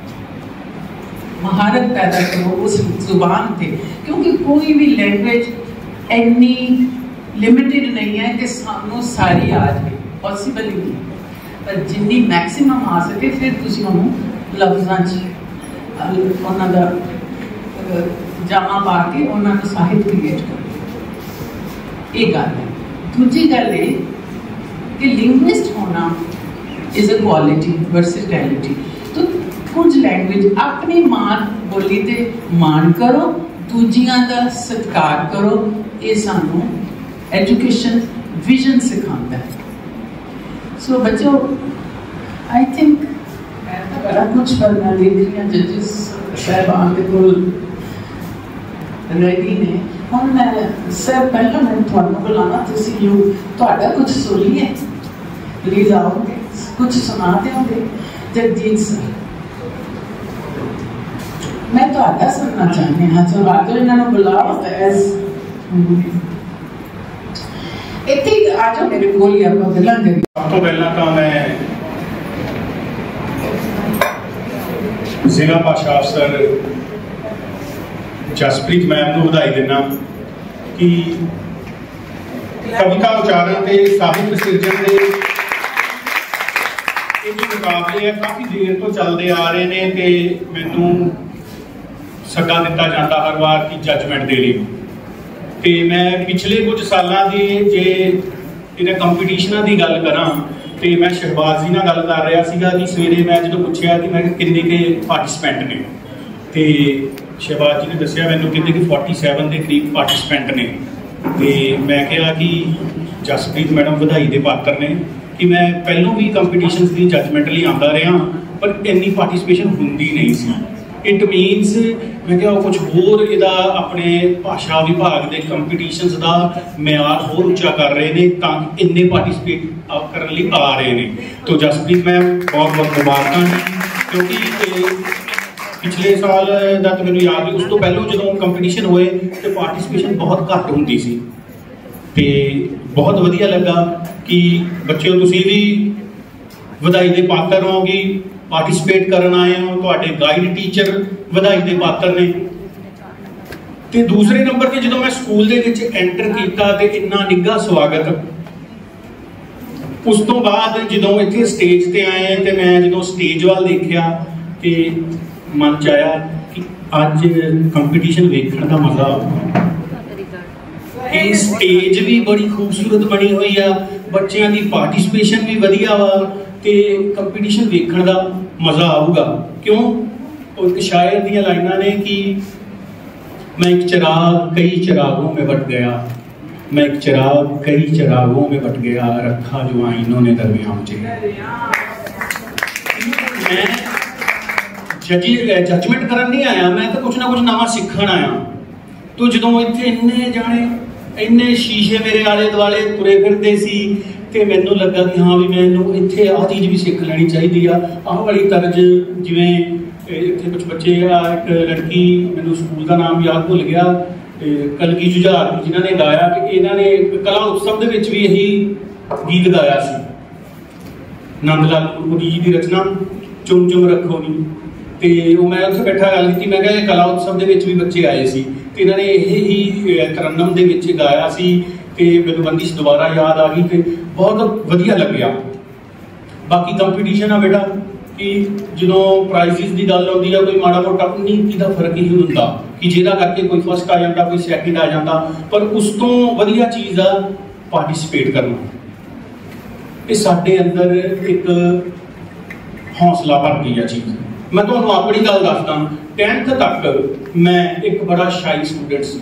महारत पैदा करो उस जुबान पे। क्योंकि कोई भी लैंग्वेज इन्नी लिमिटेड नहीं है कि सानू सारी आ जाए, पॉसिबल ही नहीं। पर जिन्नी मैक्सिमम आ सके फिर तुसी उन्होंने लफ्ज़ां 'च उन्हों का जामा पा के उन्होंने साहित्य क्रिएट करो। ये गल है। दूजी गल है कि लिंग्विस्ट होना इज अ क्वालिटी, वर्सेटैलिटी। तो कुछ लैंग्वेज अपनी मां बोली ते मान करो, दूजियां का सत्कार करो। ये सानू एजुकेशन विजन सिखाता है। सो बच्चों आई थिंक बड़ा कुछ करना लिख रही जजिस साहबान के कोल रेडी ने। हम मैं सर पहला मैं थोड़ा बुलाना थोड़ा कुछ सुनिए प्लीज आओगे, कुछ सुनाते होंगे। जगजीत सर मैं थोड़ा सुनना चाहती हाँ। चलो आ जाओ, इन्होंने बुलाओ इतने आ जाओ मेरे को गल्लां करिए। सब तो पहला तो मैं जिला भाषा अफसर जसप्रीत मैम को बधाई देना कि कविता उचारण के साहित्य सिरजन के मुकाबले काफ़ी देर तो चलते आ रहे हैं। तो मैनू ਸੱਦਾ ਦਿੱਤਾ ਜਾਂਦਾ ਹਰ ਵਾਰ ਕਿ ਜੱਜਮੈਂਟ ਦੇ ਲਈ। ਤੇ ਮੈਂ ਪਿਛਲੇ ਕੁਝ ਸਾਲਾਂ ਦੀ ਜੇ ਇਹਨਾਂ ਕੰਪੀਟੀਸ਼ਨਾਂ ਦੀ ਗੱਲ ਕਰਾਂ ਤੇ ਮੈਂ ਸ਼ਹਿਬਾਜ਼ ਜੀ ਨਾਲ ਗੱਲ ਕਰ ਰਿਹਾ ਸੀਗਾ ਕਿ ਸਵੇਰੇ ਮੈਂ ਜਦੋਂ ਪੁੱਛਿਆ ਕਿ ਮੈਂ ਕਿੰਨੇ ਕੇ ਪਾਰਟਿਸਪੈਂਟ ਨੇ, ਤੇ ਸ਼ਹਿਬਾਜ਼ ਜੀ ਨੇ ਦੱਸਿਆ ਮੈਨੂੰ ਕਹਿੰਦੇ ਕਿ 47 ਦੇ ਕਰੀਬ ਪਾਰਟਿਸਪੈਂਟ ਨੇ। ਤੇ ਮੈਂ ਕਿਹਾ ਕਿ ਜਸਪ੍ਰੀਤ ਮੈਡਮ ਵਧਾਈ ਦੇ ਪਾਤਰ ਨੇ ਕਿ ਮੈਂ ਪਹਿਲੋਂ ਵੀ ਕੰਪੀਟੀਸ਼ਨਸ ਦੀ ਜੱਜਮੈਂਟ ਲਈ ਆਉਂਦਾ ਰਿਹਾ ਪਰ ਇੰਨੀ ਪਾਰਟਿਸਪੇਸ਼ਨ ਹੁੰਦੀ ਨਹੀਂ ਸੀ। ਇਟ ਮੀਨਸ ਮੈਂ ਕਿਹਾ ਕੁਝ ਹੋਰ ਇਹਦਾ ਆਪਣੇ ਭਾਸ਼ਾ ਵਿਭਾਗ ਦੇ ਕੰਪੀਟੀਸ਼ਨਸ ਦਾ ਮਿਆਰ ਹੋਰ ਉੱਚਾ ਕਰ ਰਹੇ ਨੇ ਤਾਂ ਕਿ ਇੰਨੇ ਪਾਰਟਿਸਪੇਟ ਕਰਨ ਲਈ ਆ ਰਹੇ ਨੇ। ਤਾਂ ਜਸਪ੍ਰੀਤ ਮੈਮ ਬਹੁਤ ਬਹੁਤ ਮੁਬਾਰਕਾਂ, ਕਿਉਂਕਿ ਪਿਛਲੇ ਸਾਲ ਦਾ ਤਾਂ ਮੈਨੂੰ ਯਾਦ ਨਹੀਂ, ਉਸ ਤੋਂ ਪਹਿਲਾਂ ਜਦੋਂ ਕੰਪੀਟੀਸ਼ਨ ਹੋਏ ਤੇ ਪਾਰਟਿਸਪੇਸ਼ਨ ਬਹੁਤ ਘੱਟ ਹੁੰਦੀ ਸੀ। ਤੇ ਬਹੁਤ ਵਧੀਆ ਲੱਗਾ ਕਿ ਬੱਚਿਓ ਤੁਸੀਂ ਵੀ ਵਧਾਈ ਦੇ ਪਾਤਰ ਹੋਗੇ, ਪਾਰਟਿਸਪੇਟ ਕਰਨ ਆਏ ਹੋ, ਤੁਹਾਡੇ ਗਾਈਡ ਟੀਚਰ ਵਧਾਈ ਦੇ ਪਾਤਰ ਨੇ। ਤੇ ਦੂਸਰੇ ਨੰਬਰ ਤੇ ਜਦੋਂ ਮੈਂ ਸਕੂਲ ਦੇ ਵਿੱਚ ਐਂਟਰ ਕੀਤਾ ਤੇ ਇੰਨਾ ਨਿੱਘਾ ਸਵਾਗਤ, ਉਸ ਤੋਂ ਬਾਅਦ ਜਦੋਂ ਇੱਥੇ ਸਟੇਜ ਤੇ ਆਏ ਤੇ ਮੈਂ ਜਦੋਂ ਸਟੇਜ ਵੱਲ ਦੇਖਿਆ ਤੇ ਮਨ ਚ ਆਇਆ ਕਿ ਅੱਜ ਕੰਪੀਟੀਸ਼ਨ ਵੇਖਣ ਦਾ ਮਜ਼ਾ ਆਊਗਾ। ਇਹ ਸਟੇਜ ਵੀ ਬੜੀ ਖੂਬਸੂਰਤ ਬਣੀ ਹੋਈ ਆ, ਬੱਚਿਆਂ ਦੀ ਪਾਰਟਿਸਪੇਸ਼ਨ ਵੀ ਵਧੀਆ ਵਾ ਤੇ ਕੰਪੀਟੀਸ਼ਨ ਵੇਖਣ ਦਾ ਮਜ਼ਾ ਆਊਗਾ। ਕਿਉਂ? ਉਹ ਇੱਕ ਸ਼ਾਇਰ ਦੀਆਂ ਲਾਈਨਾਂ ਨੇ ਕਿ मैं एक चिराग कई चिरागों में बट गया, मैं एक चिराग कई चिरागों में बट गया, रखा जो आईनों ने दरमियान मुझे। मैं जजमेंट करन नहीं आया, मैं तो कुछ ना कुछ नवा सीखण आया। तो जो इत्थे इन्ने जाने इन्ने शीशे मेरे आले दुआले तुरे फिरदे सी ते मैनू लगा कि हाँ भी मैनू इत्थे आ चीज़ भी सीख लैनी चाहिए आ। आह वाली तर्ज जिवें ਇੱਥੇ ਕੁਝ ਬੱਚੇ ਆ, ਇੱਕ ਲੜਕੀ ਮੈਨੂੰ ਸਕੂਲ ਦਾ ਨਾਮ ਯਾਦ ਭੁੱਲ ਗਿਆ, ਕਲਗੀ ਜੁਝਾਰ ਜਿਨ੍ਹਾਂ ਨੇ ਗਾਇਆ ਕਿ ਇਹਨਾਂ ਨੇ ਕਲਾ ਉਤਸਵ ਦੇ ਵਿੱਚ ਵੀ ਇਹੀ ਗੀਤ ਗਾਇਆ ਸੀ। ਨੰਦ ਲਾਲ ਗੁਰਮੁਖੀ ਜੀ ਦੀ ਰਚਨਾ ਚੁੰਮ ਚੁੰਮ ਰੱਖੋ ਨੀ। ਤੇ ਉਹ ਮੈਂ ਉੱਥੇ ਬੈਠਾ ਗੱਲ ਕੀਤੀ, ਮੈਂ ਕਿਹਾ ਇਹ ਕਲਾ ਉਤਸਵ ਦੇ ਵਿੱਚ ਵੀ ਬੱਚੇ ਆਏ ਸੀ ਤੇ ਇਹਨਾਂ ਨੇ ਇਹ ਹੀ ਤਰਨਮ ਦੇ ਵਿੱਚ ਗਾਇਆ ਸੀ ਤੇ ਮੈਨੂੰ ਬੰਦਿਸ਼ ਦੁਬਾਰਾ ਯਾਦ ਆ ਗਈ ਤੇ ਬਹੁਤ ਵਧੀਆ ਲੱਗਿਆ। ਬਾਕੀ ਕੰਪੀਟੀਸ਼ਨ ਆ ਬੇਟਾ कि जो प्राइज़ की गल आती है, कोई माड़ा मोटा नीति का फर्क ही होंगे कि जिहदा करके कोई फस्ट आ जाता, कोई सैकेंड आ जाता, पर उस तो वधिया चीज़ आ पार्टिसिपेट करना। ये साडे अंदर एक हौसला भरती है चीज़। मैं तुहानूं अपनी गल दसदा, 10th तक मैं एक बड़ा शाई स्टूडेंट सी।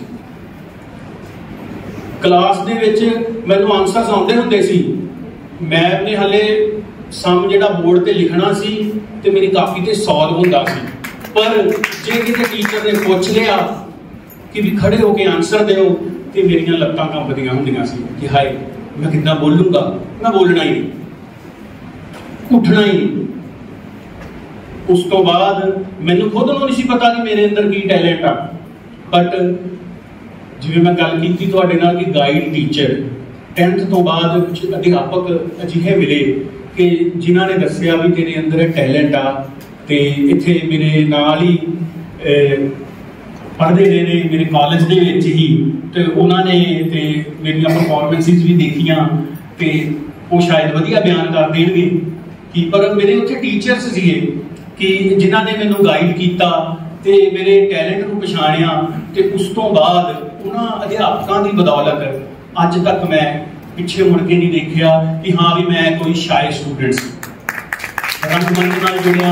क्लास दे विच मैनूं आंसर्स आउंदे हुंदे सी, मैं हाले सम जिहड़ा बोर्ड ते लिखना सी ते मेरी कापी ते सॉल्व हुंदा सी, पर जे किते टीचर ने पुछ लिया कि भी खड़े होके आंसर दिओ ते मेरियां लत्तां कंबदियां हुंदियां सी कि हाय मैं कितना बोलूंगा, मैं बोलना ही नहीं, उठना ही नहीं। उस तो बाद मैनूं खुद नूं नहीं सी पता कि मेरे अंदर की टैलेंट आ, बट जिवें मैं गल कीती तुहाडे नाल कि गाइड टीचर 10th तो बाद कुछ अध्यापक अजिहे मिले कि जिन्होंने दसिया भी तेरे अंदर टैलेंट आ ते इत्थे मेरे नाल ही पढ़ते रहे ने मेरे कॉलेज दे विच ही, ते उन्होंने ते मेरियां परफॉर्मेंसिस भी देखियां ते वो शायद वधिया बयान कर देणगे कि पर मेरे उत्थे टीचर्स सीगे कि जिन्हां ने मैनूं गाइड कीता ते मेरे टैलेंट नूं पछाणिया ते उस तो बाद उन्हां अध्यापकां दी बदौलत अज तक मैं पिछे मुड़ के नहीं देखा कि हाँ भी मैं कोई शाय स्टूडेंट सी। रंगमंच नाल जुड़िया,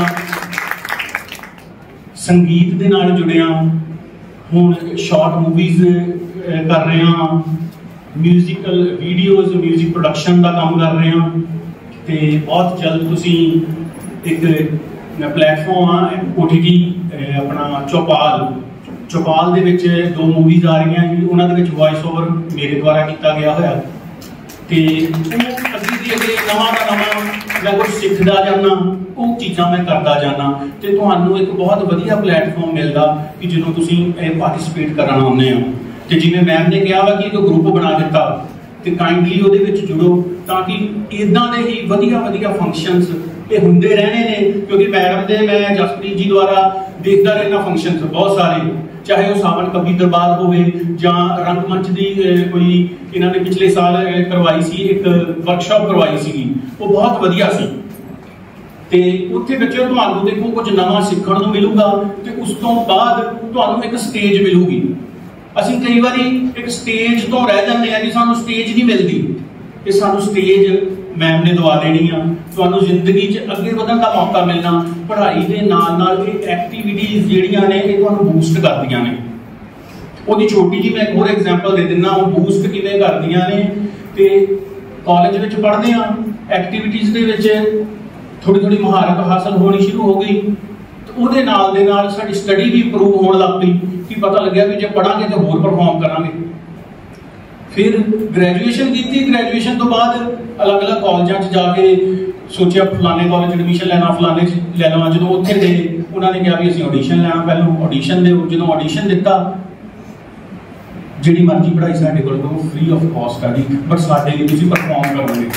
संगीत दे नाल जुड़िया, हुण शॉर्ट मूवीज कर रहे हैं, म्यूजिकल वीडियोज म्यूजिक प्रोडक्शन का काम कर रहे हैं ते बहुत जल्द तुसी एक प्लेटफॉर्म आ OTT अपना चौपाल दे विच 2 मूवीज आ रही हैं, उन्हां दे विच वॉइस ओवर मेरे द्वारा किया गया होया ते अगे दी अगे नवां दा नवां मैं कुछ सीखदा जाना, वो चीज़ां मैं करदा जाना ते तुहानूं एक बहुत वधिया प्लेटफॉर्म मिलदा कि जदों तुसीं पार्टिसिपेट करन आउंदे हो। ते जिवें मैम ने कहा वा कि एक ग्रुप बना दिता ते काइंडली उहदे विच जुड़ो ताकि इदां दे ही वधिया फंक्शनस ये हुंदे रहने ने, क्योंकि मैडम दे मैं जसप्रीत जी द्वारा देखदा रहना फंक्शनस बहुत सारे, चाहे वो सावन कवि दरबार होवे जां रंगमंच की कोई इन्होंने पिछले साल करवाई सी, एक वर्कशॉप करवाई सी, वो बहुत वधिया सी। ਤੇ ਉੱਥੇ ਬੱਚਿਓ ਤੁਹਾਨੂੰ ਦੇਖੋ ਕੁਝ ਨਵਾਂ ਸਿੱਖਣ ਨੂੰ ਮਿਲੂਗਾ ਤੇ ਉਸ ਤੋਂ ਬਾਅਦ ਤੁਹਾਨੂੰ ਇੱਕ ਸਟੇਜ ਮਿਲੂਗੀ। ਅਸੀਂ ਕਈ ਵਾਰੀ ਇੱਕ ਸਟੇਜ ਤੋਂ ਰਹਿ ਜਾਂਦੇ ਆ ਕਿ ਸਾਨੂੰ ਸਟੇਜ ਨਹੀਂ ਮਿਲਦੀ, ਇਹ ਸਾਨੂੰ ਸਟੇਜ ਮੈਮ ਨੇ ਦਵਾ ਦੇਣੀ ਆ। ਤੁਹਾਨੂੰ ਜ਼ਿੰਦਗੀ 'ਚ ਅੱਗੇ ਵਧਣ ਦਾ ਮੌਕਾ ਮਿਲਣਾ। ਪੜ੍ਹਾਈ ਦੇ ਨਾਲ ਨਾਲ ਇਹ ਐਕਟੀਵਿਟੀਜ਼ ਜਿਹੜੀਆਂ ਨੇ ਇਹ ਤੁਹਾਨੂੰ ਬੂਸਟ ਕਰਦੀਆਂ ਨੇ। ਉਹਦੀ ਛੋਟੀ ਜਿਹੀ ਮੈਂ ਇੱਕ ਹੋਰ ਐਗਜ਼ਾਮਪਲ ਦੇ ਦਿੰਦਾ, ਉਹ ਬੂਸਟ ਕਿਵੇਂ ਕਰਦੀਆਂ ਨੇ। ਤੇ ਕਾਲਜ ਵਿੱਚ ਪੜ੍ਹਦੇ ਆ, ਐਕਟੀਵਿਟੀਜ਼ ਦੇ ਵਿੱਚ ਥੋੜੀ ਥੋੜੀ ਮਹਾਰਤ ਹਾਸਲ ਹੋਣੀ ਸ਼ੁਰੂ ਹੋ ਗਈ। ਉਹਦੇ ਨਾਲ ਦੇ ਨਾਲ ਸਾਡੀ ਸਟੱਡੀ ਵੀ ਇੰਪਰੂਵ ਹੋਣ ਲੱਗ ਪਈ ਕਿ ਪਤਾ ਲੱਗਿਆ ਵੀ ਜੇ ਪੜਾਂਗੇ ਤੇ ਹੋਰ ਪਰਫਾਰਮ ਕਰਾਂਗੇ। ਫਿਰ ਗ੍ਰੈਜੂਏਸ਼ਨ ਕੀਤੀ, ਗ੍ਰੈਜੂਏਸ਼ਨ ਤੋਂ ਬਾਅਦ ਅਲੱਗ-ਅਲੱਗ ਕਾਲਜਾਂ 'ਚ ਜਾ ਕੇ ਸੋਚਿਆ ਫਲਾਣੇ ਕਾਲਜ ਐਡਮਿਸ਼ਨ ਲੈਣਾ, ਫਲਾਣੇ 'ਚ ਲੈ ਲਵਾਂ। ਜਦੋਂ ਉੱਥੇ ਗਏ ਉਹਨਾਂ ਨੇ ਕਿਹਾ ਵੀ ਅਸੀਂ ਆਡੀਸ਼ਨ ਲੈਣਾ, ਪਹਿਲਾਂ ਆਡੀਸ਼ਨ ਦਿਓ। ਜਦੋਂ ਆਡੀਸ਼ਨ ਦਿੱਤਾ, ਜਿਹੜੀ ਮਰਜ਼ੀ ਪੜ੍ਹਾਈ ਸਾਡੇ ਕੋਲ ਉਹ ਫ੍ਰੀ ਆਫ ਕਾਸਟ ਆ ਜੀ, ਬਟ ਸਾਡੇ ਲਈ ਤੁਸੀਂ ਪਰਫਾਰਮ ਕਰੋਗੇ।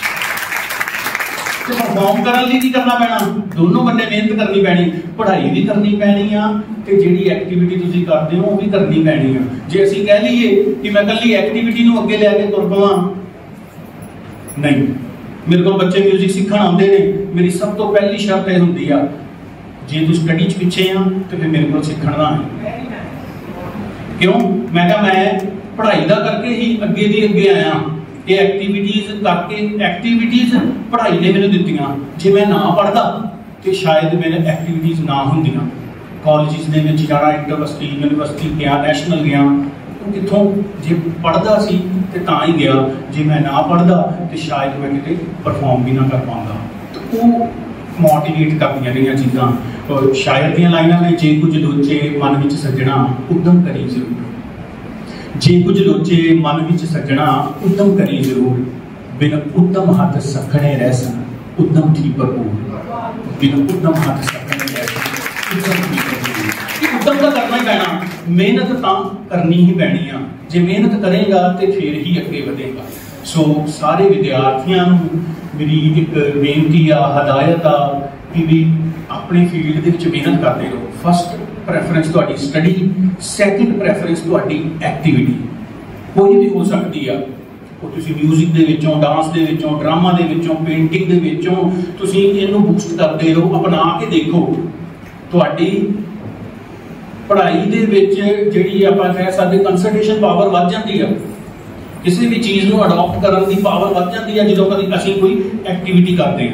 ਤੇ ਪਰਫਾਰਮ ਕਰਨ ਲਈ ਕੀ ਕਰਨਾ ਪੈਣਾ? ਦੋਨੋਂ ਬੰਨੇ ਮਿਹਨਤ ਕਰਨੀ ਪੈਣੀ, ਪੜ੍ਹਾਈ ਵੀ ਕਰਨੀ ਪੈਣੀ ਆ ਤੇ ਜਿਹੜੀ ਐਕਟੀਵਿਟੀ ਤੁਸੀਂ ਕਰਦੇ ਹੋ ਉਹ ਵੀ ਕਰਨੀ ਪੈਣੀ ਆ। ਜੇ ਅਸੀਂ ਕਹਿ ਲਈਏ ਕਿ ਮੈਂ ਇਕੱਲੀ ਐਕਟੀਵਿਟੀ ਨੂੰ ਅੱਗੇ ਲੈ ਕੇ ਤੁਰ ਪਵਾਂ, ਨਹੀਂ। ਮੇਰੇ ਕੋਲ ਬੱਚੇ ਮਿਊਜ਼ਿਕ ਸਿੱਖਣ ਆਉਂਦੇ ਨੇ, ਮੇਰੀ ਸਭ ਤੋਂ ਪਹਿਲੀ ਸ਼ਰਤ ਇਹ ਹੁੰਦੀ ਆ, ਜੇ ਤੂੰ ਸਟੱਡੀ 'ਚ ਪਿੱਛੇ ਆ ਤੇ ਫਿਰ ਮੇਰੇ ਕੋਲ ਸਿੱਖਣਾ ਹੈ। ਕਿਉਂ? ਮੈਂ ਕਿਹਾ ਮੈਂ ਪੜ੍ਹਾਈ ਦਾ ਕਰਕੇ ਹੀ ਅੱਗੇ ਦੀ ਅੱਗੇ ਆਇਆ। ਇਹ ਐਕਟੀਵਿਟੀਜ਼ ਕਰਕੇ, ਐਕਟੀਵਿਟੀਜ਼ ਪੜ੍ਹਾਈ ਨੇ ਮੈਨੂੰ ਦਿੱਤੀਆਂ। ਜੇ ਮੈਂ ਨਾ ਪੜ੍ਹਦਾ ਤੇ ਸ਼ਾਇਦ ਮੇਰੇ ਐਕਟੀਵਿਟੀਜ਼ ਨਾ ਹੁੰਦੀਆਂ। ਕਾਲਜਿਸ ਦੇ ਵਿੱਚ ਜਾਣਾ, ਯੂਨੀਵਰਸਿਟੀ ਗਿਆ, ਨੈਸ਼ਨਲ ਗਿਆ, ਉਹ ਕਿੱਥੋਂ? ਜੇ ਪੜ੍ਹਦਾ ਸੀ ਤੇ ਤਾਂ ਹੀ ਗਿਆ। ਜੇ ਮੈਂ ਨਾ ਪੜ੍ਹਦਾ ਤੇ ਸ਼ਾਇਦ ਮੈਂ ਕਿਤੇ ਪਰਫਾਰਮ ਵੀ ਨਾ ਕਰ ਪਾਉਂਦਾ। ਤੇ ਉਹ ਮੋਟੀਵੇਟ ਕਰਦੀਆਂ ਰਹੀਆਂ ਚੀਜ਼ਾਂ। ਸ਼ਾਇਰ ਦੀਆਂ ਲਾਈਨਾਂ ਨੇ, ਜੇ ਕੁਝ ਲੋਚੇ ਮਨ ਵਿੱਚ ਸੱਜਣਾ ਉਦਮ ਕਰੀ ਜ਼ਰੂਰ। ਜੇ ਕੁਝ ਲੋਚੇ ਮਨ ਵਿੱਚ ਸੱਜਣਾ ਉਦਮ ਕਰੀ ਜ਼ਰੂਰ। ਬਿਨ ਉਦਮ ਹੱਥ ਸਖਣੇ ਰਹਿ ਸਨ ਉਦਮ ਠੀਕ ਭਰਪੂਰ। ਬਿਨ ਉਦਮ ਹੱਥ ਸਖਣੇ ਰਹਿ ਸਨ ਉਦਮ ਠੀਕ ਭਰਪੂਰ। ਉਦਮ ਤਾਂ ਕਰਨਾ ਹੀ ਪੈਣਾ, ਮਿਹਨਤ ਤਾਂ ਕਰਨੀ ਹੀ ਪੈਣੀ ਆ। ਜੇ ਮਿਹਨਤ ਕਰੇਗਾ ਤੇ ਫਿਰ ਹੀ ਅੱਗੇ ਵਧੇਗਾ। ਸੋ ਸਾਰੇ ਵਿਦਿਆਰਥੀਆਂ ਨੂੰ ਮੇਰੀ ਇੱਕ ਬੇਨਤੀ ਆ, ਹਦਾਇਤ ਆ ਕਿ ਵੀ ਆਪਣੀ ਫੀਲਡ ਦੇ ਵਿੱਚ ਮਿਹਨਤ ਕਰਦੇ ਰਹੋ। ਫਸਟ ਪ੍ਰੈਫਰੈਂਸ ਤੁਹਾਡੀ ਸਟੱਡੀ, ਸੈਕਿੰਡ ਪ੍ਰੈਫਰੈਂਸ ਤੁਹਾਡੀ ਐਕਟੀਵਿਟੀ ਕੋਈ ਵੀ ਹੋ ਸਕਦੀ ਆ। ਉਹ ਤੁਸੀਂ ਮਿਊਜ਼ਿਕ ਦੇ ਵਿੱਚੋਂ, ਡਾਂਸ ਦੇ ਵਿੱਚੋਂ, ਡਰਾਮਾ ਦੇ ਵਿੱਚੋਂ, ਪੇਂਟਿੰਗ ਦੇ ਵਿੱਚੋਂ ਤੁਸੀਂ ਇਹਨੂੰ ਬੂਸਟ ਕਰਦੇ ਰਹੋ। ਅਪਣਾ ਕੇ ਦੇਖੋ, ਤੁਹਾਡੀ ਪੜ੍ਹਾਈ ਦੇ ਵਿੱਚ ਜਿਹੜੀ ਆਪਾਂ ਕਹਿ ਸਕਦੇ ਕੰਸੈਂਟਰੇਸ਼ਨ ਪਾਵਰ ਵੱਧ ਜਾਂਦੀ ਆ। ਕਿਸੇ ਵੀ ਚੀਜ਼ ਨੂੰ ਅਡਾਪਟ ਕਰਨ ਦੀ ਪਾਵਰ ਵੱਧ ਜਾਂਦੀ ਆ ਜਦੋਂ ਕਦੀ ਅਸੀਂ ਕੋਈ ਐਕਟੀਵਿਟੀ ਕਰਦੇ ਹਾਂ।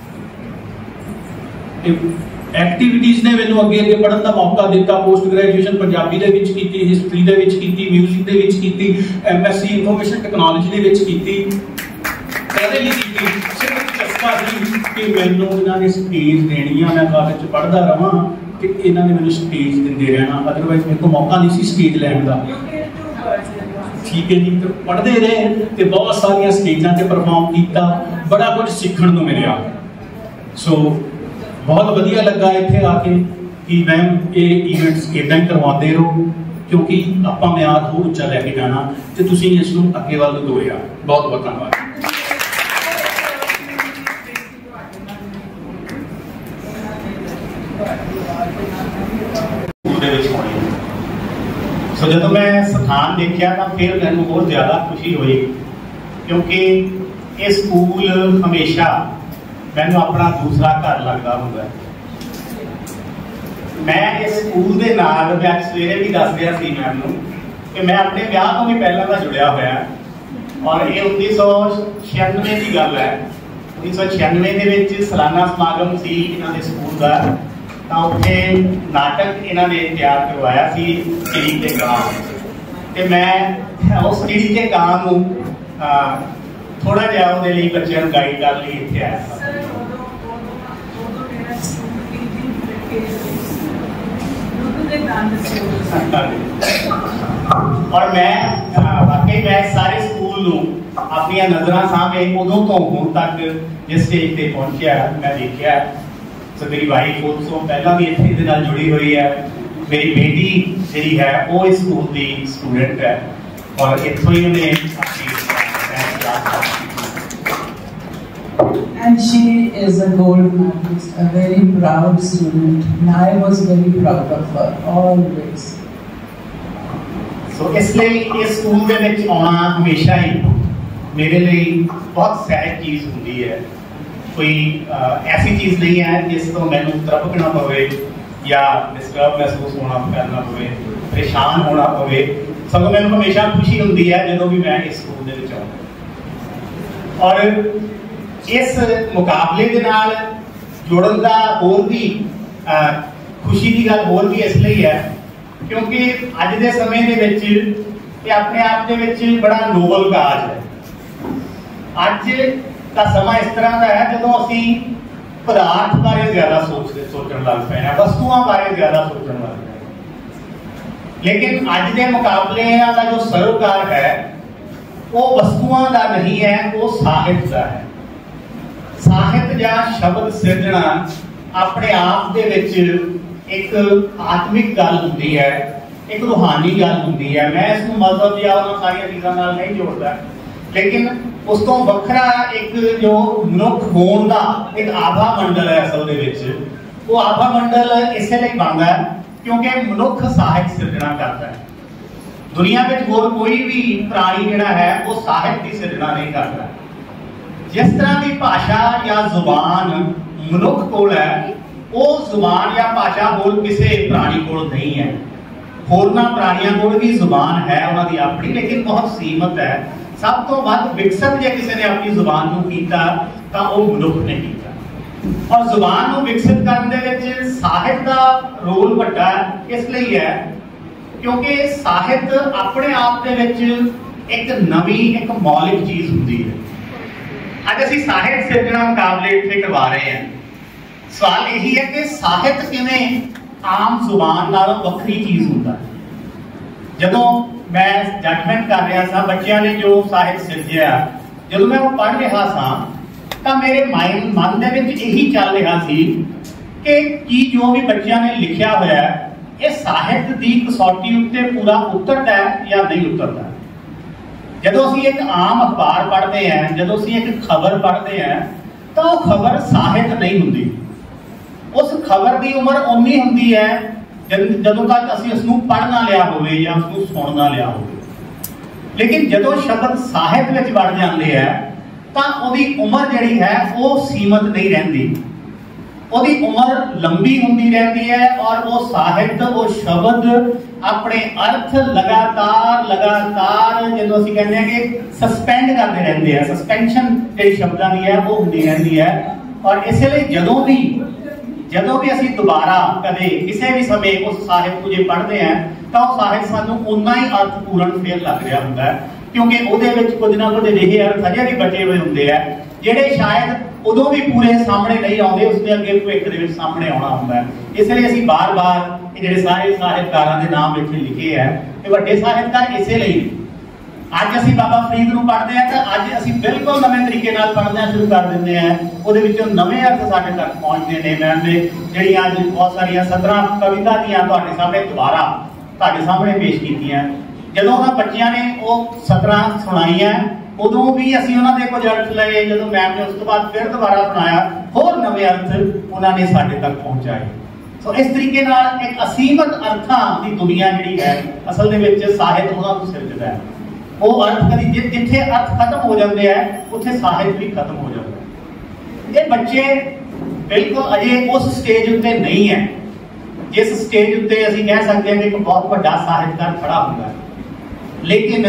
ਐਕਟੀਵਿਟੀਜ਼ ਨੇ ਮੈਨੂੰ ਅੱਗੇ ਪੜ੍ਹਨ ਦਾ ਮੌਕਾ ਦਿੱਤਾ। ਪੋਸਟ ਗ੍ਰੈਜੂਏਸ਼ਨ ਪੰਜਾਬੀ ਦੇ ਵਿੱਚ ਕੀਤੀ, ਹਿਸਟਰੀ ਦੇ ਵਿੱਚ ਕੀਤੀ, ਮਿਊਜ਼ਿਕ ਦੇ ਵਿੱਚ ਕੀਤੀ, MSc ਇਨਫੋਰਮੇਸ਼ਨ ਟੈਕਨੋਲੋਜੀ ਦੇ ਵਿੱਚ ਕੀਤੀ। ਕਦੇ ਲਈ ਕੀਤੀ ਸਿਰਫ ਚਸਕਾ ਸੀ ਕਿ ਮੈਨੂੰ ਇਹਨਾਂ ਨੇ ਸਟੇਜ ਦੇਣੀ ਆ, ਮੈਂ ਕਾਲਜ 'ਚ ਪੜ੍ਹਦਾ ਰਵਾਂ ਤੇ ਇਹਨਾਂ ਨੇ ਮੈਨੂੰ ਸਟੇਜ ਦਿੰਦੇ ਰਹਿਣਾ। ਅਦਰਵਾਈਜ਼ ਮੇਰੇ ਕੋਲ ਮੌਕਾ ਨਹੀਂ ਸੀ ਸਟੇਜ ਲੈਣ ਦਾ। ਠੀਕ ਹੈ ਜੀ, ਤੇ ਪੜ੍ਹਦੇ ਰਹੇ ਤੇ ਬਹੁਤ ਸਾਰੀਆਂ ਸਟੇਜਾਂ 'ਤੇ ਪਰਫਾਰਮ ਕੀਤਾ, ਬੜਾ ਕੁਝ ਸਿੱਖਣ ਨੂੰ ਮਿਲਿਆ। ਸੋ ਬਹੁਤ ਵਧੀਆ ਲੱਗਾ ਇੱਥੇ ਆ ਕੇ ਕਿ ਮੈਮ ਇਹ ਇਵੈਂਟਸ ਇੱਦਾਂ ਹੀ ਕਰਵਾਉਂਦੇ ਰਹੋ, ਕਿਉਂਕਿ ਆਪਾਂ ਮਿਆਰ ਹੋਰ ਉੱਚਾ ਲੈ ਕੇ ਜਾਣਾ ਤੇ ਤੁਸੀਂ ਇਸ ਨੂੰ ਅੱਗੇ ਵੱਲ ਤੋਰਿਆ। ਬਹੁਤ ਬਹੁਤ ਧੰਨਵਾਦ। ਸੋ ਜਦੋਂ ਮੈਂ ਸਥਾਨ ਦੇਖਿਆ ਤਾਂ ਫਿਰ ਮੈਨੂੰ ਬਹੁਤ ਜ਼ਿਆਦਾ ਖੁਸ਼ੀ ਹੋਈ, ਕਿਉਂਕਿ ਇਹ ਸਕੂਲ ਹਮੇਸ਼ਾ ਮੈਨੂੰ ਆਪਣਾ ਦੂਸਰਾ ਘਰ ਲੱਗਦਾ ਹੁੰਦਾ। ਮੈਂ ਇਸ ਸਕੂਲ ਦੇ ਨਾਲ, ਮੈਂ ਸਵੇਰੇ ਵੀ ਦੱਸ ਰਿਹਾ ਸੀ ਮੈਮ ਨੂੰ ਕਿ ਮੈਂ ਆਪਣੇ ਵਿਆਹ ਤੋਂ ਵੀ ਪਹਿਲਾਂ ਦਾ ਜੁੜਿਆ ਹੋਇਆ। ਔਰ ਇਹ 1996 ਦੀ ਗੱਲ ਹੈ। 1996 ਦੇ ਵਿੱਚ ਸਾਲਾਨਾ ਸਮਾਗਮ ਸੀ ਇਹਨਾਂ ਦੇ ਸਕੂਲ ਦਾ, ਤਾਂ ਉੱਥੇ ਨਾਟਕ ਇਹਨਾਂ ਨੇ ਤਿਆਰ ਕਰਵਾਇਆ ਸੀ ਚਿੜੀ ਕੇ ਕਾਂ, ਤੇ ਮੈਂ ਉਸ ਚਿੜੀ ਕੇ ਕਾਂ ਨੂੰ ਥੋੜਾ ਜਿਹਾ ਉਹਦੇ ਲਈ ਬੱਚਿਆਂ ਨੂੰ ਗਾਈਡ ਕਰਨ ਲਈ ਇੱਥੇ ਆਇਆ ਸੀ। ਔਰ ਮੈਂ ਵਾਕਈ ਮੈਂ ਸਾਰੇ ਸਕੂਲ ਨੂੰ ਆਪਣੀਆਂ ਨਜ਼ਰਾਂ ਸਾਹਮਣੇ ਉਦੋਂ ਤੋਂ ਹੁਣ ਤੱਕ ਜਿਸ ਸਟੇਜ ਤੇ ਪਹੁੰਚਿਆ ਮੈਂ ਦੇਖਿਆ। ਸੋ ਮੇਰੀ ਵਾਈਫ ਉਸ ਤੋਂ ਪਹਿਲਾਂ ਵੀ ਇੱਥੇ ਦੇ ਨਾਲ ਜੁੜੀ ਹੋਈ ਹੈ। ਮੇਰੀ ਬੇਟੀ ਜਿਹੜੀ ਹੈ ਉਹ ਇਸ ਸਕੂਲ ਦੀ ਸਟੂਡੈਂਟ ਹੈ ਔਰ ਇੱਥੋਂ ਹੀ ਉਹਨੇ And she is a gold medalist, a very proud student, and I was very proud of her always. So ਇਸ ਲਈ ਇਸ ਸਕੂਲ ਦੇ ਵਿੱਚ ਆਉਣਾ ਹਮੇਸ਼ਾ ਹੀ ਮੇਰੇ ਲਈ ਬਹੁਤ ਸਹਿਜ ਚੀਜ਼ ਹੁੰਦੀ ਹੈ। कोई ऐसी चीज़ नहीं है जिस तो मैनू तरपकना पवे या डिस्टर्ब महसूस होना करना पवे, परेशान होना पवे। सगों मैनू हमेशा खुशी होती है जो भी मैं इस स्कूल दे विच आउंदा। और इस मुकाबले दे नाल जुड़न का होर भी खुशी की गल होर भी इसलिए है क्योंकि अज के समय दे विच ये अपने आप दे विच बड़ा नोबल काज है। अज का समा इस तरह का है जो असी पदार्थ बारे ज्यादा सोचने लग पे हैं, वस्तुओं बारे ज्यादा सोचने लग पे। लेकिन अज के मुकाबले का जो सरोकार है वो वस्तुओं का नहीं है, वो साहित्य का है। साहित्य या शब्द सिरजना अपने आप दे विच एक आत्मिक गल होंदी है, एक रूहानी गल होंदी है। मैं इसको मजहब या उन्होंने सारी चीज़ों नाल नहीं जोड़ता, लेकिन उस तो वखरा एक जो मनुख होने का एक आभा मंडल है असल दे विच, वो आभा मंडल इसलिए बनता है क्योंकि मनुख साहित्य सिरजना करता है। दुनिया में होर कोई भी प्राणी जिहड़ा है वो साहित्य की सिरजना नहीं करता। जिस तरह की भाषा या जुबान मनुख कोल है, वो जुबान या भाषा होर किसी प्राणी कोल नहीं है। होरना प्राणियों कोल भी जुबान है उन्होंने अपनी, लेकिन बहुत सीमित है। सब तो वध विकसित जो किसी ने अपनी जुबान को कीता तां वो मनुख ने कीता। और जुबान को विकसित करने विच साहित्य का रोल वड्डा इसलिए है क्योंकि साहित्य अपने आप दे विच एक नवी एक मौलिक चीज होती है। अज असीं साहित्य सिरजना मुकाबले इत्थे करवा रहे हैं। सवाल यही है कि साहित्य किवें आम जुबान नालों वक्री चीज होता है। जदों मैं जजमेंट कर रहा था बच्चों ने जो साहित्य सिरजिया, जो मैं वो पढ़ रहा था तो मेरे माइंड मन दे विच यही चल रहा सी कि जो भी बच्चों ने लिखिया होया है ये साहित्य की कसौटी उत्ते पूरा उतरता है या नहीं उतरता। जदों असीं एक आम अखबार पढ़ते हैं, जदों असीं एक खबर पढ़ते हैं तो वो खबर साहित्य नहीं होंदी। उस खबर की उम्र उन्नी होंदी है जदों तक असीं उसनूं पढ़ ना लिया होवे या उसनूं सुन ना लिया होवे। लेकिन जदों शब्द साहित्य विच वड़ जांदे है तां उहदी उम्र जिहड़ी है वो सीमित नहीं रहिंदी, उहदी उम्र लंबी होंदी रहती है। और वो साहित्य वो शब्द अपने अर्थ लगातार लगातार जदों असीं कहंदे हैं कि सस्पेंड करते रहंदे हैं, सस्पेंशन जिहड़ी शब्दां दी है वो होंदी रहंदी है। और इसलिए जदों भी असीं दोबारा कदे किसी भी समय उस साहित्य को जे पढ़ते हैं तो साहित्य सानूं उन्ना ही अर्थपूर्ण फिर लग रहा होंदा है क्योंकि उहदे विच कुछ ना कुछ अजिहे अर्थ अजे भी बचे हुए होंदे हैं जिहड़े शायद उदों भी पूरे सामने नहीं आउंदे, उसके अगे भविख दे विच सामने आउणा होंदा है। इसलिए असीं बार-बार ये जिहड़े सारे साहित्यकारां दे नाम इत्थे लिखे है ये वड्डे साहित्यकार इसलिए अज असीं बाबा फरीद नूं पढ़दे हैं तो अज असीं बिल्कुल नवें तरीके नाल पढ़ना शुरू कर दिंदे हैं। उहदे विचों नवें अर्थ साडे तक पहुंचदे ने। मैम ने जिहड़ियां अज बहुत सारियां 17 कविता दीयां तुहाडे सामने दोबारा तुहाडे सामने पेश कीतीआं। जदों उन्हां बच्चियां ने वो 17 सुणाईआं उदों भी असीं उन्हां दे कुछ अर्थ लए, जदों मैम ने उस तो बाद फिर दोबारा सुणाया होर नवें अर्थ उन्हां ने साडे तक पहुंचाए। सो इस तरीके नाल एक असीमत अर्थां दी दुनिया जिहड़ी है असल दे विच साहित्य उन्हां तों सिरजदा है। वो अर्थ कभी जिथे अर्थ खत्म हो जाते हैं उत्थे साहित्य भी खत्म हो जाता है। ये बच्चे बिल्कुल अजे उस स्टेज उत्ते नहीं है जिस स्टेज उत्ते असीं कह सकते हैं कि एक बहुत बड़ा साहित्यकार खड़ा होता है। लेकिन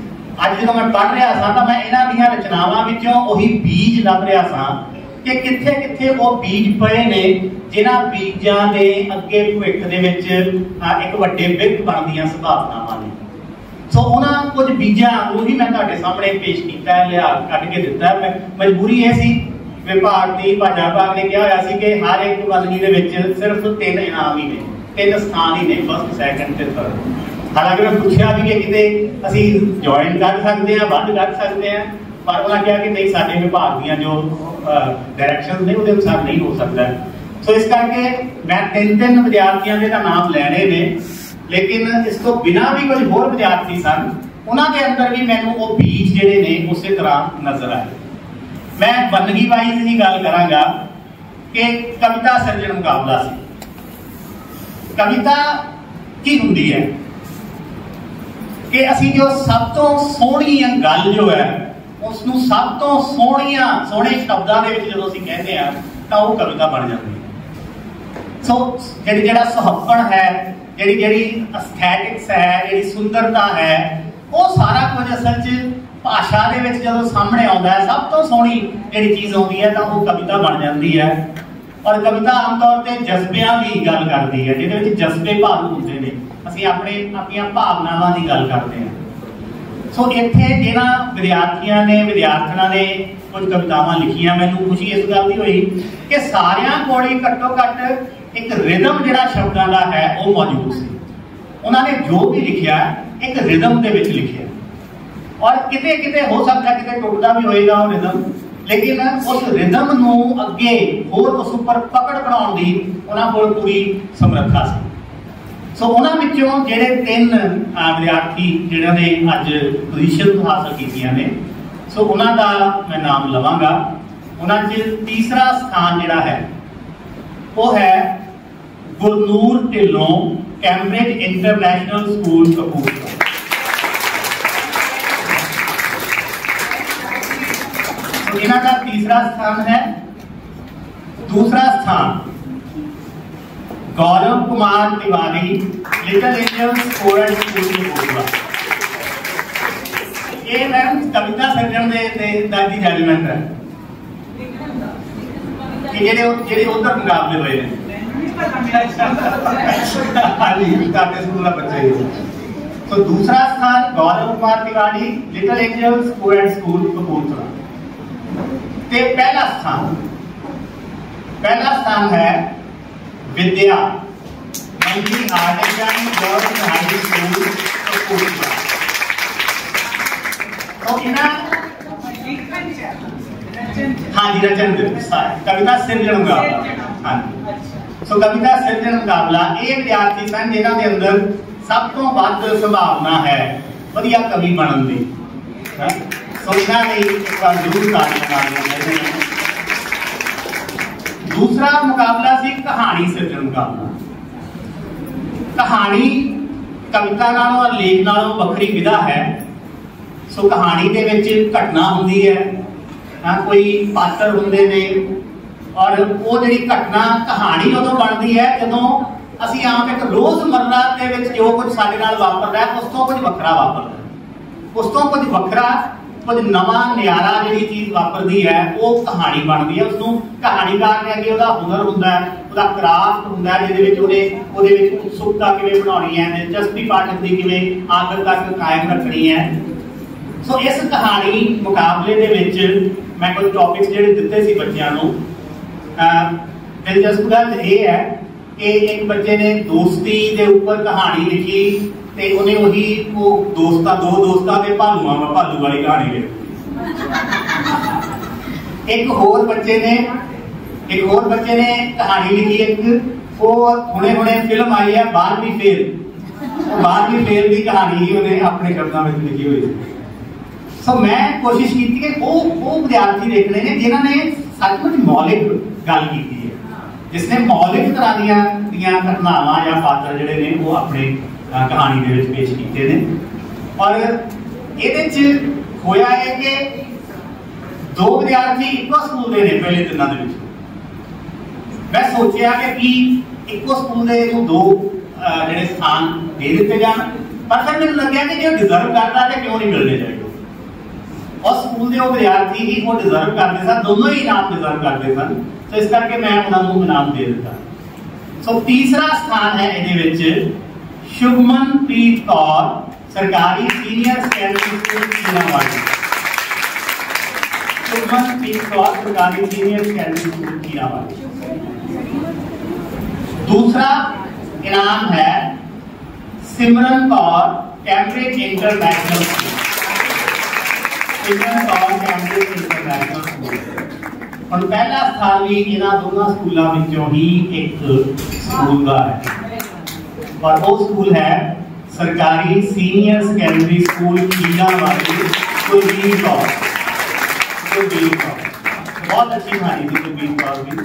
अज जो मैं पढ़ रहा था तो मैं इन्हां दीयां रचनावां विचों ओही बीज लभ रहा था कि किथे किथे वो बीज पए ने जिन्हां बीजां दे अगे भविख दे विच एक वड्डे बिग बनदियां संभावनावां ने। सो उन्हां कुछ बीजां उही मैं तुहाडे सामने पेश कीता है, लिया कट के दिता है। मजबूरी ये सी विभाग की भाषा विभाग ने कहा होया सी कि हर एक वंदगी दे विच सिर्फ 3 इनाम ही ने, 3 स्थान ही ने, फर्स्ट सैकंड ते थर्ड। हालांकि मैं पूछा भी कि किते असीं ज्वाइन कर सकते हैं, वध कर सकते हैं, पर उन्होंने कहा कि नहीं साडे विभाग दीयां जो डायरैक्शन ने उहदे अनुसार नहीं हो सकता। सो इस करके मैं 3 विद्यार्थियों के नाम लैने ने, लेकिन इस तो बिना भी कुछ होर विद्यार्थी सन उन्होंने अंदर भी मैनूं वो बीज जिहड़े ने उस तरह नजर आए। मैं वंदगी वाइज ही गल करांगा कि कविता सिरजण मुकाबला सी। कविता की हुंदी है कि असीं जो सब तो सोहणी गल जो है ਉਸ ਨੂੰ ਸਭ ਤੋਂ ਸੋਹਣੇ ਸ਼ਬਦਾਂ ਦੇ ਵਿੱਚ ਜਦੋਂ ਅਸੀਂ ਕਹਿੰਦੇ ਆ ਤਾਂ ਉਹ ਕਵਿਤਾ ਬਣ ਜਾਂਦੀ ਹੈ। ਸੋ ਜਿਹੜਾ ਸੁਹੱਪਣ ਹੈ, ਜਿਹੜੀ ਐਸਥੈਟਿਕਸ ਹੈ, ਜਿਹੜੀ ਸੁੰਦਰਤਾ ਹੈ, ਉਹ ਸਾਰਾ ਕੁਝ ਅਸਲ 'ਚ ਭਾਸ਼ਾ ਦੇ ਵਿੱਚ ਜਦੋਂ ਸਾਹਮਣੇ ਆਉਂਦਾ ਹੈ, ਸਭ ਤੋਂ ਸੋਹਣੀ ਜਿਹੜੀ ਚੀਜ਼ ਆਉਂਦੀ ਹੈ ਤਾਂ ਉਹ ਕਵਿਤਾ ਬਣ ਜਾਂਦੀ ਹੈ। ਔਰ ਕਵਿਤਾ ਆਮ ਤੌਰ ਤੇ ਜਜ਼ਬਿਆਂ ਦੀ ਗੱਲ ਕਰਦੀ ਹੈ, ਜਿਹਦੇ ਵਿੱਚ ਜਜ਼ਬੇ ਭਾਰੂ ਹੁੰਦੇ ਨੇ। ਅਸੀਂ ਆਪਣੀਆਂ ਭਾਵਨਾਵਾਂ ਦੀ ਗੱਲ ਕਰਦੇ ਹਾਂ। ਸੋ ਇੱਥੇ ਇਹਨਾਂ ਵਿਦਿਆਰਥਣਾਂ ਨੇ ਕੁਝ ਕਵਿਤਾਵਾਂ ਲਿਖੀਆਂ। ਮੈਨੂੰ ਖੁਸ਼ੀ ਇਸ ਗੱਲ ਦੀ ਹੋਈ ਕਿ ਸਾਰਿਆਂ ਕੋਲ ਹੀ ਘੱਟੋ ਘੱਟ ਇੱਕ ਰਿਦਮ ਜਿਹੜਾ ਸ਼ਬਦਾਂ ਦਾ ਹੈ ਉਹ ਮੌਜੂਦ ਸੀ। ਉਹਨਾਂ ਨੇ ਜੋ ਵੀ ਲਿਖਿਆ ਇੱਕ ਰਿਦਮ ਦੇ ਵਿੱਚ ਲਿਖਿਆ, ਔਰ ਕਿਤੇ ਕਿਤੇ ਹੋ ਸਕਦਾ ਕਿਤੇ ਟੁੱਟਦਾ ਵੀ ਹੋਏਗਾ ਉਹ ਰਿਦਮ, ਲੇਕਿਨ ਉਸ ਰਿਦਮ ਨੂੰ ਅੱਗੇ ਹੋਰ ਉਸ ਉੱਪਰ ਪਕੜ ਬਣਾਉਣ ਦੀ ਉਹਨਾਂ ਕੋਲ ਪੂਰੀ ਸਮਰੱਥਾ ਸੀ। ਸੋ ਉਹਨਾਂ ਵਿੱਚੋਂ ਜਿਹੜੇ 3 ਵਿਦਿਆਰਥੀ ਜਿਹਨਾਂ ਨੇ ਅੱਜ ਪੋਜੀਸ਼ਨ ਹਾਸਲ ਕੀਤੀਆਂ ਨੇ, ਸੋ ਉਹਨਾਂ ਦਾ ਮੈਂ ਨਾਮ ਲਵਾਂਗਾ। ਉਹਨਾਂ 'ਚ ਤੀਸਰਾ ਸਥਾਨ ਜਿਹੜਾ ਹੈ ਉਹ ਹੈ Gurnoor Dhillon, Cambridge international school Kapurthala. ਇਹਨਾਂ ਦਾ ਤੀਸਰਾ ਸਥਾਨ ਹੈ। ਦੂਸਰਾ ਸਥਾਨ Gaurav Kumar Tiwari, little angels coral school Kapurthala. ये मैम कविता सर्जन दी रेलीवेंट है कि जेडे उधर मुकाबले हुए बच्चे। तो दूसरा स्थान Gaurav Kumar Tiwari, little angels coral school Kapurthala. ते पहला स्थान है Vidya Mandi Hardington girls high school Kapurthala. तो हाँ जी, रचन कविता सिरजन मुकाबला। हाँ जी, सो कविता सिरजन मुकाबला ये विद्यार्थी सन जिन्हां दे अंदर सब तो वध संभावना है वधिया कवि बनन दी। सो इन्हां लई एक बार जरूर तालियां मारनियां। दूसरा मुकाबला सी कहानी सिरजन मुकाबला। कहानी कविता नालों और लेख नालों वक्री विधा है। सो कहानी दे विच घटना हुंदी है, कोई पात्र हुंदे ने, और वो जिहड़ी घटना कहानी उदों बनदी है जदों असीं आम एक रोज़मर्रा दे विच जो कुछ साडे नाल वापरदा है उस तों कुछ वखरा वापरदा है, उस तों कुछ वखरा कुछ नवा नियारा जिहड़ी चीज़ वापरदी है वो कहानी बनदी है। उसनूं कहानीकार ने अगे उहदा हुनर हुंदा है, उहदा क्राफ्ट हुंदा है, जिहदे विच ਉਹਦੇ ਵਿੱਚ उत्सुकता किवें बनाउणी है, दिलचस्पी पाठक दी किवें आखिर तक कायम रखनी है। सो इस कहानी मुकाबले दे विच मैं कुछ टॉपिक्स जिहड़े दित्ते सी बच्चिआं नूं। दिलचस्प गल ये है कि एक बच्चे ने दोस्ती के उपर कहानी लिखी ते उन्हें वही वो दो दोस्तां दे भालू वाली कहानी लिखी। एक होर बच्चे ने कहानी लिखी, एक वो हुणे फिल्म आई है 12वीं फेल, 12वीं फेल की कहानी ही उन्हें अपने शब्दों में लिखी हुई। सो मैं कोशिश की कि वो विद्यार्थी देखने ने जिन्होंने सचमुच मौलिक गल की है, जिसने मौलिक तरह दियां घटनावां या पात्र जिहड़े ने वो अपने कहानी दे विच पेश कीते ने। और इहदे च होया है कि 2 विद्यार्थी इक्को स्कूल दे ने पहले दिनां दे विच। मैं सोचिया कि इक्को स्कूल दे नूं 2 जिहड़े स्थान दे दित्ते जाण, पर फिर मैनूं लग्गिया कि जो डिजर्व करदा ते क्यों नहीं मिलने चाहिए। और स्कूल के विद्यार्थी ही वो डिजर्व करते सन, दोनों ही इनाम डिजर्व करते सन, तो इस करके मैं उन्होंने इनाम दे दिता। सो तीसरा स्थान है ये शुभमनप्रीत कौर, सरकारी senior secondary school Kirawali. Shubhmanpreet Kaur, सरकारी सीनियर सैकेंडरी स्कूल कीरावाली। दूसरा इनाम है Simran Kaur, Cambridge international school. और पहला स्थान भी इन्हां दोनों स्कूलों विचों ही एक स्कूल का है, और वो स्कूल है सरकारी senior secondary school Kirawali. Kulbir Kaur बहुत अच्छी कहानी थी कुलबीर कौर की।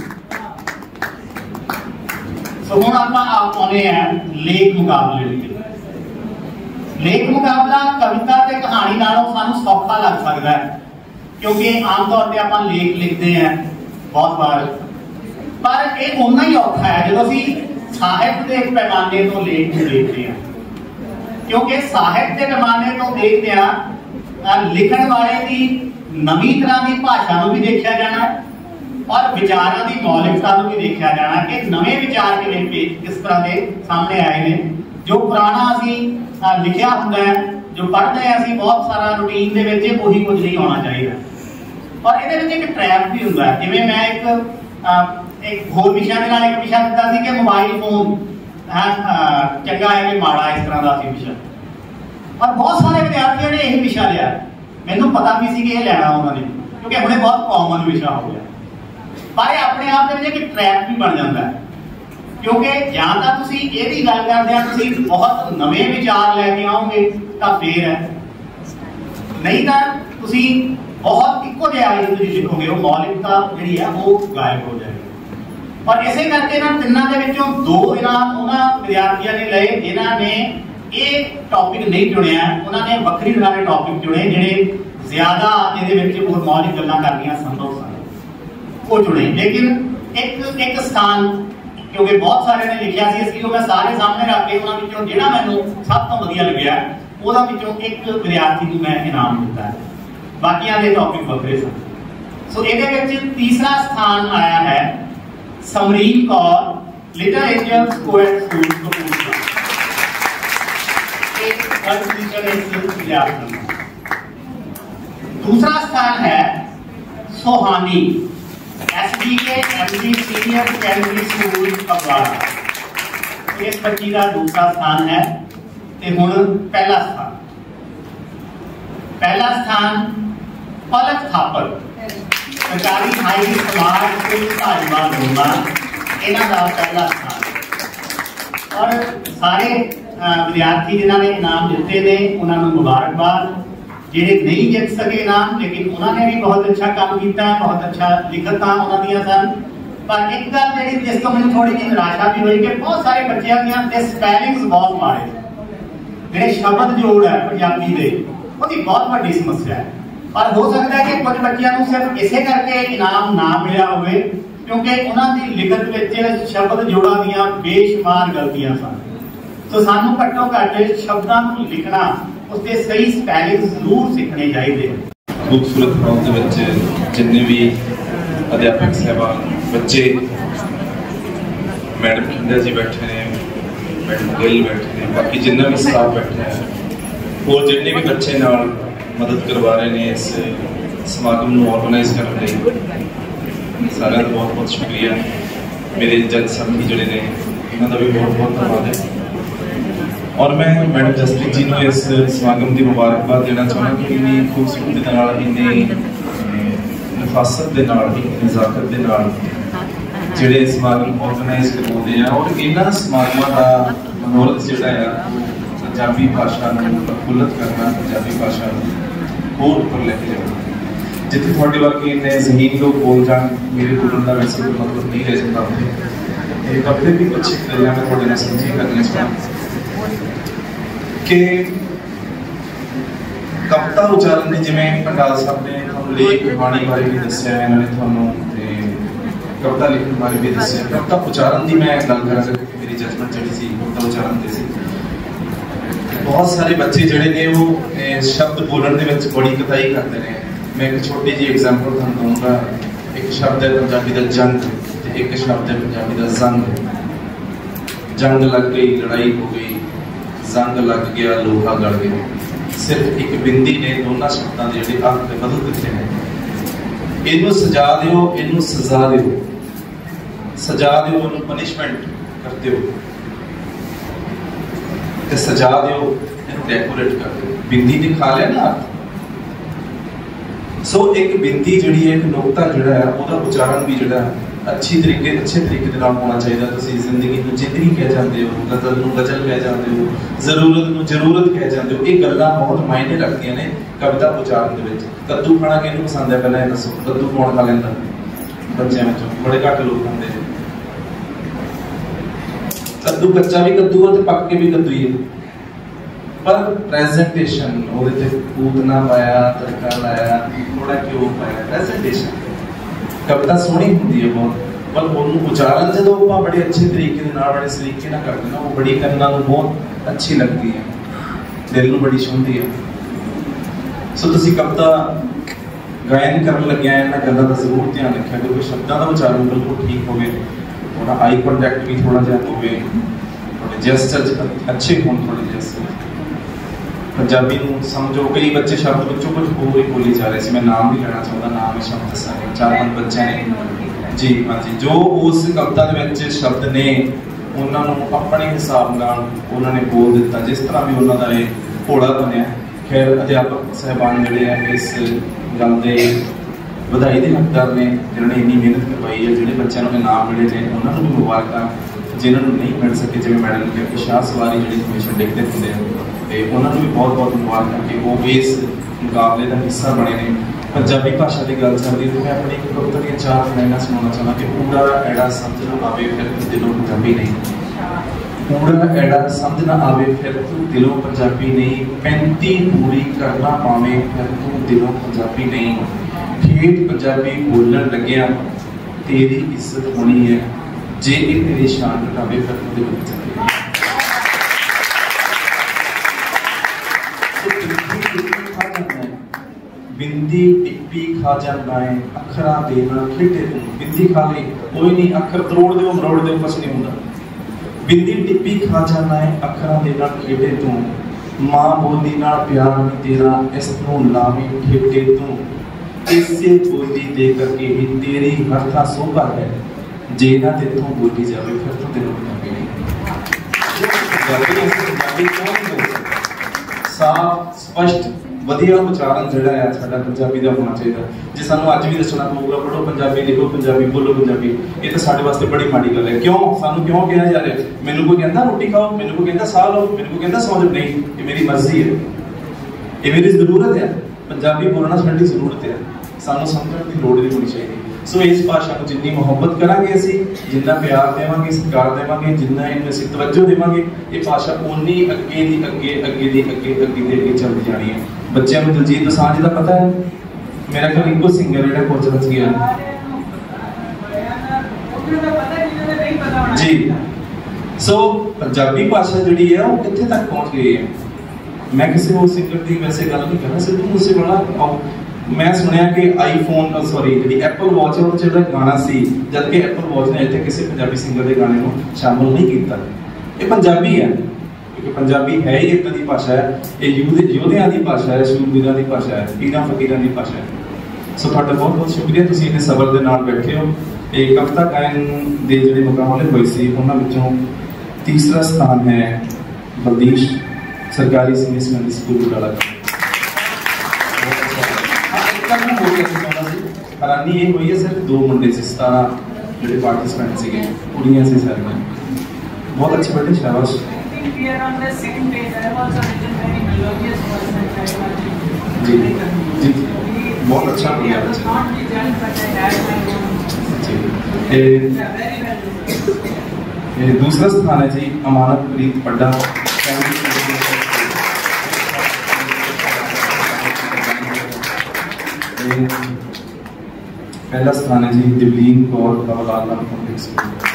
सो हुण आपां आउने हैं लेख मुकाबले। लेख मुकाबला कविता ते कहानी नालों सानूं सौखा लग सकता है, क्योंकि आम तौर पर आप लेख लिखते हैं बहुत बार, पर यह उन्ना ही औखा है जो असी साहित्य के पैमाने तो लेख देखते हैं, क्योंकि साहित्य के पैमाने तो देखते हैं लिखण वाले की नवी तरह की भाषा को भी देखा जाना और विचारों की मौलिकता को भी देखा जाना कि नवे विचार किस तरह के सामने आए हैं। जो पुराना असी लिखा होंगे जो पढ़ते हैं असी बहुत सारा रूटीन के वही कुछ नहीं होना चाहिए। और ये एक ट्रैप भी होंगे, जिमें मैं एक होर विषय के एक विषय दिता कि मोबाइल फोन चंगा है कि माड़ा, इस तरह का विषय, और बहुत सारे विद्यार्थियों ने यही विषय लिया। मैनू पता भी सी कि लेना उन्होंने, क्योंकि हमने बहुत कॉमन विषय हो गया, पर अपने आप में एक ट्रैप भी बन जाता है। क्योंकि या तो ये गल करते बहुत नवे विचार लैके आओगे तो फिर है, नहीं तो बहुत इको जो लिखोगे वो मौलिकता जी है वो गायब हो जाएगी। और इसे करके ना तिना के विचों 2 इनाम उन्होंने विद्यार्थियों ने लए जिन्होंने ये टॉपिक नहीं चुनिया, उन्होंने वक्री तरह के टॉपिक चुने जिहड़े ज्यादा ये मौलिक गल्लां करनियां संभव सन वो चुने। लेकिन एक स्थान क्योंकि बहुत सारे ने लिखा सी, इसलिए मैं सारे सामने रख के उन्होंने जिहड़ा मैनूं सब तो वधिया लग्या ਉਹਦਾ ਵਿੱਚੋਂ एक विद्यार्थी को मैं इनाम दिता है, बाकियां दे टॉपिक वखरे सन। सो ਇਹਦੇ ਵਿੱਚ तीसरा स्थान आया है Samreen Kaur little angels co-ed school Kapurthala, एक फर्स्ट टीचर इस विद्यार्थी। दूसरा स्थान है Sohani SDK MD senior secondary school Phagwara, इस बच्ची का दूसरा स्थान है। हुण पहला स्थान पलक थापर सरकारी हाई समाज स्कूल धारीवाल होना, इन्हां दा पहला स्थान। और सारे विद्यार्थी जिन्होंने इनाम दिते ने उन्होंने मुबारकबाद, जिहड़े नहीं जित सके इनाम लेकिन उन्होंने भी बहुत अच्छा काम किया, बहुत अच्छा लिखता उन्होंने सन। पर एक गल जी जिसको मुझे थोड़ी जी निराशा भी हुई कि बहुत सारे बच्चों के स्पैलिंग्स बहुत माड़े, ਜਿਹੜੇ शब्द जोड़ है पंजाबी के उसकी बहुत बड़ी समस्या है। पर हो सकता है कि कुछ बच्चों को सिर्फ इसे करके इनाम ना मिला हो, क्योंकि उन्होंने लिखत में शब्द जोड़ा दियां बेशुमार गलतियां सन। तो सानू घट्टो घट शब्दों को लिखना उसके सही स्पैलिंग जरूर सीखने चाहिए। खूबसूरत हाल के जिन्ने भी अध्यापक साहबान बच्चे, मैडम खिंडा जी बैठे हैं, मैडम गिल बैठे हैं, बाकी जिन्ना भी स्टाफ बैठे हैं और जिन्ने भी बच्चे नाल मदद करवा रहे हैं इस समागम को ऑर्गेनाइज करने लिए, सारे का बहुत बहुत शुक्रिया। मेरे जज साथी जोड़े ने इन्हों भी बहुत बहुत धन्यवाद है। और मैं मैडम जसप्रीत जी को इस समागम की मुबारकबाद देना चाहना कि इन्नी खूबसूरती के नाल, इन्नी नफासत के नाल, नज़ाकत के नाल ਜਿਹੜੇ समागम ऑर्गेनाइज करवाते हैं और इन्होंने समागमों का मनोरथ जोड़ा है पंजाबी भाषा को प्रफुल्लित करना, पंजाबी भाषा को होर उपर लेके जाना। जिथे थोड़े वर्गे इन्ने ज़हीन लोग बोल जान, मेरे बोलने का वैसे कोई मतलब नहीं रह सकता। कपड़े भी कुछ गल्लां मैं थोड़े नाल समझी करने कि कविता उच्चारण की जिवें पंडाल साहब ने थोड़ा लेख बाणी बारे भी दस्सिया, इन्होंने थोड़ा कविता लिखने बारे भी दस्सिया। कविता उच्चारण की मैं गल करा क्योंकि मेरी जजमेंट जी कविता उच्चारण की सी। बहुत सारे बच्चे जोड़े ने वो शब्द बोलने के बड़ी कताई करते हैं। मैं एक छोटी जी एग्जाम्पल तुहानूं दूंगा। एक शब्द है पंजाबी का जंग, एक शब्द है पंजाबी का जंग। जंग लग गई, लड़ाई हो गई, जंग लग गया, लोहा गल गया। सिर्फ एक बिंदी ने दोनों शब्दों के जोड़े अर्थ बदल दिते हैं। इनू सजा दो, इनू सजा दो, सजा दो इनू पनिशमेंट कर दो, सजा दो इनू डेकोरेट कर दो। बिंदी ने खा लिया ना। सो एक बिंदी जी है, एक नुकता जो है उसका उच्चारण भी जो अच्छे तरीके के होना चाहिए। तुम जिंदगी को जिंदगी कह जाते हो, गजल को गजल कह जाते हो, जरूरत को जरूरत कह जाते हो। ये गल्लां बहुत मायने रखदियां ने कविता उच्चारण के विच। कद्दू खाना किहनूं पसंद है पहले दसो? कद्दू कौन खा लैंदा? बच्चों में बड़े घट लोग खाते हैं। कद्दू कच्चा भी कद्दू है, पक के भी कद्दू ही है। पर प्रेजेंटेशन ਉਹਦੇ ਤੇ ਪੂਤਨਾ ਪਾਇਆ, ਤੜਕਾ ਲਾਇਆ, ਥੋੜਾ ਘਿਓ ਪਾਇਆ, प्रेजेंटेशन कविता सोहनी ਹੁੰਦੀ ਹੈ बहुत, पर ਉਹਨੂੰ ਉਚਾਰਨ ਜਦੋਂ ਆਪਾਂ ਬੜੇ ਅੱਛੇ ਤਰੀਕੇ ਦੇ ਨਾਲ, ਬੜੇ ਸਲੀਕੇ ਨਾਲ ਕਰਦੇ ਨਾ, ਉਹ ਬੜੀ ਕੰਨਾਂ ਨੂੰ ਬਹੁਤ ਅੱਛੀ ਲੱਗਦੀ ਹੈ, ਦਿਲ ਨੂੰ ਬੜੀ ਛੂਹਦੀ ਹੈ। ਸੋ ਤੁਸੀਂ ਕਵਿਤਾ ਗਾਇਨ ਕਰਨ ਲੱਗਿਆ ਇਹਨਾਂ ਗੱਲਾਂ ਦਾ ਜ਼ਰੂਰ ਧਿਆਨ ਰੱਖਿਆ ਕਿ ਸ਼ਬਦਾਂ ਦਾ ਉਚਾਰਨ ਬਿਲਕੁਲ ਠੀਕ ਹੋਵੇ, ਥੋੜਾ ਆਈ ਕੰਟੈਕਟ ਵੀ ਥੋੜਾ ਜਿਹਾ ਹੋਵੇ, ਥੋੜੇ ਜੈਸਚਰ ਅੱਛੇ ਹੋਣ, ਥੋੜੇ ਜੈਸਚਰ ਪੰਜਾਬੀ ਨੂੰ ਸਮਝੋ। ਕਈ ਬੱਚੇ ਸ਼ਬਦ ਵਿੱਚੋਂ ਕੁਝ ਹੋਰ ਹੀ ਬੋਲੀ ਜਾ ਰਹੇ ਸੀ, ਮੈਂ ਨਾਮ ਨਹੀਂ ਲੈਣਾ ਚਾਹੁੰਦਾ, ਨਾਮ ਹੀ ਸ਼ਬਦ ਦੱਸਾਂਗੇ, 4-5 ਬੱਚਿਆਂ ਨੇ ਜੀ ਹਾਂਜੀ ਜੋ ਉਸ ਕਵਿਤਾ ਦੇ ਵਿੱਚ ਸ਼ਬਦ ਨੇ ਉਹਨਾਂ ਨੂੰ ਆਪਣੇ ਹਿਸਾਬ ਨਾਲ ਉਹਨਾਂ ਨੇ ਬੋਲ ਦਿੱਤਾ, ਜਿਸ ਤਰ੍ਹਾਂ ਵੀ ਉਹਨਾਂ ਦਾ ਇਹ ਘੋੜਾ ਬਣਿਆ। ਖੈਰ ਅਧਿਆਪਕ ਸਾਹਿਬਾਨ ਜਿਹੜੇ ਆ ਇਸ ਗੱਲ ਦੇ ਵਧਾਈ ਦੇ ਹੱਕਦਾਰ ਨੇ, ਜਿਨ੍ਹਾਂ ਨੇ ਇੰਨੀ ਮਿਹਨਤ ਕਰਵਾਈ ਹੈ, ਜਿਹੜੇ ਬੱਚਿਆਂ ਨੂੰ ਇਨਾਮ ਮਿਲੇ ਨੇ ਉਹਨਾਂ ਨੂੰ ਵੀ ਮੁਬਾਰਕਾਂ, ਜਿਨ੍ਹਾਂ ਨੂੰ ਨਹੀਂ ਮਿਲ ਸਕੇ ਜਿਵੇਂ ਮੈਡਮ ਨੇ ਕਿਹਾ ਕਿ ਸ਼ਾਹ ਸਵਾਰੀ ਜਿਹੜੀ ਹਮੇਸ਼ਾ ਡਿੱਗਦੇ ਹੁੰਦੇ ਆ, ਤੇ ਉਹਨਾਂ ਨੂੰ ਵੀ ਬਹੁਤ ਬਹੁਤ ਮੁਬਾਰਕਾਂ ਕਿ ਉਹ ਇਸ ਮੁਕਾਬਲੇ ਦਾ ਹਿੱਸਾ ਬਣੇ ਨੇ। ਪੰਜਾਬੀ ਭਾਸ਼ਾ ਦੀ ਗੱਲ ਚੱਲਦੀ ਤੇ ਮੈਂ ਆਪਣੀ ਇੱਕ ਕਵਿਤਾ ਦੀਆਂ 4 ਲਾਈਨਾਂ ਸੁਣਾਉਣਾ ਚਾਹੁੰਦਾ ਕਿ ਊੜਾ ਐੜਾ ਸਮਝ ਨਾ ਆਵੇ ਫਿਰ ਤੂੰ ਦਿਲੋਂ ਪੰਜਾਬੀ ਨਹੀਂ, ਊੜਾ ਐੜਾ ਸਮਝ ਨਾ ਆਵੇ ਫਿਰ ਤੂੰ ਦਿਲੋਂ ਪੰਜਾਬੀ ਨਹੀਂ, 35 ਪੂਰੀ ਕਰਨਾ ਪਾਵੇਂ ਫਿਰ ਤੂੰ ਦਿਲੋਂ ਪੰਜਾਬੀ ਨਹੀਂ, ਠੇਠ ਪੰਜਾਬੀ ਬੋਲਣ ਲੱਗਿਆ ਤੇਰੀ ਇੱਜ਼ਤ ਹੋਣੀ ਹੈ, ਜੇ ਇਹ ਤੇਰੀ ਸ਼ਾਨ ਘਟਾਵੇ ਫਿਰ ਤੂੰ ਦਿਲੋਂ ਪੰਜਾਬੀ ਨਹੀਂ। बिंदी टिप्पी खा जाता है अखरा देना खेटे तू, बिंदी खा गई कोई नहीं, अखर तरोड़ दो मरोड़ दो कुछ नहीं होता। बिंदी टिप्पी खा जाना है अखरा देना खेटे तू, मां बोली नाल प्यार नहीं तेरा इस नूं लावी खेटे तू, इसे बोली दे करके ही तेरी हरथा सोभा है, जे ना तेथों बोली जावे फिर तो दिलों पंजाबी नहीं। साफ स्पष्ट ਵਧੀਆ ਉਚਾਰਨ ਜਿਹੜਾ ਹੈ ਸਾਡਾ ਪੰਜਾਬੀ ਦਾ ਹੋਣਾ ਚਾਹੀਦਾ। ਜੇ ਸਾਨੂੰ ਅੱਜ ਵੀ ਦੱਸਣਾ ਪਊਗਾ ਪੜੋ ਪੰਜਾਬੀ, ਲਿਖੋ ਪੰਜਾਬੀ, ਬੋਲੋ ਪੰਜਾਬੀ, ਇਹ ਤਾਂ ਸਾਡੇ ਵਾਸਤੇ ਬੜੀ ਮਾੜੀ ਗੱਲ ਹੈ। ਕਿਉਂ ਸਾਨੂੰ ਕਿਉਂ ਕਿਹਾ ਜਾ ਰਿਹਾ? ਮੈਨੂੰ ਕੋਈ ਕਹਿੰਦਾ ਰੋਟੀ ਖਾਓ, ਮੈਨੂੰ ਕੋਈ ਕਹਿੰਦਾ ਸਾਹ ਲਓ, ਮੈਨੂੰ ਕੋਈ ਕਹਿੰਦਾ ਸੌਂ ਜਾਓ, ਨਹੀਂ, ਇਹ ਮੇਰੀ ਮਰਜ਼ੀ ਹੈ, ਇਹ ਮੇਰੀ ਜ਼ਰੂਰਤ ਹੈ। ਪੰਜਾਬੀ ਬੋਲਣਾ ਸਾਡੀ ਜ਼ਰੂਰਤ ਹੈ, ਸਾਨੂੰ ਸਮਝਣ ਦੀ ਲੋੜ ਨਹੀਂ ਹੋਣੀ ਚਾਹੀਦੀ। ਸੋ ਇਸ ਭਾਸ਼ਾ ਨੂੰ ਜਿੰਨੀ ਮੁਹੱਬਤ ਕਰਾਂਗੇ ਅਸੀਂ, ਜਿੰਨਾ ਪਿਆਰ ਦੇਵਾਂਗੇ, ਸਤਿਕਾਰ ਦੇਵਾਂਗੇ, ਜਿੰਨਾ ਇਹਨੂੰ ਅਸੀਂ ਤਵੱਜੋ ਦੇਵਾਂਗੇ, ਇਹ ਭਾਸ਼ਾ ਓਨੀ ਅੱਗੇ ਦੀ ਅੱਗੇ ਅੱਗੇ ਦੀ ਅੱਗੇ ਅੱਗੇ ਦੇ ਅੱਗੇ ਚੱਲਦੀ ਜਾਣੀ ਹੈ। ਬੱਚਿਆਂ ਨੂੰ ਦਿਲਜੀਤ ਦੋਸਾਂਝ ਦਾ ਪਤਾ ਹੈ, ਮੇਰਾ ਖਿਆਲ ਇੱਕੋ ਸਿੰਗਰ ਜਿਹੜਾ ਕੋਚ ਬਚ ਗਿਆ ਜੀ। ਸੋ ਪੰਜਾਬੀ ਭਾਸ਼ਾ ਜਿਹੜੀ ਹੈ ਉਹ ਕਿੱਥੇ ਤੱਕ ਪਹੁੰਚ ਗਈ ਹੈ। ਮੈਂ ਕਿਸੇ ਹੋਰ ਸਿੰਗਰ ਦੀ ਵੈਸੇ ਗੱਲ ਨਹੀਂ ਕਰ ਰਿਹਾ, ਸਿੱਧੂ ਮੂਸੇਵਾਲਾ, ਮੈਂ ਸੁਣਿਆ ਕਿ ਆਈਫੋਨ ਸੌਰੀ ਜਿਹੜੀ ਐਪਲ ਵਾਚ ਉਹਦੇ ਜਿਹੜਾ ਗਾਣਾ ਸੀ, ਜਦ ਕਿ ਐਪਲ ਵਾਚ ਨੇ ਇੱਥੇ ਕਿਸੇ ਪੰਜਾਬੀ ਸਿੰਗਰ ਦੇ ਗਾਣੇ ਨੂੰ ਸ਼ਾਮਲ ਨਹੀਂ ਕੀਤਾ। ਇਹ ਪੰਜਾਬੀ ਹੈ, ਕਿਉਂਕਿ ਪੰਜਾਬੀ ਹੈ ਹੀ ਇੱਦਾਂ ਦੀ ਭਾਸ਼ਾ ਹੈ, ਇਹ ਯੋਧਿਆਂ ਦੀ ਭਾਸ਼ਾ ਹੈ, ਸ਼ੂਰਵੀਰਾਂ ਦੀ ਭਾਸ਼ਾ ਹੈ, ਪੀਰਾਂ ਫਕੀਰਾਂ ਦੀ ਭਾਸ਼ਾ ਹੈ। ਸੋ ਤੁਹਾਡਾ ਬਹੁਤ ਬਹੁਤ ਸ਼ੁਕਰੀਆ, ਤੁਸੀਂ ਇੰਨੇ ਸਬਰ ਦੇ ਨਾਲ ਬੈਠੇ ਹੋ। ਇਹ ਕਵਿਤਾ ਗਾਇਨ ਦੇ ਜਿਹੜੇ ਮੁਕਾਬਲੇ ਹੋਏ ਸੀ ਉਹਨਾਂ ਵਿੱਚੋਂ ਤੀਸਰਾ ਸਥਾਨ ਹੈ ਬਲਦੀਸ਼ ਸਰਕਾਰੀ ਸੀਨੀਅਰ ਸੈਕੰਡਰੀ ਸਕੂਲ ਬਟਾਲਾ। ਹੈਰਾਨੀ ਇਹ ਹੋਈ ਹੈ ਸਿਰਫ 2 ਮੁੰਡੇ ਸੀ, 17 ਜਿਹੜੇ ਪਾਰਟਿਸਪੈਂਟ ਸੀਗੇ, ਕੁੜੀਆਂ ਸੀ ਸਾਰੀਆਂ। ਬਹੁਤ ਅੱਛੇ ਬੇਟੇ, ਸ਼ਾਬਾਸ਼। जी जी बहुत अच्छा किया जी। दूसरा स्थान है जी अमानत प्रीत पड्डा, पहला स्थान है जी दिवलीन कौर बाबा लाल पब्लिक स्कूल।